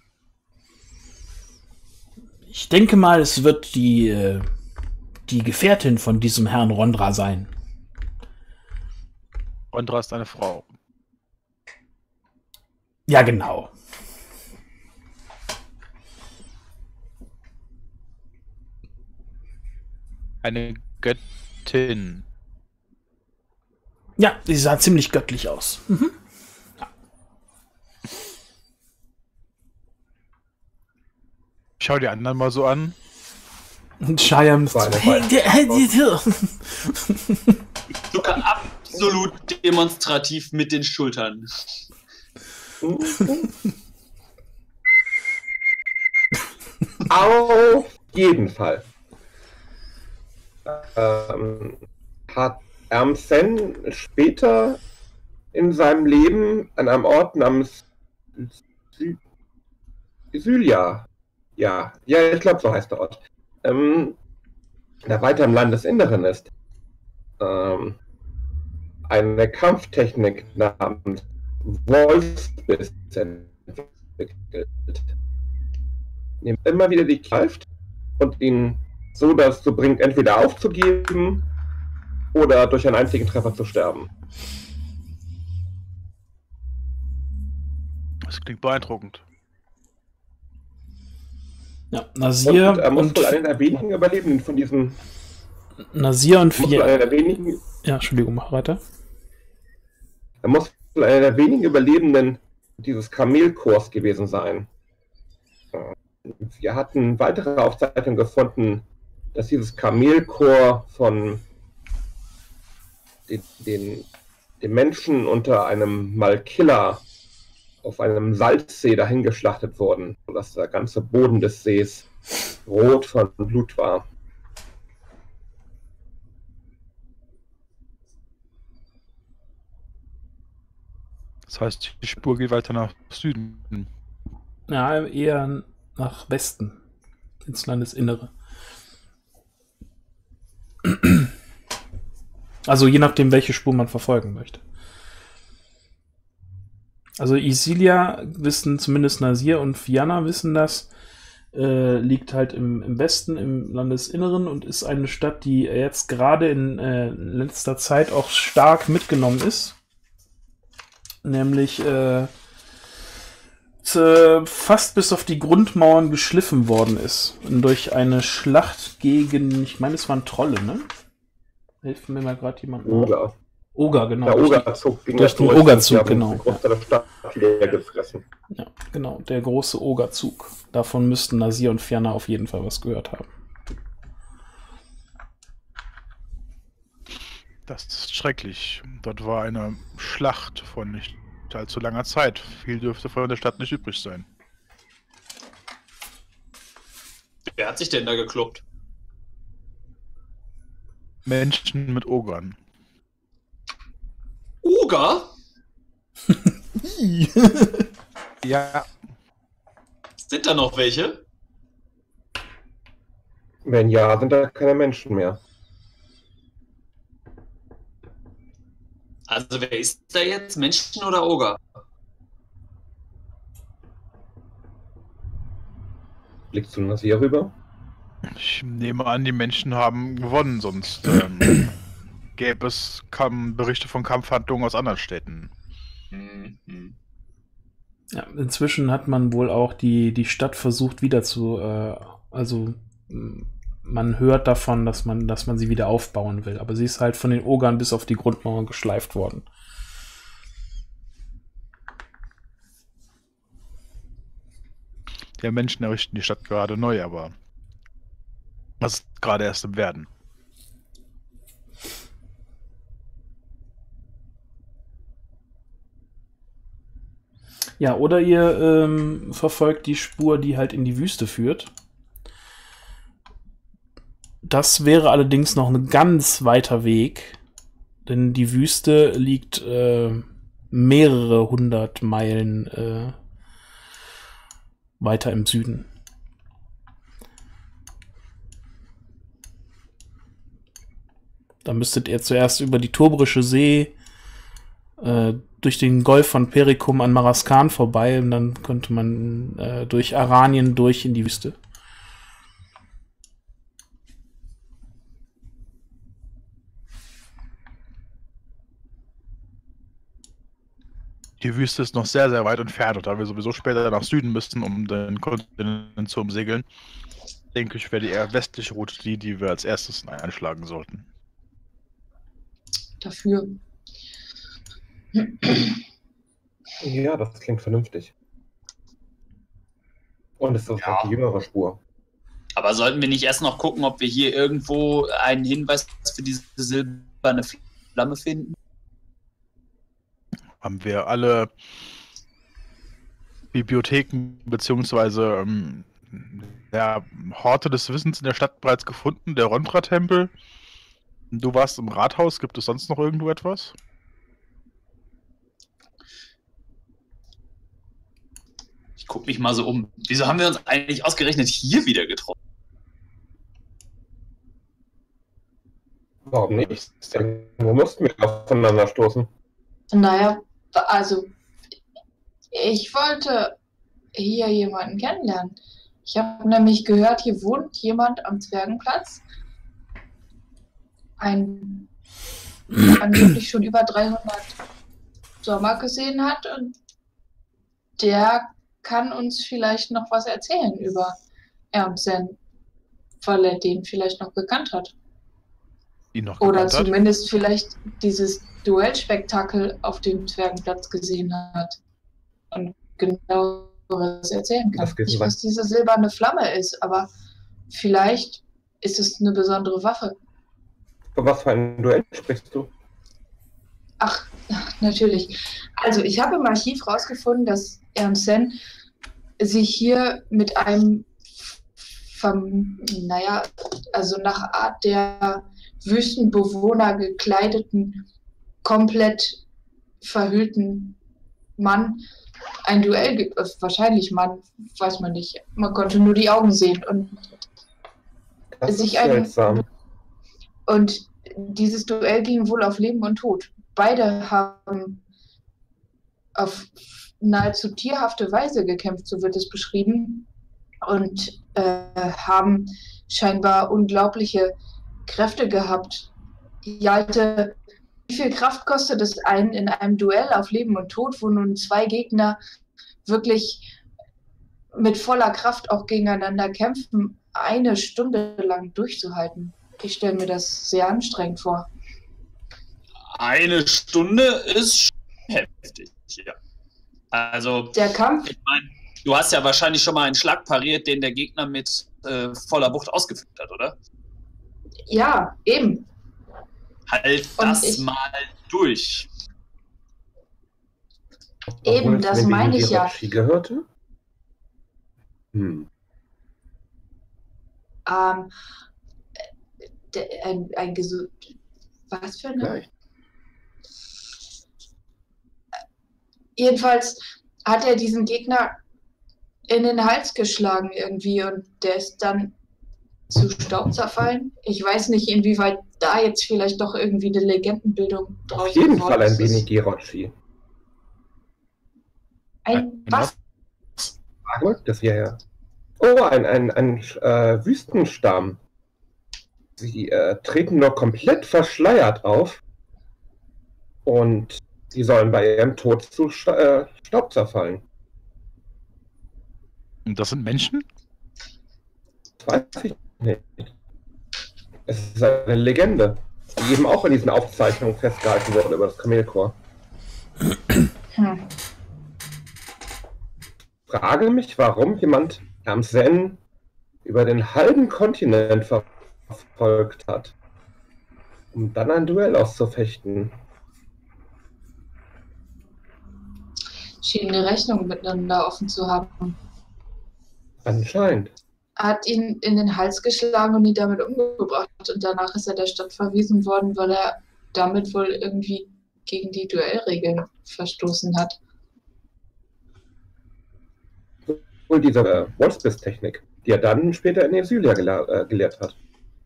Ich denke mal, es wird die, äh, die Gefährtin von diesem Herrn Rondra sein. Rondra ist eine Frau. Ja, genau. Eine Göttin. Ja, sie sah ziemlich göttlich aus. Mhm. Schau die anderen mal so an. Und Shire ist War eine Zucker absolut demonstrativ mit den Schultern. Auf jeden Fall. Ähm, hat Ermsen später in seinem Leben an einem Ort namens Sy Sylia, ja, ja, ich glaube, so heißt der Ort, ähm, der weiter im Landesinneren ist, ähm, eine Kampftechnik namens Wolfsbiss entwickelt. Nimmt immer wieder die Kraft und ihn so dazu bringt, entweder aufzugeben oder durch einen einzigen Treffer zu sterben. Das klingt beeindruckend. Ja, Nasir Und er muss und, wohl einer der wenigen Überlebenden von diesem. Nasir und Muss wohl einer vier. der wenigen. Ja, Entschuldigung, mach weiter. Er muss wohl einer der wenigen Überlebenden dieses Kamelchors gewesen sein. Wir hatten weitere Aufzeichnungen gefunden, dass dieses Kamelchor von den, den, den Menschen unter einem Malkilla auf einem Salzsee dahingeschlachtet wurden, sodass der ganze Boden des Sees rot von Blut war. Das heißt, die Spur geht weiter nach Süden. Ja, eher nach Westen, ins Landesinnere. Also je nachdem, welche Spur man verfolgen möchte. Also Isilia wissen, zumindest Nasir und Fianna wissen das, äh, liegt halt im, im Westen, im Landesinneren und ist eine Stadt, die jetzt gerade in äh, letzter Zeit auch stark mitgenommen ist. Nämlich äh, fast bis auf die Grundmauern geschliffen worden ist. Und durch eine Schlacht gegen, ich meine, es waren Trolle, ne? Hilft mir mal gerade jemand nach. Oger. Oger, genau. Der Ogerzug ging durch ja den durch, Ogerzug, die haben genau. den Großteil der Stadt leer gefressen. Ja, genau, der große Ogerzug. Davon müssten Nasir und Fianna auf jeden Fall was gehört haben. Das ist schrecklich. Dort war eine Schlacht von nicht allzu langer Zeit. Viel dürfte von der Stadt nicht übrig sein. Wer hat sich denn da gekloppt? Menschen mit Ogern. Oger? Ja. Sind da noch welche? Wenn ja, sind da keine Menschen mehr. Also wer ist da jetzt? Menschen oder Oger? Blickst du das hier rüber? Ich nehme an, die Menschen haben gewonnen, sonst ähm, gäbe es Kam Berichte von Kampfhandlungen aus anderen Städten. Mhm. Ja, inzwischen hat man wohl auch die, die Stadt versucht wieder zu, äh, also m- man hört davon, dass man, dass man sie wieder aufbauen will, aber sie ist halt von den Ogern bis auf die Grundmauern geschleift worden. Die Menschen errichten die Stadt gerade neu, aber das ist gerade erst im Werden. Ja, oder ihr ähm, verfolgt die Spur, die halt in die Wüste führt. Das wäre allerdings noch ein ganz weiter Weg, denn die Wüste liegt äh, mehrere hundert Meilen äh, weiter im Süden. Da müsstet ihr zuerst über die Turbrische See äh, durch den Golf von Perikum an Maraskan vorbei und dann könnte man äh, durch Aranien durch in die Wüste. Die Wüste ist noch sehr, sehr weit entfernt und da wir sowieso später nach Süden müssten, um den Kontinent zu umsegeln, denke ich, wäre die eher westliche Route die, die wir als erstes einschlagen sollten. Dafür. Ja, das klingt vernünftig. Und es ist Ja. auch die jüngere Spur. Aber sollten wir nicht erst noch gucken, ob wir hier irgendwo einen Hinweis für diese silberne Flamme finden? Haben wir alle Bibliotheken beziehungsweise ähm, ja, Horte des Wissens in der Stadt bereits gefunden? Der Rondra-Tempel. Du warst im Rathaus. Gibt es sonst noch irgendwo etwas? Ich gucke mich mal so um. Wieso haben wir uns eigentlich ausgerechnet hier wieder getroffen? Warum nicht? Wo mussten wir aufeinander stoßen? Naja, also ich wollte hier jemanden kennenlernen. Ich habe nämlich gehört, hier wohnt jemand am Zwergenplatz. Ein angeblich schon über dreihundert Sommer gesehen hat und der kann uns vielleicht noch was erzählen über Ernsen, weil er den vielleicht noch gekannt hat. Ihn noch Oder gekannt hat? zumindest vielleicht dieses Duellspektakel auf dem Zwergenplatz gesehen hat und genau was erzählen kann. Das geht Nicht, nicht. was diese silberne Flamme ist, aber vielleicht ist es eine besondere Waffe. Von was für ein Duell sprichst du? Ach, natürlich. Also ich habe im Archiv rausgefunden, dass Ernsen sich hier mit einem, vom, naja, also nach Art der Wüstenbewohner gekleideten, komplett verhüllten Mann ein Duell gibt. Äh, Wahrscheinlich Mann, weiß man nicht. Man konnte nur die Augen sehen. Und, Das ist sich ein, seltsam. und dieses Duell ging wohl auf Leben und Tod. Beide haben auf nahezu tierhafte Weise gekämpft, so wird es beschrieben, und äh, haben scheinbar unglaubliche Kräfte gehabt. Jalte, wie viel Kraft kostet es einen in einem Duell auf Leben und Tod, wo nun zwei Gegner wirklich mit voller Kraft auch gegeneinander kämpfen, eine Stunde lang durchzuhalten? Ich stelle mir das sehr anstrengend vor. Eine Stunde ist schon heftig, ja. Also, Der Kampf, ich meine, du hast ja wahrscheinlich schon mal einen Schlag pariert, den der Gegner mit äh, voller Wucht ausgeführt hat, oder? ja, eben. Halt Und das ich- mal durch. Eben, Obwohl es das mir wegen meine ich ja. Hierarchie gehörte? Hm. Ähm, der, ein, ein gesund. Was für eine? Vielleicht. Jedenfalls hat er diesen Gegner in den Hals geschlagen irgendwie und der ist dann zu Staub zerfallen. Ich weiß nicht, inwieweit da jetzt vielleicht doch irgendwie eine Legendenbildung draus Auf jeden geworden Fall ein ist. wenig Girochi. Ein was? Das hier ja. Oh, ein, ein, ein äh, Wüstenstamm. Sie äh, treten nur komplett verschleiert auf und sie sollen bei ihrem Tod zu Sta äh, Staub zerfallen. Und das sind Menschen? Das weiß ich nicht. Es ist eine Legende, die eben auch in diesen Aufzeichnungen festgehalten wurde über das Kamelchor. Hm. Frage mich, warum jemand am Zen über den halben Kontinent ver verfolgt hat, um dann ein Duell auszufechten. Schien eine Rechnung miteinander offen zu haben. Anscheinend. Er hat ihn in den Hals geschlagen und ihn damit umgebracht und danach ist er der Stadt verwiesen worden, weil er damit wohl irgendwie gegen die Duellregeln verstoßen hat. Wohl diese äh, Wolfsbiss-Technik, die er dann später in Esylia gela äh, gelehrt hat.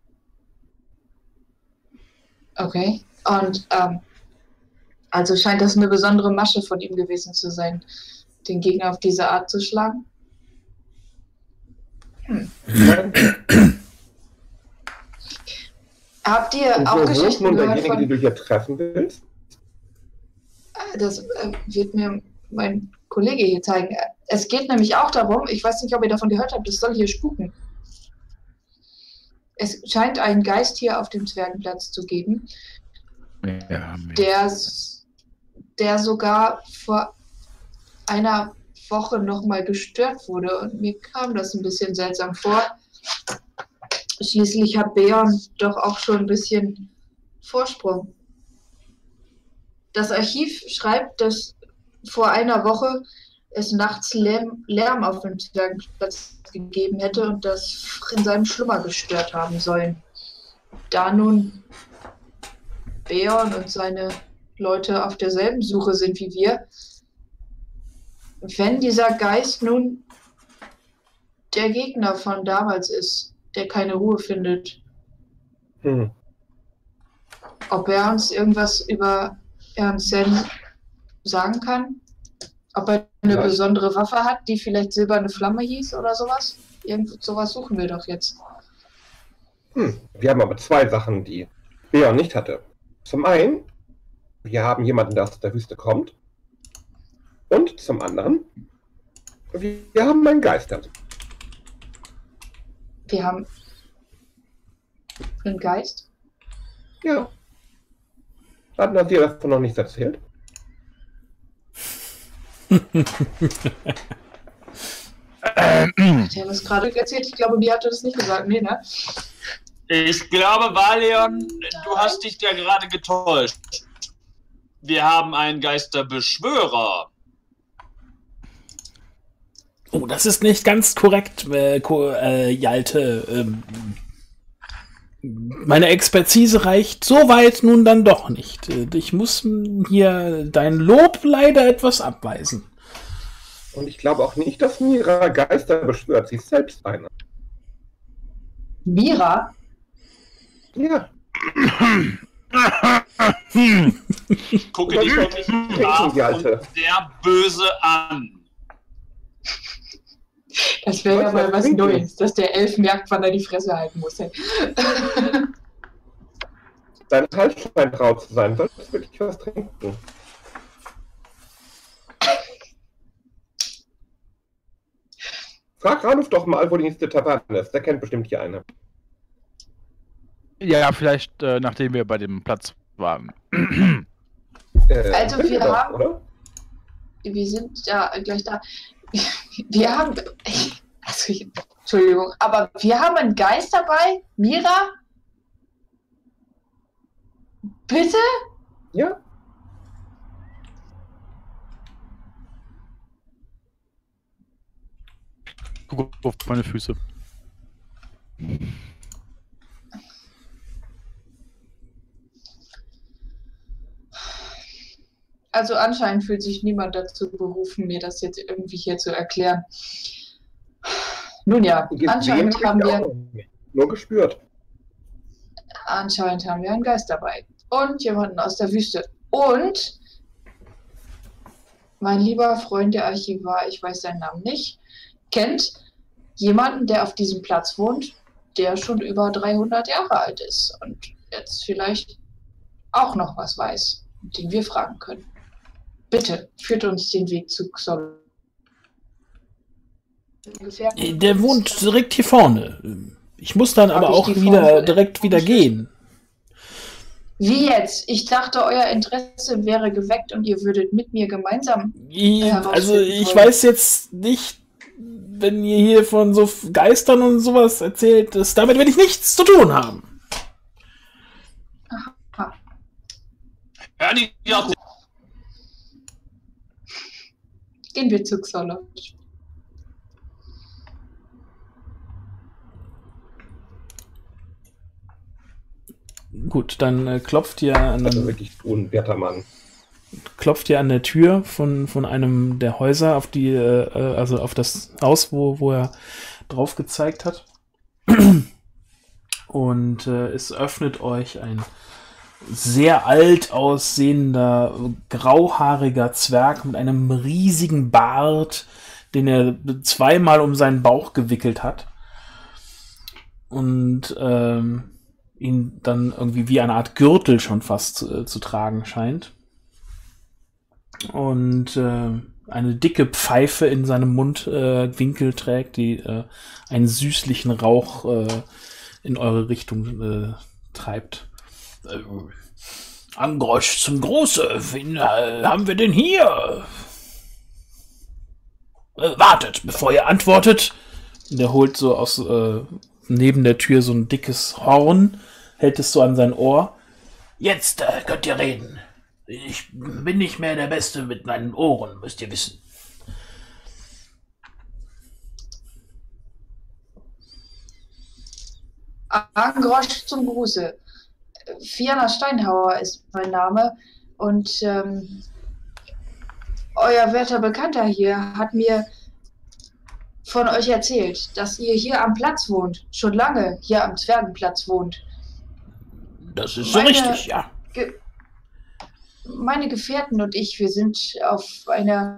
Okay. Und ähm, also scheint das eine besondere Masche von ihm gewesen zu sein, den Gegner auf diese Art zu schlagen. Hm. Habt ihr Und auch wo wohnt Geschichten nun gehört derjenige, den von... du hier treffen willst? Das äh, wird mir mein Kollege hier zeigen. Es geht nämlich auch darum, ich weiß nicht, ob ihr davon gehört habt, es soll hier spuken. Es scheint einen Geist hier auf dem Zwergenplatz zu geben, Ja, der, der sogar vor einer Woche nochmal gestört wurde. Und mir kam das ein bisschen seltsam vor. Schließlich hat Beon doch auch schon ein bisschen Vorsprung. Das Archiv schreibt, dass vor einer Woche es nachts Lärm, Lärm auf dem Zwergenplatz gegeben hätte und das in seinem Schlummer gestört haben sollen. Da nun Beon und seine Leute auf derselben Suche sind wie wir, wenn dieser Geist nun der Gegner von damals ist, der keine Ruhe findet, Hm. ob er uns irgendwas über Ernst Sen sagen kann? Ob er eine Ja. besondere Waffe hat, die vielleicht silberne Flamme hieß oder sowas? Irgend sowas suchen wir doch jetzt. Hm. Wir haben aber zwei Sachen, die Beon nicht hatte. Zum einen, wir haben jemanden, der aus der Wüste kommt. Und zum anderen, wir haben einen Geister. Wir haben einen Geist. Ja. Hatten wir dir davon noch nichts erzählt? Ähm, Der hat es gerade erzählt. Ich glaube, mir hatte das nicht gesagt. Nee, ne? Ich glaube, Valion, du hast dich ja gerade getäuscht. Wir haben einen Geisterbeschwörer. Oh, das ist nicht ganz korrekt, äh, Ko äh, Jalte. Ähm, meine Expertise reicht so weit nun dann doch nicht. Äh, Ich muss hier dein Lob leider etwas abweisen. Und ich glaube auch nicht, dass Mira Geister beschwört. Sie ist selbst eine. Mira? Ja. Gucke dich wirklich brav die Alte. und sehr böse an. Das wäre ja Was mal was trinken? Neues, dass der Elf merkt, wann er die Fresse halten muss. Ey. Dein Hals scheint rau zu sein. Solltest du wirklich was trinken? Frag Ranulf doch mal, wo die nächste Taverne ist. Der kennt bestimmt hier eine. ja, vielleicht äh, nachdem wir bei dem Platz waren. Äh, Also, sind wir doch, haben- Oder? Wir sind ja gleich da. Wir haben. Also ich, Entschuldigung, aber wir haben einen Geist dabei? Mira? Bitte? Ja. Guck auf meine Füße. Also anscheinend fühlt sich niemand dazu berufen, mir das jetzt irgendwie hier zu erklären. Nun ja, Gesehen anscheinend hab haben ich wir... auch nicht. Nur gespürt. Anscheinend haben wir einen Geist dabei. Und jemanden aus der Wüste. Und mein lieber Freund, der Archivar, ich weiß seinen Namen nicht, kennt jemanden, der auf diesem Platz wohnt, der schon über dreihundert Jahre alt ist und jetzt vielleicht auch noch was weiß, den wir fragen können. Bitte, führt uns den Weg zu Xol. Der wohnt direkt hier vorne. Ich muss dann Hab aber ich auch die wieder Form- direkt wieder gehen. Wie jetzt? Ich dachte, euer Interesse wäre geweckt und ihr würdet mit mir gemeinsam... Ich, herausfinden also ich wollen. weiß jetzt nicht, wenn ihr hier von so Geistern und sowas erzählt, das, damit will ich nichts zu tun haben. Aha. Hör nicht auf. Gehen wir zu Xolotl. Gut, dann äh, klopft ihr an Also einem wirklich ein werter Mann. klopft ihr an der Tür von, von einem der Häuser auf die, äh, also auf das Haus, wo, wo er drauf gezeigt hat. Und äh, es öffnet euch ein sehr alt aussehender, grauhaariger Zwerg mit einem riesigen Bart, den er zweimal um seinen Bauch gewickelt hat. Und ähm, ihn dann irgendwie wie eine Art Gürtel schon fast zu, äh, zu tragen scheint. Und äh, eine dicke Pfeife in seinem Mundwinkel äh, trägt, die äh, einen süßlichen Rauch äh, in eure Richtung äh, treibt. Äh, Angrosch zum Große, wen äh, haben wir denn hier? Äh, wartet, bevor ihr antwortet. Und er holt so aus äh, neben der Tür so ein dickes Horn, hält es so an sein Ohr. Jetzt äh, könnt ihr reden. Ich bin nicht mehr der Beste mit meinen Ohren, müsst ihr wissen. Angrosch zum Gruße. Fiona Steinhauer ist mein Name und ähm, euer werter Bekannter hier hat mir von euch erzählt, dass ihr hier am Platz wohnt, schon lange hier am Zwergenplatz wohnt. Das ist so Meine- richtig, ja. Ge Meine Gefährten und ich, wir sind auf einer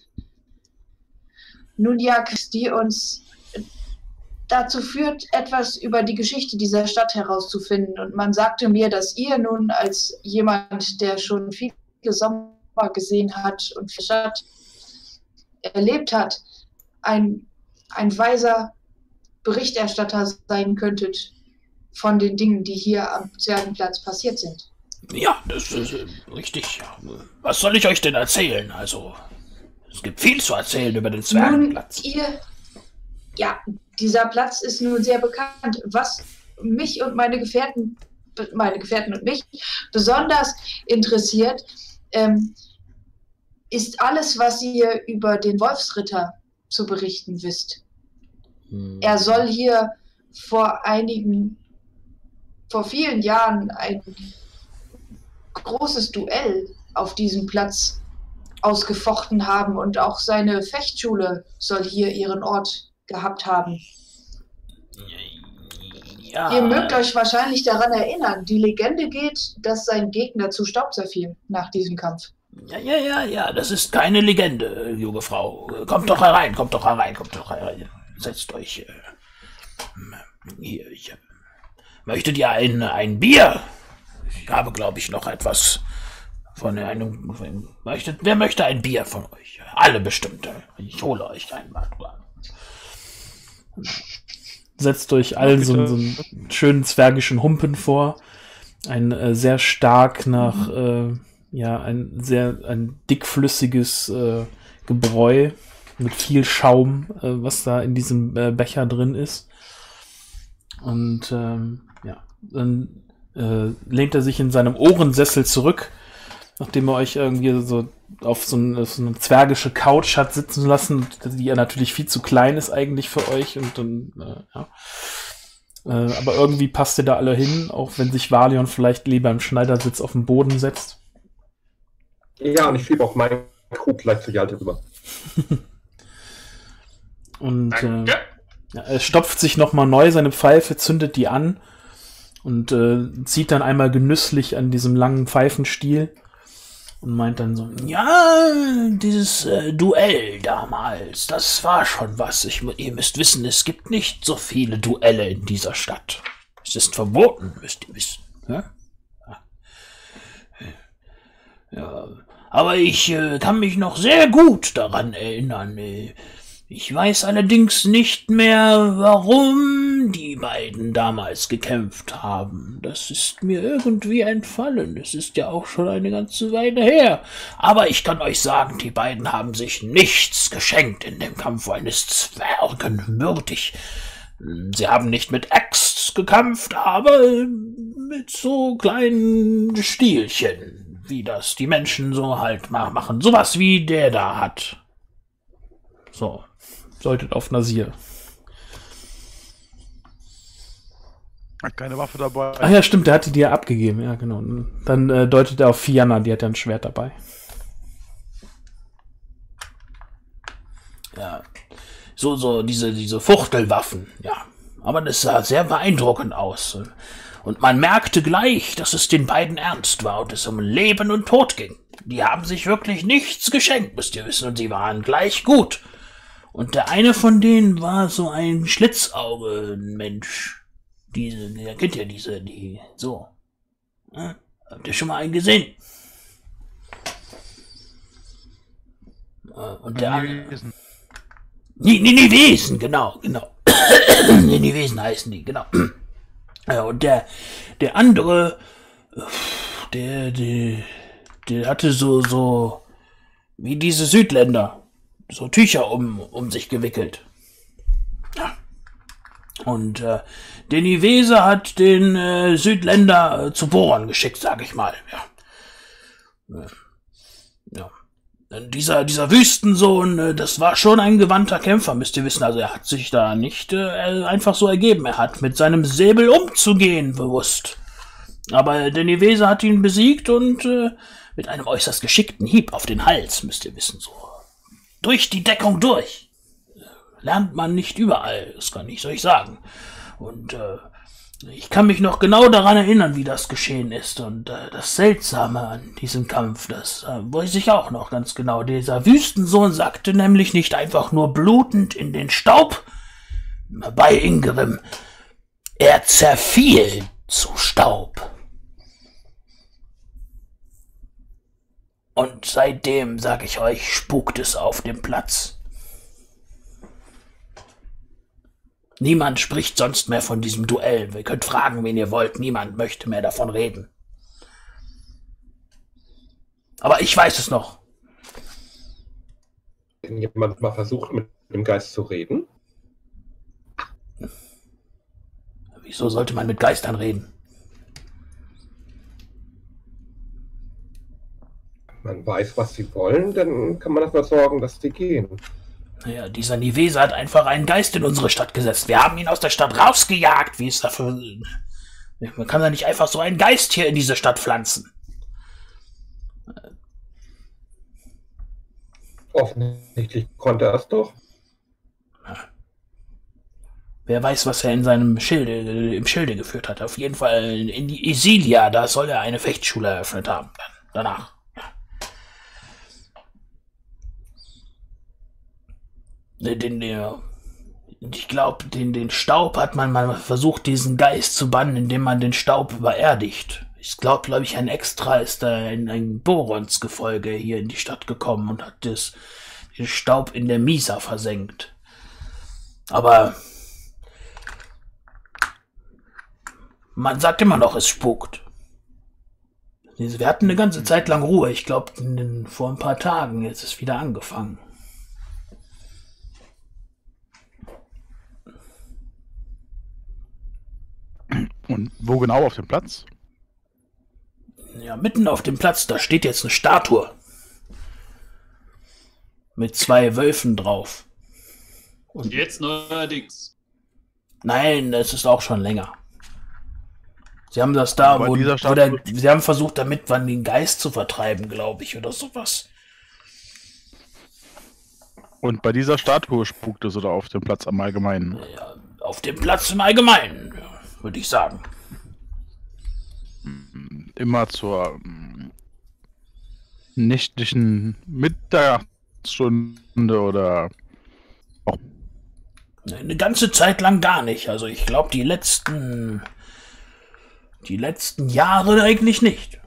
nun Jagd, die uns dazu führt, etwas über die Geschichte dieser Stadt herauszufinden. Und man sagte mir, dass ihr nun als jemand, der schon viele Sommer gesehen hat und die Stadt erlebt hat, ein, ein weiser Berichterstatter sein könntet von den Dingen, die hier am Zwergenplatz passiert sind. Ja, das ist äh, richtig. Ja. Was soll ich euch denn erzählen? Also, es gibt viel zu erzählen über den Nun, Zwergenplatz. ihr, ja, dieser Platz ist nun sehr bekannt. Was mich und meine Gefährten, meine Gefährten und mich besonders interessiert, ähm, ist alles, was ihr über den Wolfsritter zu berichten wisst. Hm. Er soll hier vor einigen, vor vielen Jahren ein großes Duell auf diesem Platz ausgefochten haben und auch seine Fechtschule soll hier ihren Ort gehabt haben. Ja, Ihr mögt euch wahrscheinlich daran erinnern, die Legende geht, dass sein Gegner zu Staub zerfiel nach diesem Kampf. ja, ja, ja, ja, das ist keine Legende, junge Frau. Kommt doch herein, kommt doch herein, kommt doch herein. Setzt euch. Äh, hier, ich, äh, möchtet ihr ein, ein Bier? Ich habe, glaube ich, noch etwas von einem. Von, möchtet, wer möchte ein Bier von euch? Alle bestimmt. Ich hole euch ein. Setzt euch allen so, so einen schönen zwergischen Humpen vor. Ein äh, sehr stark nach, äh, ja, ein sehr ein dickflüssiges äh, Gebräu mit viel Schaum, äh, was da in diesem äh, Becher drin ist. Und ähm, ja, dann äh, lehnt er sich in seinem Ohrensessel zurück, nachdem er euch irgendwie so auf so, ein, auf so eine zwergische Couch hat sitzen lassen, die ja natürlich viel zu klein ist eigentlich für euch. Und dann, äh, ja. Äh, aber irgendwie passt ihr da alle hin, auch wenn sich Valion vielleicht lieber im Schneidersitz auf den Boden setzt. Ja, und ich schiebe auch meinen Krug gleich zur Jalte rüber. Und äh, Danke. ja, er stopft sich nochmal neu seine Pfeife, zündet die an und äh, zieht dann einmal genüsslich an diesem langen Pfeifenstiel und meint dann so, ja, dieses äh, Duell damals, das war schon was. Ich, ihr müsst wissen, es gibt nicht so viele Duelle in dieser Stadt. Es ist verboten, müsst ihr wissen. Ja, ja. Aber ich äh, kann mich noch sehr gut daran erinnern. Äh, Ich weiß allerdings nicht mehr, warum die beiden damals gekämpft haben. Das ist mir irgendwie entfallen. Es ist ja auch schon eine ganze Weile her. Aber ich kann euch sagen, die beiden haben sich nichts geschenkt in dem Kampf eines Zwergen würdig. Sie haben nicht mit Axt gekämpft, aber mit so kleinen Stielchen, wie das die Menschen so halt machen. Sowas wie der da hat. So. Deutet auf Nasir. Hat keine Waffe dabei. Ach ja, stimmt, der hatte die ja abgegeben. Ja, genau. Dann äh, deutet er auf Fianna, die hat ja ein Schwert dabei. Ja. So, so, diese, diese Fuchtelwaffen, ja. Aber das sah sehr beeindruckend aus. Und man merkte gleich, dass es den beiden ernst war und es um Leben und Tod ging. Die haben sich wirklich nichts geschenkt, müsst ihr wissen, und sie waren gleich gut. Und der eine von denen war so ein Schlitzauge-Mensch. Diese, ihr kennt ja diese, die, so. Ja, habt ihr schon mal einen gesehen? Und der andere... Ninivesen, genau, genau. Ninivesen heißen die, genau. Ja, und der, der andere, der, der, der hatte so, so, wie diese Südländer. So Tücher um, um sich gewickelt. Ja. Und äh, der Nivese hat den äh, Südländer äh, zu Bohren geschickt, sag ich mal. Ja. Ja. Dieser, dieser Wüstensohn, äh, das war schon ein gewandter Kämpfer, müsst ihr wissen. Also er hat sich da nicht äh, einfach so ergeben. Er hat mit seinem Säbel umzugehen bewusst. Aber der Nivese hat ihn besiegt und äh, mit einem äußerst geschickten Hieb auf den Hals, müsst ihr wissen, so. Durch die Deckung durch. Lernt man nicht überall, das kann ich euch sagen. Und äh, ich kann mich noch genau daran erinnern, wie das geschehen ist. Und äh, das Seltsame an diesem Kampf, das äh, weiß ich auch noch ganz genau. Dieser Wüstensohn sagte nämlich nicht einfach nur blutend in den Staub bei Ingrim. Er zerfiel zu Staub. Und seitdem, sag ich euch, spukt es auf dem Platz. Niemand spricht sonst mehr von diesem Duell. Ihr könnt fragen, wen ihr wollt. Niemand möchte mehr davon reden. Aber ich weiß es noch. Hat jemand mal versucht, mit dem Geist zu reden? Wieso sollte man mit Geistern reden? Man weiß, was sie wollen, dann kann man dafür sorgen, dass sie gehen. Naja, dieser Nivese hat einfach einen Geist in unsere Stadt gesetzt. Wir haben ihn aus der Stadt rausgejagt. Wie ist dafür... Man kann ja nicht einfach so einen Geist hier in diese Stadt pflanzen. Offensichtlich konnte er es doch. Wer weiß, was er in seinem Schilde, im Schilde geführt hat. Auf jeden Fall in die Isilia, da soll er eine Fechtschule eröffnet haben. Dann, danach. Den, den, ich glaube, den, den Staub hat man mal versucht, diesen Geist zu bannen, indem man den Staub beerdigt. Ich glaube, glaube ich, ein Extra ist da in ein Borons-Gefolge hier in die Stadt gekommen und hat das, den Staub in der Misa versenkt. Aber man sagt immer noch, es spukt. Wir hatten eine ganze Zeit lang Ruhe. Ich glaube, vor ein paar Tagen jetzt ist es wieder angefangen. Und wo genau auf dem Platz? Ja, mitten auf dem Platz, da steht jetzt eine Statue. Mit zwei Wölfen drauf. Und jetzt neuerdings. Nein, das ist auch schon länger. Sie haben das da, wo, wo der, sie haben versucht, damit man den Geist zu vertreiben, glaube ich, oder sowas. Und bei dieser Statue spukt es oder auf dem Platz im Allgemeinen? Ja, auf dem Platz im Allgemeinen, würde ich sagen. Immer zur nächtlichen Mittagsstunde oder auch? Eine ganze Zeit lang gar nicht. Also ich glaube, die letzten... Die letzten Jahre eigentlich nicht.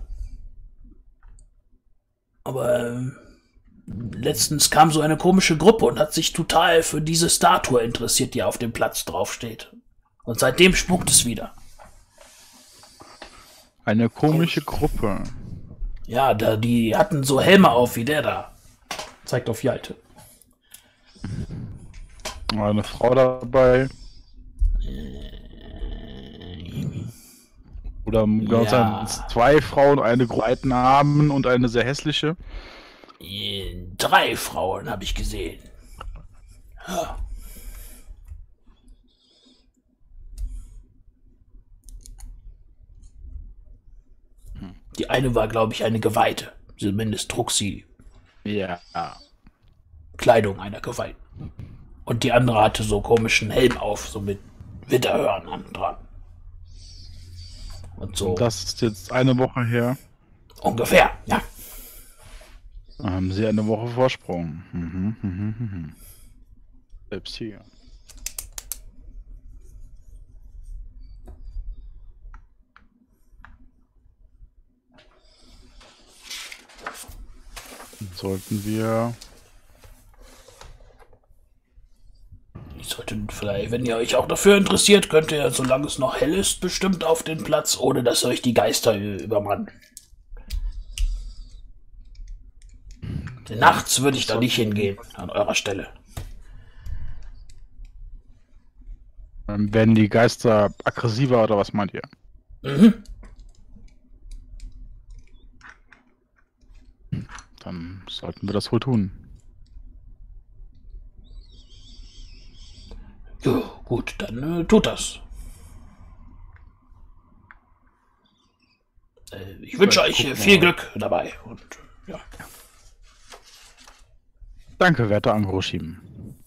Aber äh, letztens kam so eine komische Gruppe und hat sich total für diese Statue interessiert, die auf dem Platz draufsteht. Und seitdem spukt es wieder. Eine komische Gruppe. Ja, da, die hatten so Helme auf wie der da. Zeigt auf Hjalte. Eine Frau dabei. Oder genau Ja. sein, zwei Frauen, eine breiten Armen und eine sehr hässliche. Drei Frauen habe ich gesehen. Ja. Die eine war, glaube ich, eine Geweihte. Zumindest trug sie Ja. Kleidung einer Geweihten. Und die andere hatte so komischen Helm auf, so mit Widderhörnern dran. Und so. Und das ist jetzt eine Woche her. Ungefähr, ja. Da haben sie eine Woche Vorsprung. Mhm, mhm, mhm. Selbst hier. Sollten wir... Ich sollte vielleicht, wenn ihr euch auch dafür interessiert, könnt ihr, solange es noch hell ist, bestimmt auf den Platz, ohne dass euch die Geister übermannen. Denn nachts würde ich da nicht hingehen, an eurer Stelle. Dann werden die Geister aggressiver oder was meint ihr? Mhm. Dann sollten wir das wohl tun. Ja, gut, dann äh, tut das. Äh, ich wünsche Ja, euch äh, guck viel mal. Glück dabei. Und ja. Danke, werter Angroschim.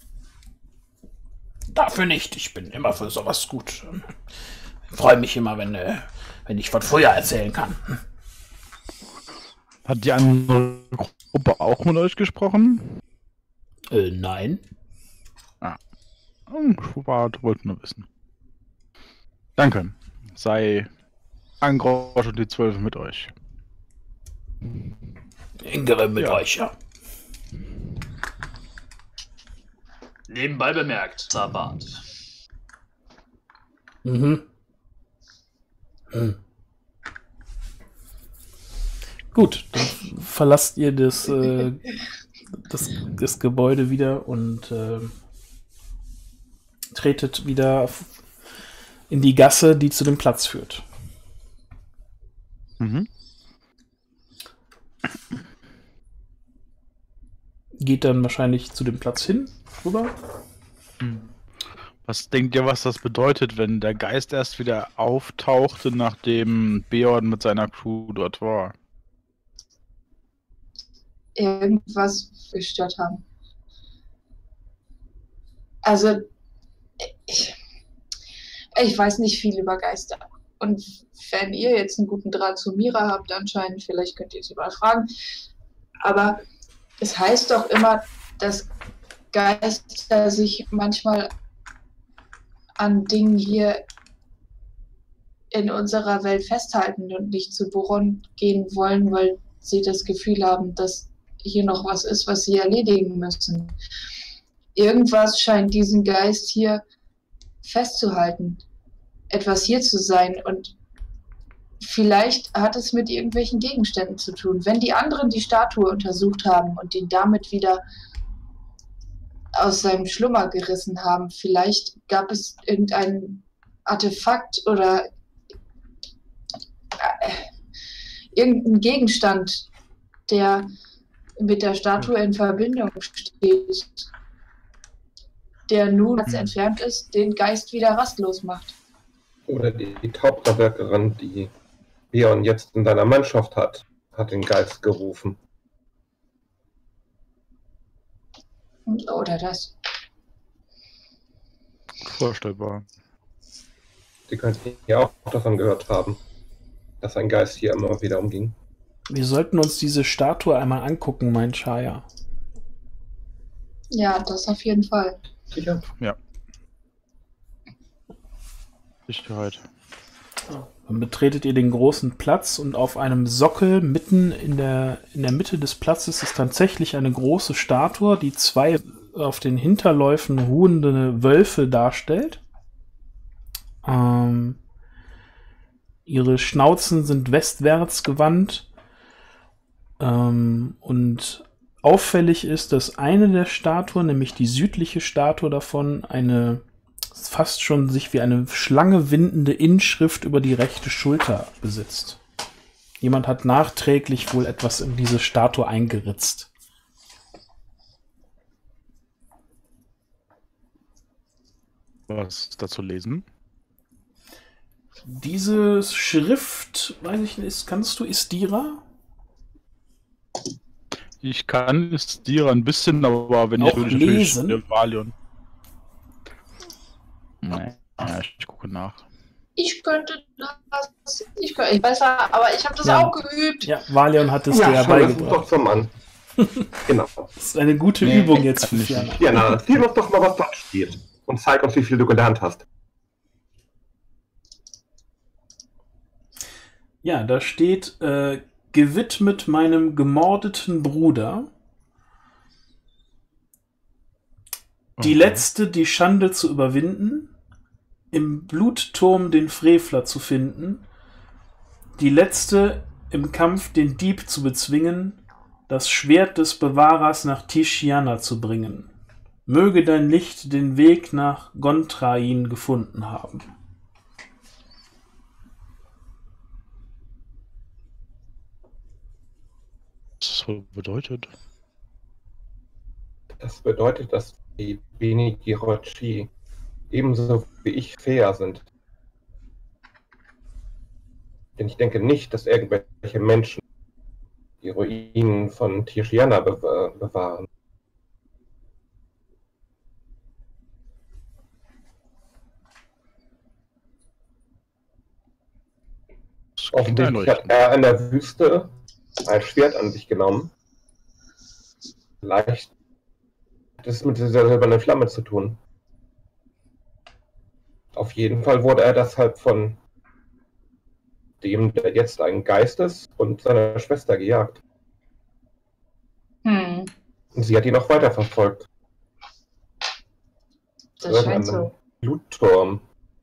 Dafür nicht. Ich bin immer für sowas gut. Ich freue mich immer, wenn, äh, wenn ich von früher erzählen kann. Hat die andere Gruppe auch mit euch gesprochen? Äh, nein. Hm, ich wollte nur wissen. Danke. Sei Angrosch und die Zwölfe mit euch. Ingere mit Ja. euch, ja. Nebenbei bemerkt, Sabat. Mhm. Hm. Gut, dann verlasst ihr das, äh, das, das Gebäude wieder und äh, tretet wieder in die Gasse, die zu dem Platz führt. Mhm. Geht dann wahrscheinlich zu dem Platz hin, rüber. Was denkt ihr, was das bedeutet, wenn der Geist erst wieder auftauchte, nachdem Beorn mit seiner Crew dort war? Irgendwas gestört haben. Also, ich, ich weiß nicht viel über Geister. Und wenn ihr jetzt einen guten Draht zu Mira habt, anscheinend, vielleicht könnt ihr sie mal fragen. Aber es heißt doch immer, dass Geister sich manchmal an Dingen hier in unserer Welt festhalten und nicht zu Boron gehen wollen, weil sie das Gefühl haben, dass hier noch was ist, was sie erledigen müssen. Irgendwas scheint diesen Geist hier festzuhalten, etwas hier zu sein, und vielleicht hat es mit irgendwelchen Gegenständen zu tun. Wenn die anderen die Statue untersucht haben und ihn damit wieder aus seinem Schlummer gerissen haben, vielleicht gab es irgendein Artefakt oder irgendein Gegenstand, der mit der Statue in Verbindung steht, der nun, als er entfernt ist, den Geist wieder rastlos macht. Oder die, die Taubterwirkerin, die Björn jetzt in deiner Mannschaft hat, hat den Geist gerufen. Oder das. Vorstellbar. Sie könnten ja auch davon gehört haben, dass ein Geist hier immer wieder umging. Wir sollten uns diese Statue einmal angucken, mein Shaya. Ja, das auf jeden Fall. Sicher? Ja. Sicherheit. Dann betretet ihr den großen Platz und auf einem Sockel mitten in der, in der Mitte des Platzes ist tatsächlich eine große Statue, die zwei auf den Hinterläufen ruhende Wölfe darstellt. Ähm, ihre Schnauzen sind westwärts gewandt. Ähm, und auffällig ist, dass eine der Statuen, nämlich die südliche Statue davon, eine fast schon sich wie eine Schlange windende Inschrift über die rechte Schulter besitzt. Jemand hat nachträglich wohl etwas in diese Statue eingeritzt. Was ist da zu lesen? Diese Schrift, weiß ich nicht, kannst du Istira? Ich kann es dir ein bisschen, aber wenn Auch ich würde ich lesen? natürlich Valion. Nee. Ja, ich gucke nach. Ich könnte das, ich könnte ich besser, aber ich habe das Ja. auch geübt. Ja, Valion hat es dir ja Ja, schau, lass uns beigebracht. doch zum Mann. Genau. Das ist eine gute Nee, Übung jetzt für kann ich Fiona. Ja, na, erzähl uns doch mal, was dort steht. Und zeig uns, wie viel du gelernt hast. Ja, da steht, äh, gewidmet meinem gemordeten Bruder, die Okay. letzte die Schande zu überwinden, im Blutturm den Frevler zu finden, die letzte im Kampf den Dieb zu bezwingen, das Schwert des Bewahrers nach Tishiana zu bringen. Möge dein Licht den Weg nach Gontrain gefunden haben. Was das wohl bedeutet? Das bedeutet, dass die Bene Girochi ebenso wie ich fair sind. Denn ich denke nicht, dass irgendwelche Menschen die Ruinen von Tishiana be bewahren. Das klingt Offensichtlich hat einleuchtend. er in der Wüste ein Schwert an sich genommen. Vielleicht hat es mit dieser silbernen Flamme zu tun. Auf jeden Fall wurde er deshalb von dem, der jetzt ein Geist ist, und seiner Schwester gejagt. Hm, Und sie hat ihn auch weiterverfolgt. das scheint so. Blutturm.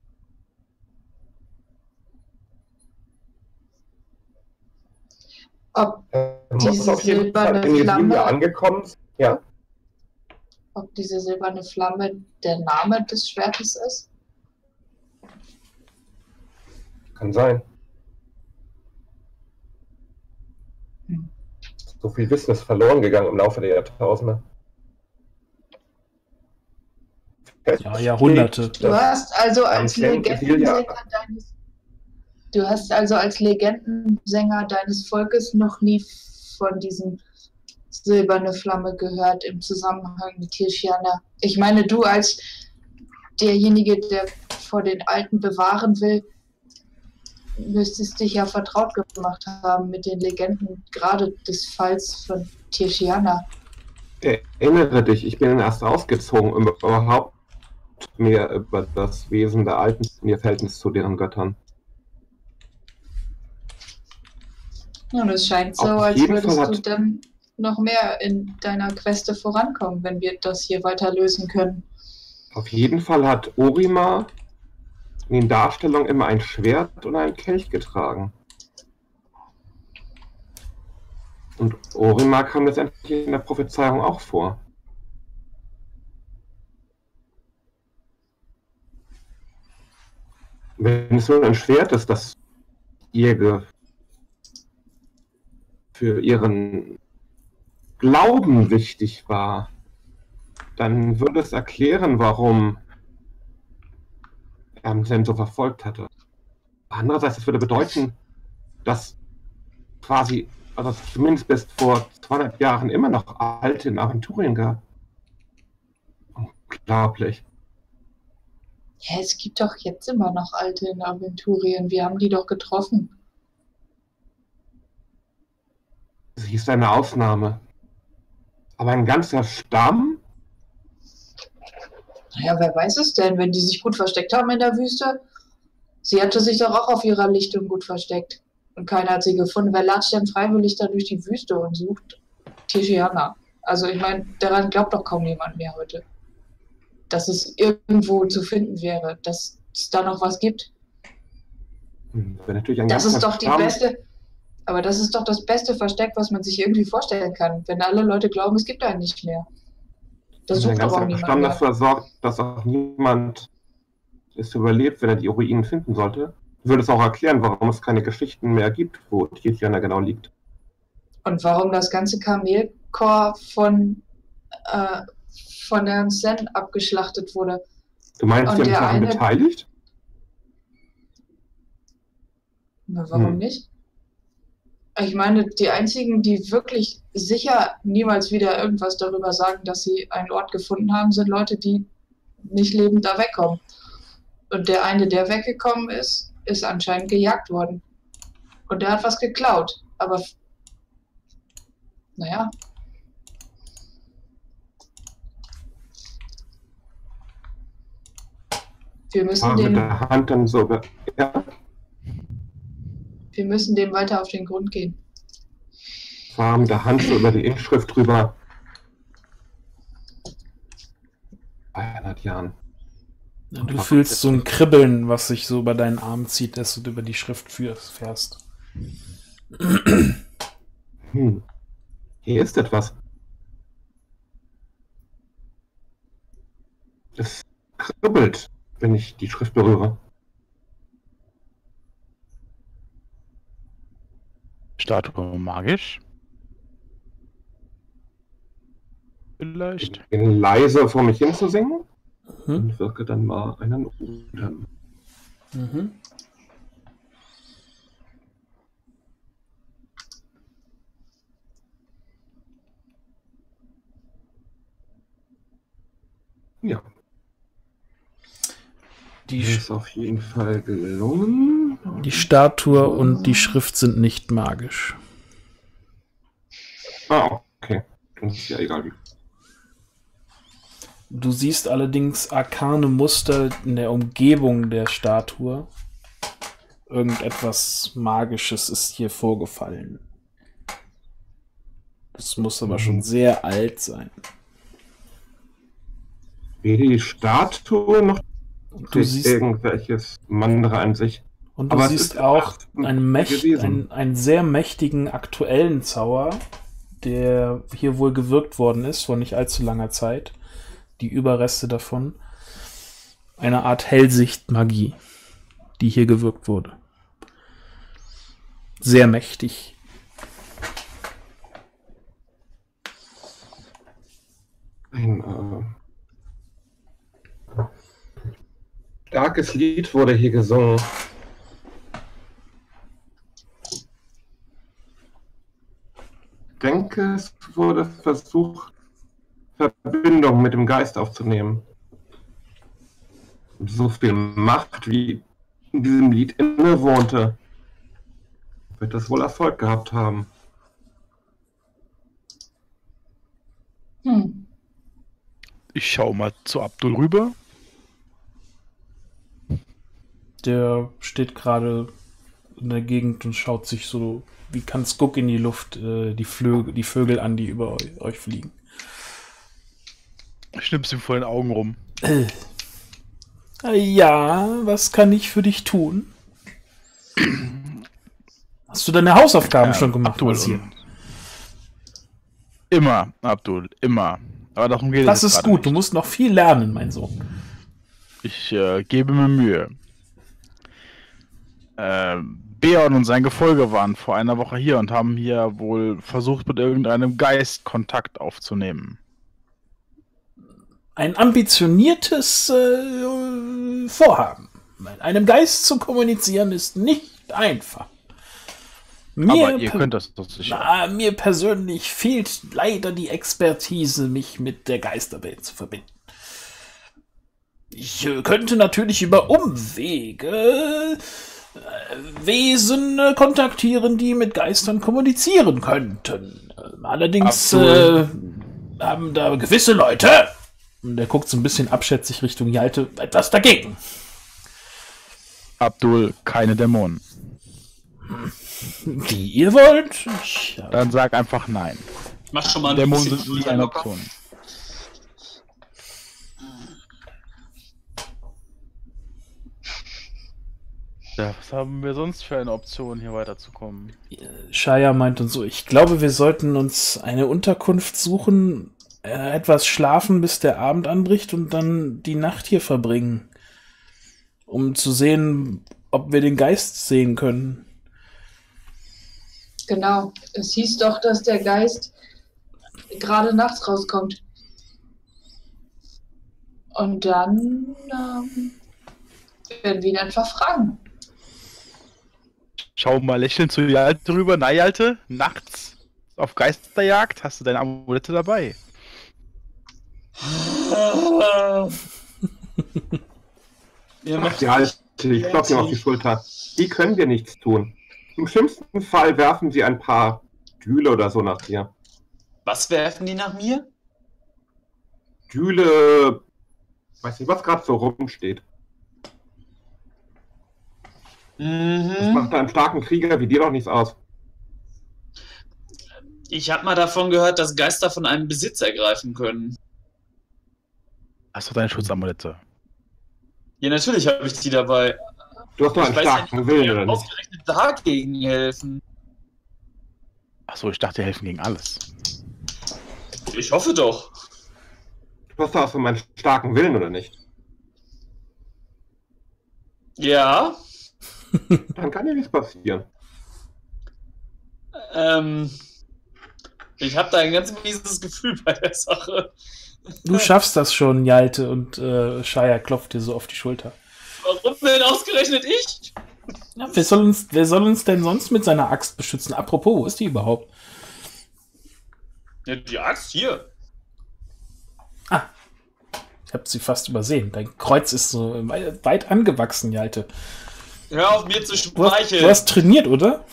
Ob, Er muss Diese auf jeden Fall silberne in Flamme- Jesulia angekommen. Ja, ob diese silberne Flamme der Name des Schwertes ist? kann sein. Hm. So viel Wissen ist verloren gegangen im Laufe der Jahrtausende. Ja, Jahrhunderte. Du hast also als Am Ken- Legendensänger deines Du hast also als Legendensänger deines Volkes noch nie von diesem silberne Flamme gehört im Zusammenhang mit Tishiana. Ich meine, du als derjenige, der vor den Alten bewahren will, müsstest dich ja vertraut gemacht haben mit den Legenden, gerade des Falls von Tishiana. Erinnere dich, ich bin erst ausgezogen, um überhaupt mehr über das Wesen der Alten und ihr Verhältnis zu deren Göttern. Und es scheint so, Auf als jeden würdest Fall du hat- dann noch mehr in deiner Queste vorankommen, wenn wir das hier weiter lösen können. Auf jeden Fall hat Orima in den Darstellungen immer ein Schwert und einen Kelch getragen. Und Orima kam letztendlich in der Prophezeiung auch vor. Wenn es nur ein Schwert ist, das ihr ge für ihren Glauben wichtig war, dann würde es erklären, warum er Amsen so verfolgt hatte. Andererseits, das würde bedeuten, dass quasi, also es zumindest bis vor zweihundert Jahren immer noch Alte in Aventurien gab. Unglaublich. Ja, es gibt doch jetzt immer noch Alte in Aventurien. Wir haben die doch getroffen. Sie ist eine Ausnahme. Aber ein ganzer Stamm? Naja, wer weiß es denn, wenn die sich gut versteckt haben in der Wüste? Sie hatte sich doch auch auf ihrer Lichtung gut versteckt. Und keiner hat sie gefunden. Wer latscht denn freiwillig da durch die Wüste und sucht Tishiana? Also ich meine, daran glaubt doch kaum jemand mehr heute. Dass es irgendwo zu finden wäre, dass es da noch was gibt. Hm, wenn natürlich ein Das ganzer ist doch die Stamm- beste, aber das ist doch das beste Versteck, was man sich irgendwie vorstellen kann, wenn alle Leute glauben, es gibt einen nicht mehr. Das Wenn sucht der doch auch ganze niemand Stamm mehr. dafür sorgt, dass auch niemand es überlebt, wenn er die Ruinen finden sollte, würde es auch erklären, warum es keine Geschichten mehr gibt, wo Tishiana genau liegt. Und warum das ganze Kamelkorps von, äh, von Herrn Sen abgeschlachtet wurde. Du meinst, Und die haben sich der daran eine- beteiligt? Na, warum Hm. nicht? Ich meine, die einzigen, die wirklich sicher niemals wieder irgendwas darüber sagen, dass sie einen Ort gefunden haben, sind Leute, die nicht lebend da wegkommen. Und der eine, der weggekommen ist, ist anscheinend gejagt worden. Und der hat was geklaut. Aber, f- naja. Wir müssen, Ah, mit dem, der Hand dann so. über- Ja, wir müssen dem weiter auf den Grund gehen. war mit der Hand so über die Inschrift drüber. zweihundert Jahren. Ja, du fühlst so ein Kribbeln, was sich so über deinen Arm zieht, dass du über die Schrift führst, fährst. Hm. Hier ist etwas. Es kribbelt, wenn ich die Schrift berühre. Statue magisch? Vielleicht? Ich beginne leise vor mich hin zu singen Mhm. und wirke dann mal einen Odem. Mhm. Ja, Die, das Sch- ist auf jeden Fall gelungen. die Statue und die Schrift sind nicht magisch. Ah, okay. Dann ist ja egal wie. Du siehst allerdings arkane Muster in der Umgebung der Statue. Irgendetwas Magisches ist hier vorgefallen. Das muss aber schon sehr alt sein. Weder die Statue noch Und du siehst, irgendwelches Mandra an sich. und du aber es siehst ist auch ein einen, mächt, gewesen. einen, einen sehr mächtigen aktuellen Zauber, der hier wohl gewirkt worden ist vor nicht allzu langer Zeit. Die Überreste davon. Eine Art Hellsicht-Magie, die hier gewirkt wurde. Sehr mächtig. Ein äh, starkes Lied wurde hier gesungen. Ich denke, es wurde versucht, Verbindung mit dem Geist aufzunehmen. Und so viel Macht, wie in diesem Lied innewohnte, wird das wohl Erfolg gehabt haben. Hm. Ich schau mal zu Abdul rüber. Der steht gerade in der Gegend und schaut sich so wie ganz Guck in die Luft äh, die, Flö die Vögel an, die über eu euch fliegen. Ich schnipp's ihm vor den Augen rum. Äh, ja, was kann ich für dich tun? Hast du deine Hausaufgaben Ja, schon gemacht, Abdul. Wazir? Immer, Abdul, immer. Aber darum geht Das es ist gerade gut, du nicht. musst noch viel lernen, mein Sohn. Ich äh, gebe mir Mühe. Äh, Beorn und sein Gefolge waren vor einer Woche hier und haben hier wohl versucht, mit irgendeinem Geist Kontakt aufzunehmen. Ein ambitioniertes äh, Vorhaben. Mit einem Geist zu kommunizieren ist nicht einfach. Mir Aber ihr könnt das doch sicher. Na, mir persönlich fehlt leider die Expertise, mich mit der Geisterwelt zu verbinden. Ich äh, könnte natürlich über Umwege äh, Wesen äh, kontaktieren, die mit Geistern kommunizieren könnten. Ähm, allerdings äh, haben da gewisse Leute, und der guckt so ein bisschen abschätzig Richtung Hjalte, etwas dagegen. Abdul, keine Dämonen. Wie ihr wollt. Ich, ja. Dann sag einfach nein. Mach schon mal ein Dämonen bisschen sind nicht eine Option. Ja, was haben wir sonst für eine Option, hier weiterzukommen? Shaya meint und so, ich glaube, wir sollten uns eine Unterkunft suchen, äh, etwas schlafen, bis der Abend anbricht und dann die Nacht hier verbringen. Um zu sehen, ob wir den Geist sehen können. Genau. Es hieß doch, dass der Geist gerade nachts rauskommt. Und dann ähm, werden wir ihn einfach fragen. Schau mal lächelnd zu Hjalte rüber. Na, Hjalte, nachts auf Geisterjagd hast du deine Amulette dabei. Ihr macht Ja, ich klopfe ihm auf die Schulter. Die können wir nichts tun. Im schlimmsten Fall werfen sie ein paar Düle oder so nach dir. Was werfen die nach mir? Düle, weiß nicht, was gerade so rumsteht. Das Mhm. macht einem starken Krieger wie dir doch nichts aus. Ich habe mal davon gehört, dass Geister von einem Besitz ergreifen können. Hast du deine Schutzamulette? Ja, natürlich habe ich die dabei. Du hast doch einen Ich weiß ja starken nicht, Willen, wie oder wir nicht? ausgerechnet dagegen helfen. Achso, ich dachte, die helfen gegen alles. Ich hoffe doch. Du hast doch auch so meinen starken Willen, oder nicht? Ja. Dann kann ja nichts passieren. Ähm, ich habe da ein ganz mieses Gefühl bei der Sache. Du schaffst das schon, Hjalte, und äh, Shaya klopft dir so auf die Schulter. Warum denn ausgerechnet ich? Ja, wer soll uns, wer soll uns denn sonst mit seiner Axt beschützen? Apropos, wo ist die überhaupt? Ja, die Axt hier. Ah, ich habe sie fast übersehen. Dein Kreuz ist so weit, weit angewachsen, Hjalte. Hör auf mir zu Du hast, schmeicheln. du hast trainiert, oder?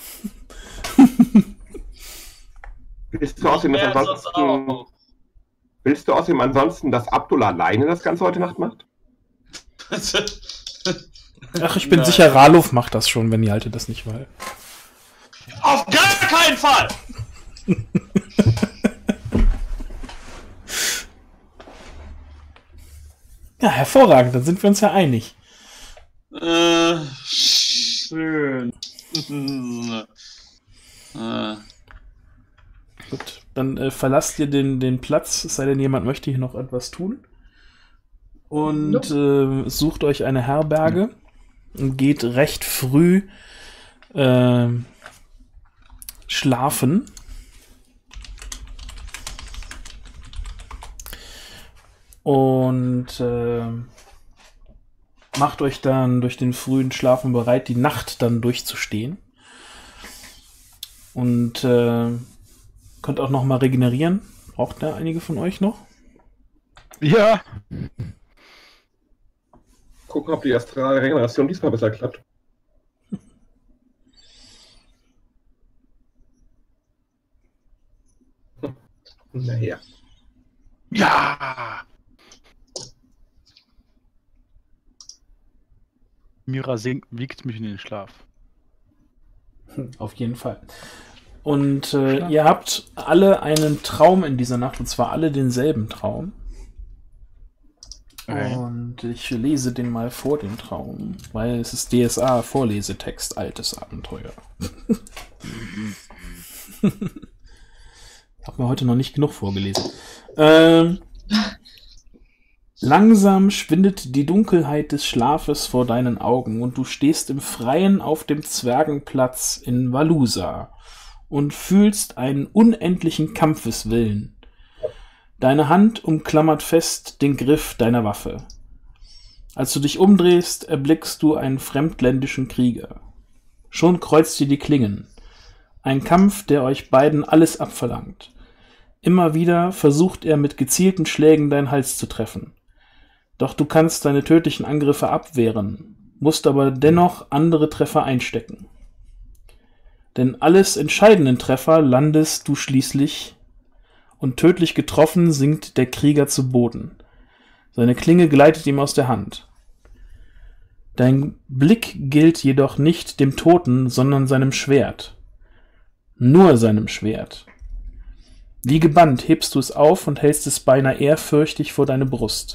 Willst du außerdem Mehr als sonst ansonsten, auch. willst du außerdem ansonsten, dass Abdullah alleine das Ganze heute Nacht macht? Ach, ich bin Nein. sicher, Ralof macht das schon, wenn Hjalte das nicht will. Auf gar keinen Fall! Ja, hervorragend, dann sind wir uns ja einig. Äh, schön. äh. Gut, dann äh, verlasst ihr den, den Platz, es sei denn, jemand möchte hier noch etwas tun. Und äh, sucht euch eine Herberge und geht recht früh äh, schlafen. Und äh, macht euch dann durch den frühen Schlafen bereit, die Nacht dann durchzustehen. Und äh, könnt auch noch mal regenerieren. Braucht da einige von euch noch? Ja. Gucken, ob die astrale Regeneration diesmal besser klappt. Hm. Naja. Ja! Mira singt, wiegt mich in den Schlaf. Auf jeden Fall. Und äh, ihr habt alle einen Traum in dieser Nacht, und zwar alle denselben Traum. Okay. Und ich lese den mal vor, den Traum, weil es ist D S A-Vorlesetext, altes Abenteuer. Hab mir heute noch nicht genug vorgelesen. Ähm, Langsam schwindet die Dunkelheit des Schlafes vor deinen Augen und du stehst im Freien auf dem Zwergenplatz in Valusa und fühlst einen unendlichen Kampfeswillen. Deine Hand umklammert fest den Griff deiner Waffe. Als du dich umdrehst, erblickst du einen fremdländischen Krieger. Schon kreuzt ihr die Klingen. Ein Kampf, der euch beiden alles abverlangt. Immer wieder versucht er mit gezielten Schlägen deinen Hals zu treffen. Doch du kannst seine tödlichen Angriffe abwehren, musst aber dennoch andere Treffer einstecken. Denn alles entscheidenden Treffer landest du schließlich und tödlich getroffen sinkt der Krieger zu Boden. Seine Klinge gleitet ihm aus der Hand. Dein Blick gilt jedoch nicht dem Toten, sondern seinem Schwert. Nur seinem Schwert. Wie gebannt hebst du es auf und hältst es beinahe ehrfürchtig vor deine Brust.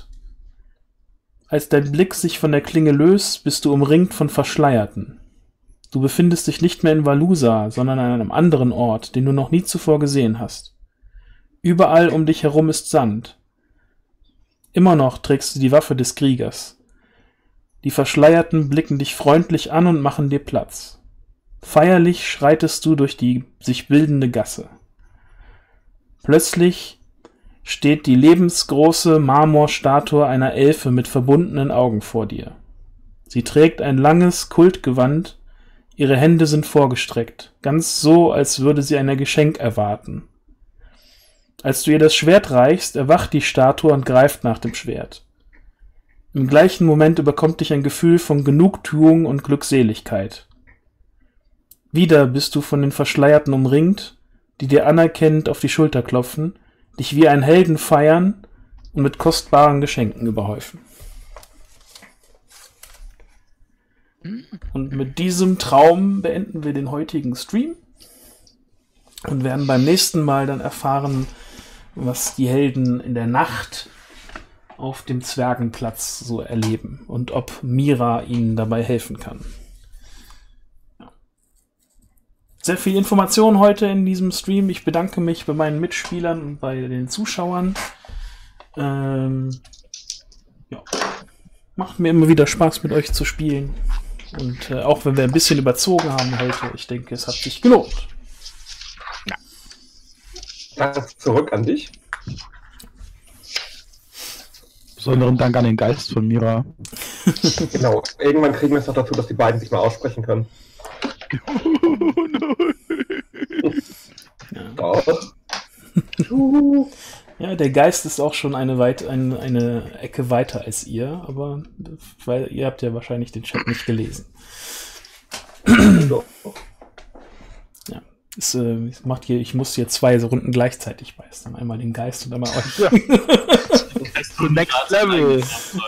Als dein Blick sich von der Klinge löst, bist du umringt von Verschleierten. Du befindest dich nicht mehr in Valusa, sondern an einem anderen Ort, den du noch nie zuvor gesehen hast. Überall um dich herum ist Sand. Immer noch trägst du die Waffe des Kriegers. Die Verschleierten blicken dich freundlich an und machen dir Platz. Feierlich schreitest du durch die sich bildende Gasse. Plötzlich steht die lebensgroße Marmorstatue einer Elfe mit verbundenen Augen vor dir. Sie trägt ein langes Kultgewand, ihre Hände sind vorgestreckt, ganz so, als würde sie ein Geschenk erwarten. Als du ihr das Schwert reichst, erwacht die Statue und greift nach dem Schwert. Im gleichen Moment überkommt dich ein Gefühl von Genugtuung und Glückseligkeit. Wieder bist du von den Verschleierten umringt, die dir anerkennend auf die Schulter klopfen, dich wie einen Helden feiern und mit kostbaren Geschenken überhäufen. Und mit diesem Traum beenden wir den heutigen Stream und werden beim nächsten Mal dann erfahren, was die Helden in der Nacht auf dem Zwergenplatz so erleben und ob Mira ihnen dabei helfen kann. Sehr viel Information heute in diesem Stream. Ich bedanke mich bei meinen Mitspielern und bei den Zuschauern. Ähm, ja. Macht mir immer wieder Spaß, mit euch zu spielen. Und äh, auch wenn wir ein bisschen überzogen haben heute, ich denke, es hat sich gelohnt. Ja. Danke zurück an dich. Besonderen Dank an den Geist von Mira. Genau. Irgendwann kriegen wir es noch dazu, dass die beiden sich mal aussprechen können. Ja. Ja, der Geist ist auch schon eine, weit, eine, eine Ecke weiter als ihr, aber weil ihr habt ja wahrscheinlich den Chat nicht gelesen. Ja, es, äh, macht hier, ich muss hier zwei Runden gleichzeitig beißen. Einmal den Geist und einmal euch. Ja. Next Level.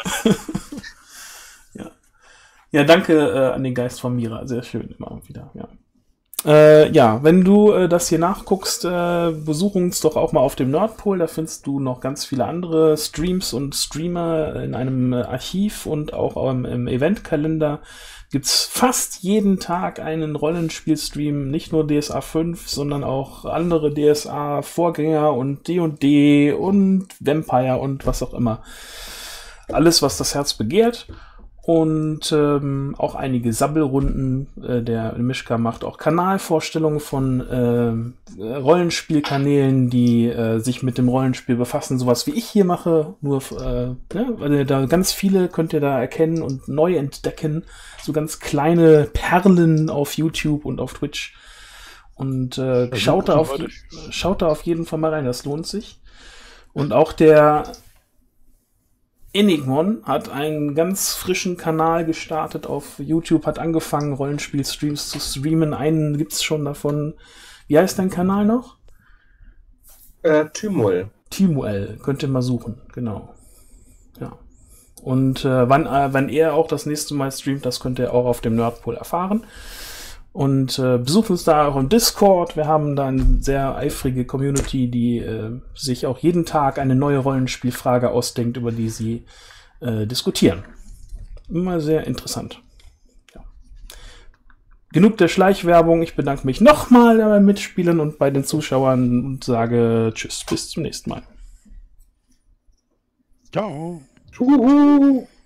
Ja. Ja, danke äh, an den Geist von Mira. Sehr schön immer wieder. Ja. Äh, ja, wenn du äh, das hier nachguckst, äh, besuch uns doch auch mal auf dem Nordpol. Da findest du noch ganz viele andere Streams und Streamer in einem äh, Archiv und auch im, im Eventkalender. Gibt's fast jeden Tag einen Rollenspielstream, nicht nur D S A fünf, sondern auch andere D S A-Vorgänger und D und D und Vampire und was auch immer. Alles, was das Herz begehrt. Und ähm, auch einige Sabbelrunden. Äh, der Mischka macht auch Kanalvorstellungen von äh, Rollenspielkanälen, die äh, sich mit dem Rollenspiel befassen. Sowas wie ich hier mache. Nur, äh, ja, weil ihr da ganz viele könnt ihr da erkennen und neu entdecken. So ganz kleine Perlen auf YouTube und auf Twitch. Und äh, schaut, da auf, schaut da auf jeden Fall mal rein. Das lohnt sich. Und auch der Enigmon hat einen ganz frischen Kanal gestartet auf YouTube, hat angefangen, Rollenspiel-Streams zu streamen. Einen gibt's schon davon. Wie heißt dein Kanal noch? Äh, Tymul. Tymul, könnt ihr mal suchen, genau. Ja. Und äh, wann, äh, wann er auch das nächste Mal streamt, das könnt ihr auch auf dem Nerdpool erfahren. Und äh, besucht uns da auch im Discord. Wir haben da eine sehr eifrige Community, die äh, sich auch jeden Tag eine neue Rollenspielfrage ausdenkt, über die sie äh, diskutieren. Immer sehr interessant. Ja. Genug der Schleichwerbung. Ich bedanke mich nochmal bei Mitspielern und bei den Zuschauern und sage Tschüss, bis zum nächsten Mal. Ciao. Juhu.